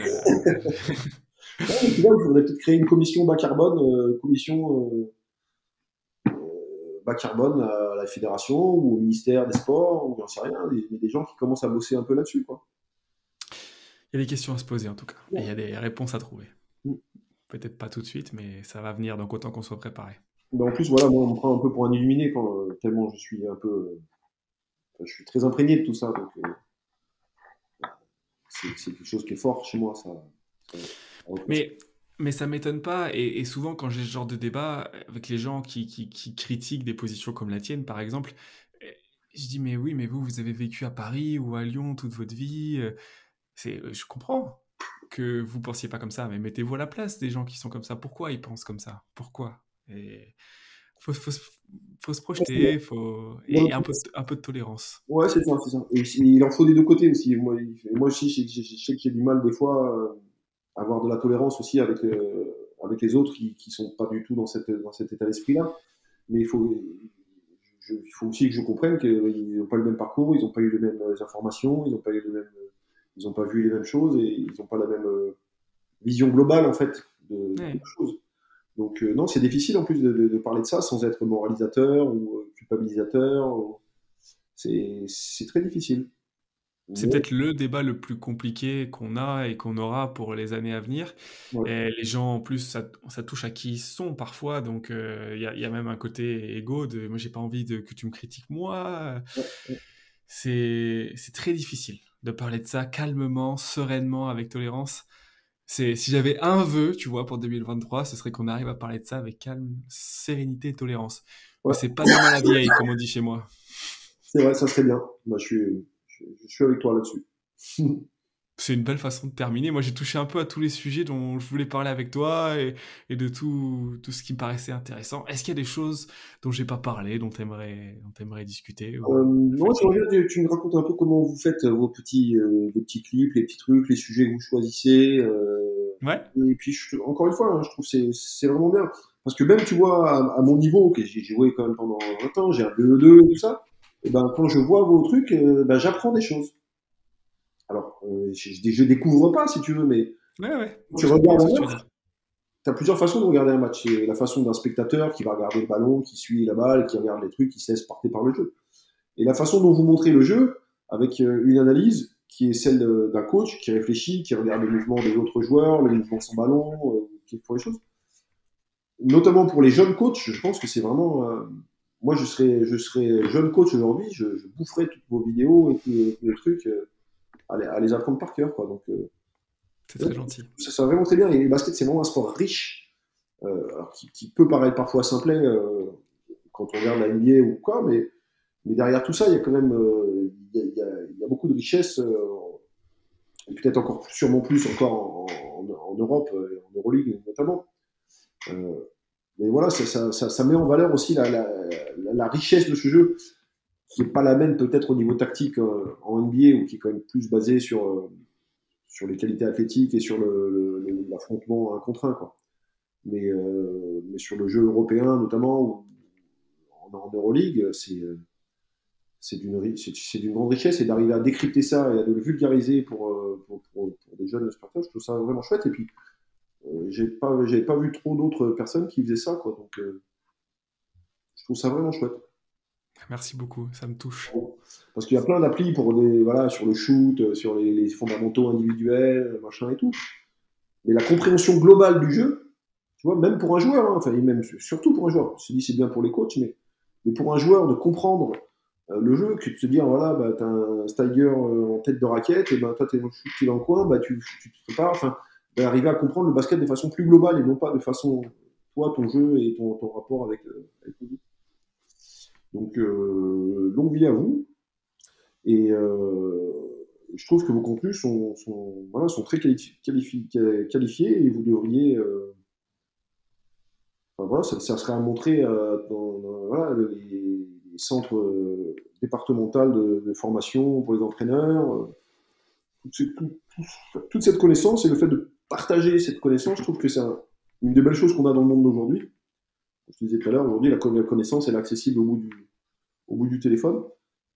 Ouais, mais tu vois, il faudrait peut-être créer une commission bas carbone, euh, commission euh, bas carbone à la fédération ou au ministère des Sports, ou j'en sais rien, des, des gens qui commencent à bosser un peu là-dessus, quoi. Il y a des questions à se poser en tout cas, et il y a Ouais. des réponses à trouver. Mm. Peut-être pas tout de suite, mais ça va venir, donc autant qu'on soit préparé. Ben, en plus, voilà, moi, on me prend un peu pour un illuminé quand, euh, tellement je suis un peu, euh, enfin, je suis très imprégné de tout ça, donc euh, c'est c'est quelque chose qui est fort chez moi, ça. ça, ça représente. Mais, mais ça m'étonne pas, et, et souvent quand j'ai ce genre de débat avec les gens qui, qui, qui critiquent des positions comme la tienne, par exemple, eh, je dis mais oui, mais vous, vous avez vécu à Paris ou à Lyon toute votre vie, euh, c'est, euh, je comprends que vous pensiez pas comme ça, mais mettez-vous à la place des gens qui sont comme ça. Pourquoi ils pensent comme ça? Pourquoi? Et faut, faut, se- faut se Ouais, c'est projeter, faut bon. et un peu, de- un peu de tolérance. Ouais, c'est ça, c'est ça. Et c'est- il en faut des deux côtés aussi. Moi, il- moi aussi, je sais, je sais- je sais que j'ai du mal des fois euh, à avoir de la tolérance aussi avec, euh, avec les autres qui, qui sont pas du tout dans, cette, dans cet état d'esprit-là. Mais il faut, je- il faut aussi que je comprenne qu'ils n'ont pas le même parcours, ils n'ont pas eu les mêmes informations, ils n'ont pas eu les mêmes, ils n'ont pas vu les mêmes choses et ils n'ont pas la même euh, vision globale en fait de, de Ouais. la chose. Donc euh, non, c'est difficile en plus de, de- de parler de ça sans être moralisateur ou euh, culpabilisateur. ou- C'est c'est très difficile. C'est Mais peut-être le débat le plus compliqué qu'on a et qu'on aura pour les années à venir. ouais, Et les gens, en plus, ça, ça touche à qui ils sont parfois. Donc, euh, il y a, il y a même un côté égo de moi, j'ai pas envie de, que tu me critiques moi. ouais, ouais. C'est, c'est très difficile de parler de ça calmement, sereinement, avec tolérance. C'est, si j'avais un vœu, tu vois, pour deux mille vingt-trois, ce serait qu'on arrive à parler de ça avec calme, sérénité et tolérance. Mais Ouais, c'est pas demain la vieille, comme on dit chez moi. c'est vrai, ça serait bien. Moi, je suis, je, je suis avec toi là-dessus. C'est une belle façon de terminer. Moi, j'ai touché un peu à tous les sujets dont je voulais parler avec toi et, et de tout, tout ce qui me paraissait intéressant. Est-ce qu'il y a des choses dont j'ai pas parlé, dont t'aimerais, dont t'aimerais discuter ou Euh, me non, j'aimerais fatiguer? bien que tu me racontes un peu comment vous faites vos petits, euh, les petits clips, les petits trucs, les sujets que vous choisissez. euh, Ouais? et puis, je- encore une fois, hein, je trouve que c'est c'est vraiment bien. Parce que même, tu vois, à, à mon niveau, que j'ai joué quand même pendant vingt ans, j'ai un B E deux et tout ça, et ben, quand je vois vos trucs, euh, ben, j'apprends des choses. Alors, euh, je, je, je découvre pas, si tu veux, mais Ouais, ouais. quand tu Je comprends regardes ce un que tu veux match, dire. tu as plusieurs façons de regarder un match. C'est la façon d'un spectateur qui va regarder le ballon, qui suit la balle, qui regarde les trucs, qui se laisse porter par le jeu. Et la façon dont vous montrez le jeu, avec euh, une analyse qui est celle de- d'un coach qui réfléchit, qui regarde les mouvements des autres joueurs, les mouvements sans ballon, euh, qui font les choses. Notamment pour les jeunes coachs, je pense que c'est vraiment. euh, moi, je serais, je serais jeune coach aujourd'hui, je, je boufferais toutes vos vidéos et tous les, tous les trucs euh, à, les, à les apprendre par cœur. Quoi. Donc, euh, C'est ouais, très gentil. ça, ça va vraiment très bien. Et le basket, c'est vraiment un sport riche, euh, alors qui, qui peut paraître parfois simplet euh, quand on regarde la N B A ou quoi, mais mais derrière tout ça, il y a quand même euh, il, y a, il, y a, il y a beaucoup de richesses, euh, et peut-être encore plus, sûrement plus encore en, en, en Europe, euh, en Euroleague notamment. Euh, mais voilà, ça, ça, ça, ça met en valeur aussi la, la, la, la richesse de ce jeu, qui n'est pas la même peut-être au niveau tactique euh, en N B A, ou qui est quand même plus basé sur, euh, sur les qualités athlétiques et sur le, le, le, l'affrontement un contre un. Quoi. Mais, euh, mais sur le jeu européen notamment, ou en, en Euroleague, c'est... Euh, c'est d'une c'est d'une grande richesse et d'arriver à décrypter ça et à le vulgariser pour, euh, pour, pour, pour des jeunes spectateurs, je trouve ça vraiment chouette. Et puis, euh, j'ai pas, j'avais pas vu trop d'autres personnes qui faisaient ça, quoi. Donc, euh, je trouve ça vraiment chouette. Merci beaucoup, ça me touche. Parce qu'il y a plein d'applis pour des, voilà, sur le shoot, euh, sur les, les fondamentaux individuels, machin et tout. Mais la compréhension globale du jeu, tu vois, même pour un joueur, hein, enfin, et même surtout pour un joueur, je te dis c'est bien pour les coachs, mais, mais pour un joueur de comprendre euh, le jeu, que de se dire, voilà, bah, t'as un Steiger euh, en tête de raquette, et ben toi, t'es dans le shoot, t'es dans le coin, bah, tu, tu te prépares, enfin, bah, arriver à comprendre le basket de façon plus globale et non pas de façon, toi, ton jeu et ton, ton rapport avec, euh, avec le jeu. Donc, euh, longue vie à vous, et euh, je trouve que vos contenus sont, sont, voilà, sont très qualifi qualifi qualifiés et vous devriez, euh, enfin, voilà, ça, ça serait à montrer euh, dans, dans voilà, les, les centres euh, départementaux de, de formation pour les entraîneurs. Euh, toute, tout, tout, toute cette connaissance et le fait de partager cette connaissance, je trouve que c'est un, une des belles choses qu'on a dans le monde d'aujourd'hui. Comme je te disais tout à l'heure, aujourd'hui, la connaissance elle est accessible au bout du, au bout du téléphone.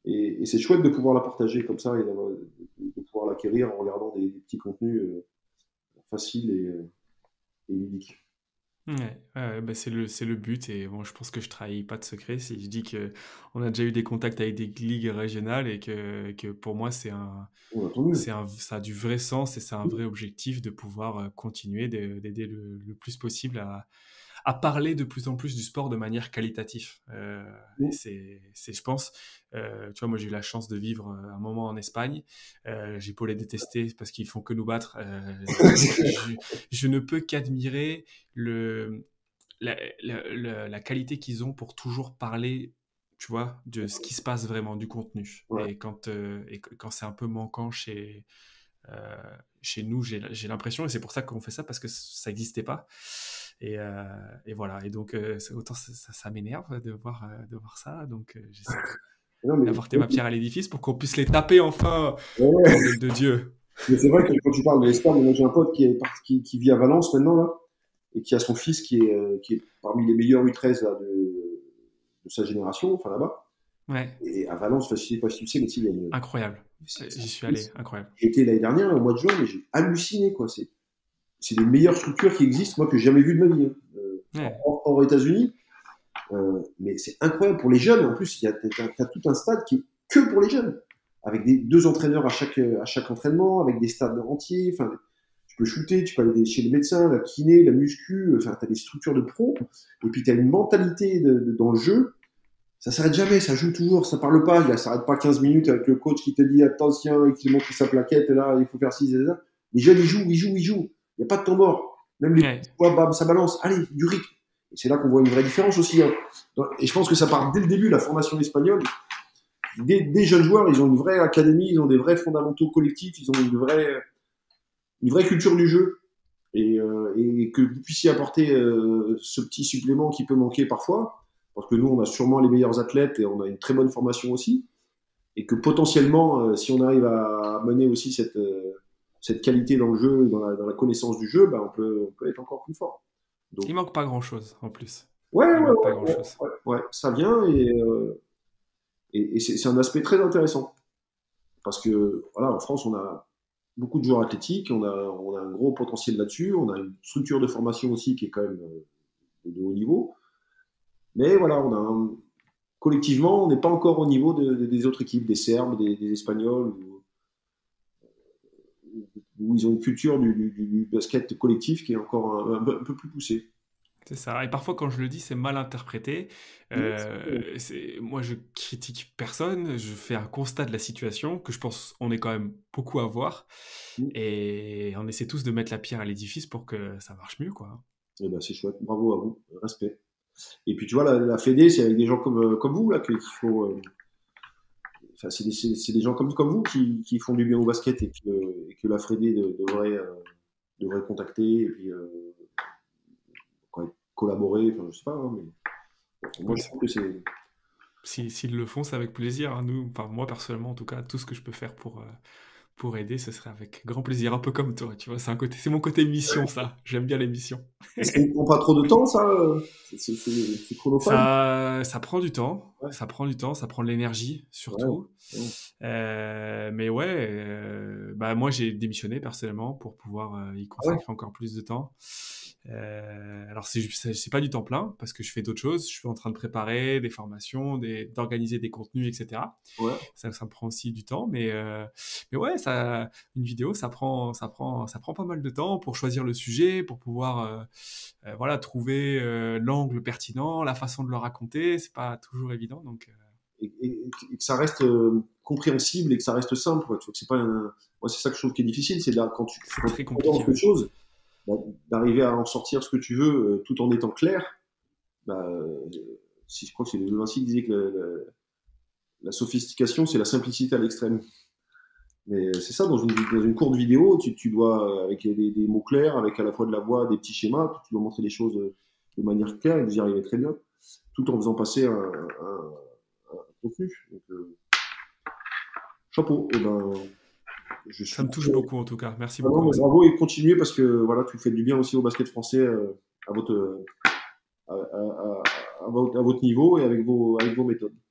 Et, et c'est chouette de pouvoir la partager comme ça et d'avoir- de, de pouvoir l'acquérir en regardant des, des petits contenus euh, faciles et, euh, et ludiques. Ouais, ouais, ouais, bah, c'est le, c'est le but et bon, je pense que je trahis pas de secret si je dis que on a déjà eu des contacts avec des ligues régionales et que, que pour moi c'est un, Ouais, tant mieux. c'est un, ça a du vrai sens et c'est un vrai objectif de pouvoir euh, continuer de- d'aider le, le plus possible à, à parler de plus en plus du sport de manière qualitative. Euh, et Mm. c'est, c'est, je pense, euh, tu vois, moi j'ai eu la chance de vivre euh, un moment en Espagne. Euh, j'ai beau les détester parce qu'ils font que nous battre. Euh, je, je ne peux qu'admirer le, la, la, la, la qualité qu'ils ont pour toujours parler, tu vois, de ce qui se passe vraiment, du contenu. Ouais. Et quand, euh, et quand c'est un peu manquant chez, euh, chez nous, j'ai, j'ai l'impression, et c'est pour ça qu'on fait ça, parce que ça n'existait pas. Et, euh, et voilà. Et donc, euh, autant ça, ça, ça m'énerve de voir, euh, de voir ça. Donc, euh, j'essaie de, Non, mais, d'apporter ma pierre à l'édifice pour qu'on puisse les taper enfin, ouais, bordel de Dieu. mais c'est vrai que quand tu parles de l'Espagne, moi j'ai un pote qui, est parti- qui, qui vit à Valence maintenant, là, et qui a son fils qui est, euh, qui est parmi les meilleurs U treize là, de, de sa génération, enfin là-bas. Ouais, Et à Valence, enfin, je sais pas si tu sais, mais si, il y a une, incroyable. c'est- c'est un J'y suis allé, fils. incroyable. J'ai été l'année dernière, au mois de juin, mais j'ai halluciné, quoi. C'est, c'est les meilleures structures qui existent, moi, que j'ai jamais vues de ma vie. Hein. Euh, Ouais, hors, hors États-Unis, euh, mais c'est incroyable pour les jeunes. En plus, il y a, t'as, t'as tout un stade qui est que pour les jeunes, avec des, deux entraîneurs à chaque, à chaque entraînement, avec des stades entiers. Enfin, tu peux shooter, tu peux aller chez les médecins, la kiné, la muscu. Enfin, t'as des structures de pro. Et puis, t'as une mentalité de, de, dans le jeu. Ça s'arrête jamais, ça joue toujours, ça parle pas, il s'arrête pas quinze minutes avec le coach qui te dit attention et qui te montre sa plaquette, là, il faut faire ci, et ça. Les jeunes, ils jouent, ils jouent, ils jouent. Il n'y a pas de temps mort. Même les petits ouais. poids, bam, ça balance. Allez, du rythme. Et c'est là qu'on voit une vraie différence aussi. Hein. Et je pense que ça part dès le début, la formation espagnole. Des, des jeunes joueurs, ils ont une vraie académie, ils ont des vrais fondamentaux collectifs, ils ont une vraie, une vraie culture du jeu. Et, euh, et que vous puissiez apporter euh, ce petit supplément qui peut manquer parfois, parce que nous, on a sûrement les meilleurs athlètes et on a une très bonne formation aussi, et que potentiellement, euh, si on arrive à mener aussi cette, euh, cette qualité dans le jeu, dans la, dans la connaissance du jeu, bah, on, peut, on peut être encore plus fort. Donc, Il manque pas grand-chose, en plus. ouais, ouais, Il manque pas ouais, ouais, grand-chose. ouais, ouais, ça vient et, euh, et, et c'est c'est un aspect très intéressant. Parce que, voilà, en France, on a beaucoup de joueurs athlétiques, on a, on a un gros potentiel là-dessus, on a une structure de formation aussi qui est quand même euh, de haut niveau. Mais voilà, on a un- collectivement, on n'est pas encore au niveau de- de- des autres équipes, des Serbes, des, des Espagnols, où, où ils ont une culture du, du- du basket collectif qui est encore un, un peu un peu plus poussée. C'est ça. Et parfois, quand je le dis, c'est mal interprété. Oui, Euh, c'est- moi, je critique personne. Je fais un constat de la situation que je pense on est quand même beaucoup à voir. Et on essaie tous de mettre la pierre à l'édifice pour que ça marche mieux, quoi. et ben, c'est chouette, bravo à vous, respect. Et puis tu vois, la, la Fédé, c'est avec des gens comme, euh, comme vous là que- qu'il faut. euh, Enfin, c'est des, c'est- c'est des gens comme, comme vous qui, qui font du bien au basket et que, et que la Fédé de- devrait, euh, devrait contacter et puis euh, quoi, collaborer. Enfin, je sais pas, hein, mais bon, moi je Écoute, trouve que c'est. si- s'ils le font, c'est avec plaisir, hein. Nous, enfin, moi, personnellement, en tout cas, tout ce que je peux faire pour, euh, pour aider, ce serait avec grand plaisir. Un peu comme toi, tu vois. C'est un côté, c'est mon côté mission, ça. J'aime bien les missions. Ça ne prend pas trop de temps, ça euh, C'est c'est- c'est- c'est chronophage. Ça, ça prend du temps, Ouais, ça prend du temps, ça prend de l'énergie ouais, surtout. ouais. Euh, mais ouais, euh, bah moi j'ai démissionné personnellement pour pouvoir euh, y Ah ouais, consacrer encore plus de temps. Euh, alors c'est c'est c'est pas du temps plein parce que je fais d'autres choses. Je suis en train de préparer des formations, des, d'organiser des contenus, et cetera. ouais. Ça, ça me prend aussi du temps, mais euh, mais ouais, ça, une vidéo, ça prend, ça prend, ça prend pas mal de temps pour choisir le sujet, pour pouvoir euh, euh, voilà, trouver euh, l'angle pertinent, la façon de le raconter, c'est pas toujours évident. Donc, euh, Et, et- et que ça reste euh, compréhensible et que ça reste simple. Quoi. Tu vois, que c'est pas un- Moi, c'est ça que je trouve qui est difficile, c'est là, quand tu c'est quand très tu commences compliqué. quelque Ouais. chose, bah, d'arriver à en sortir ce que tu veux euh, tout en étant clair. Bah, euh, si je crois que c'est De Vinci qui disait que la, la- la sophistication, c'est la simplicité à l'extrême. Mais c'est ça, dans une, dans une courte vidéo, tu, tu dois, euh, avec des, des mots clairs, avec à la fois de la voix, des petits schémas, tu dois montrer les choses euh, de manière claire et vous y arrivez très bien, tout en faisant passer un, un, un contenu. Donc, euh, chapeau. Et ben, je Ça suis me touche beaucoup en tout cas. Merci vraiment beaucoup, mais Vincent. bravo et continuez parce que voilà, tu fais du bien aussi au basket français euh, à, votre, à, à, à, à, votre, à votre niveau et avec vos, avec vos méthodes.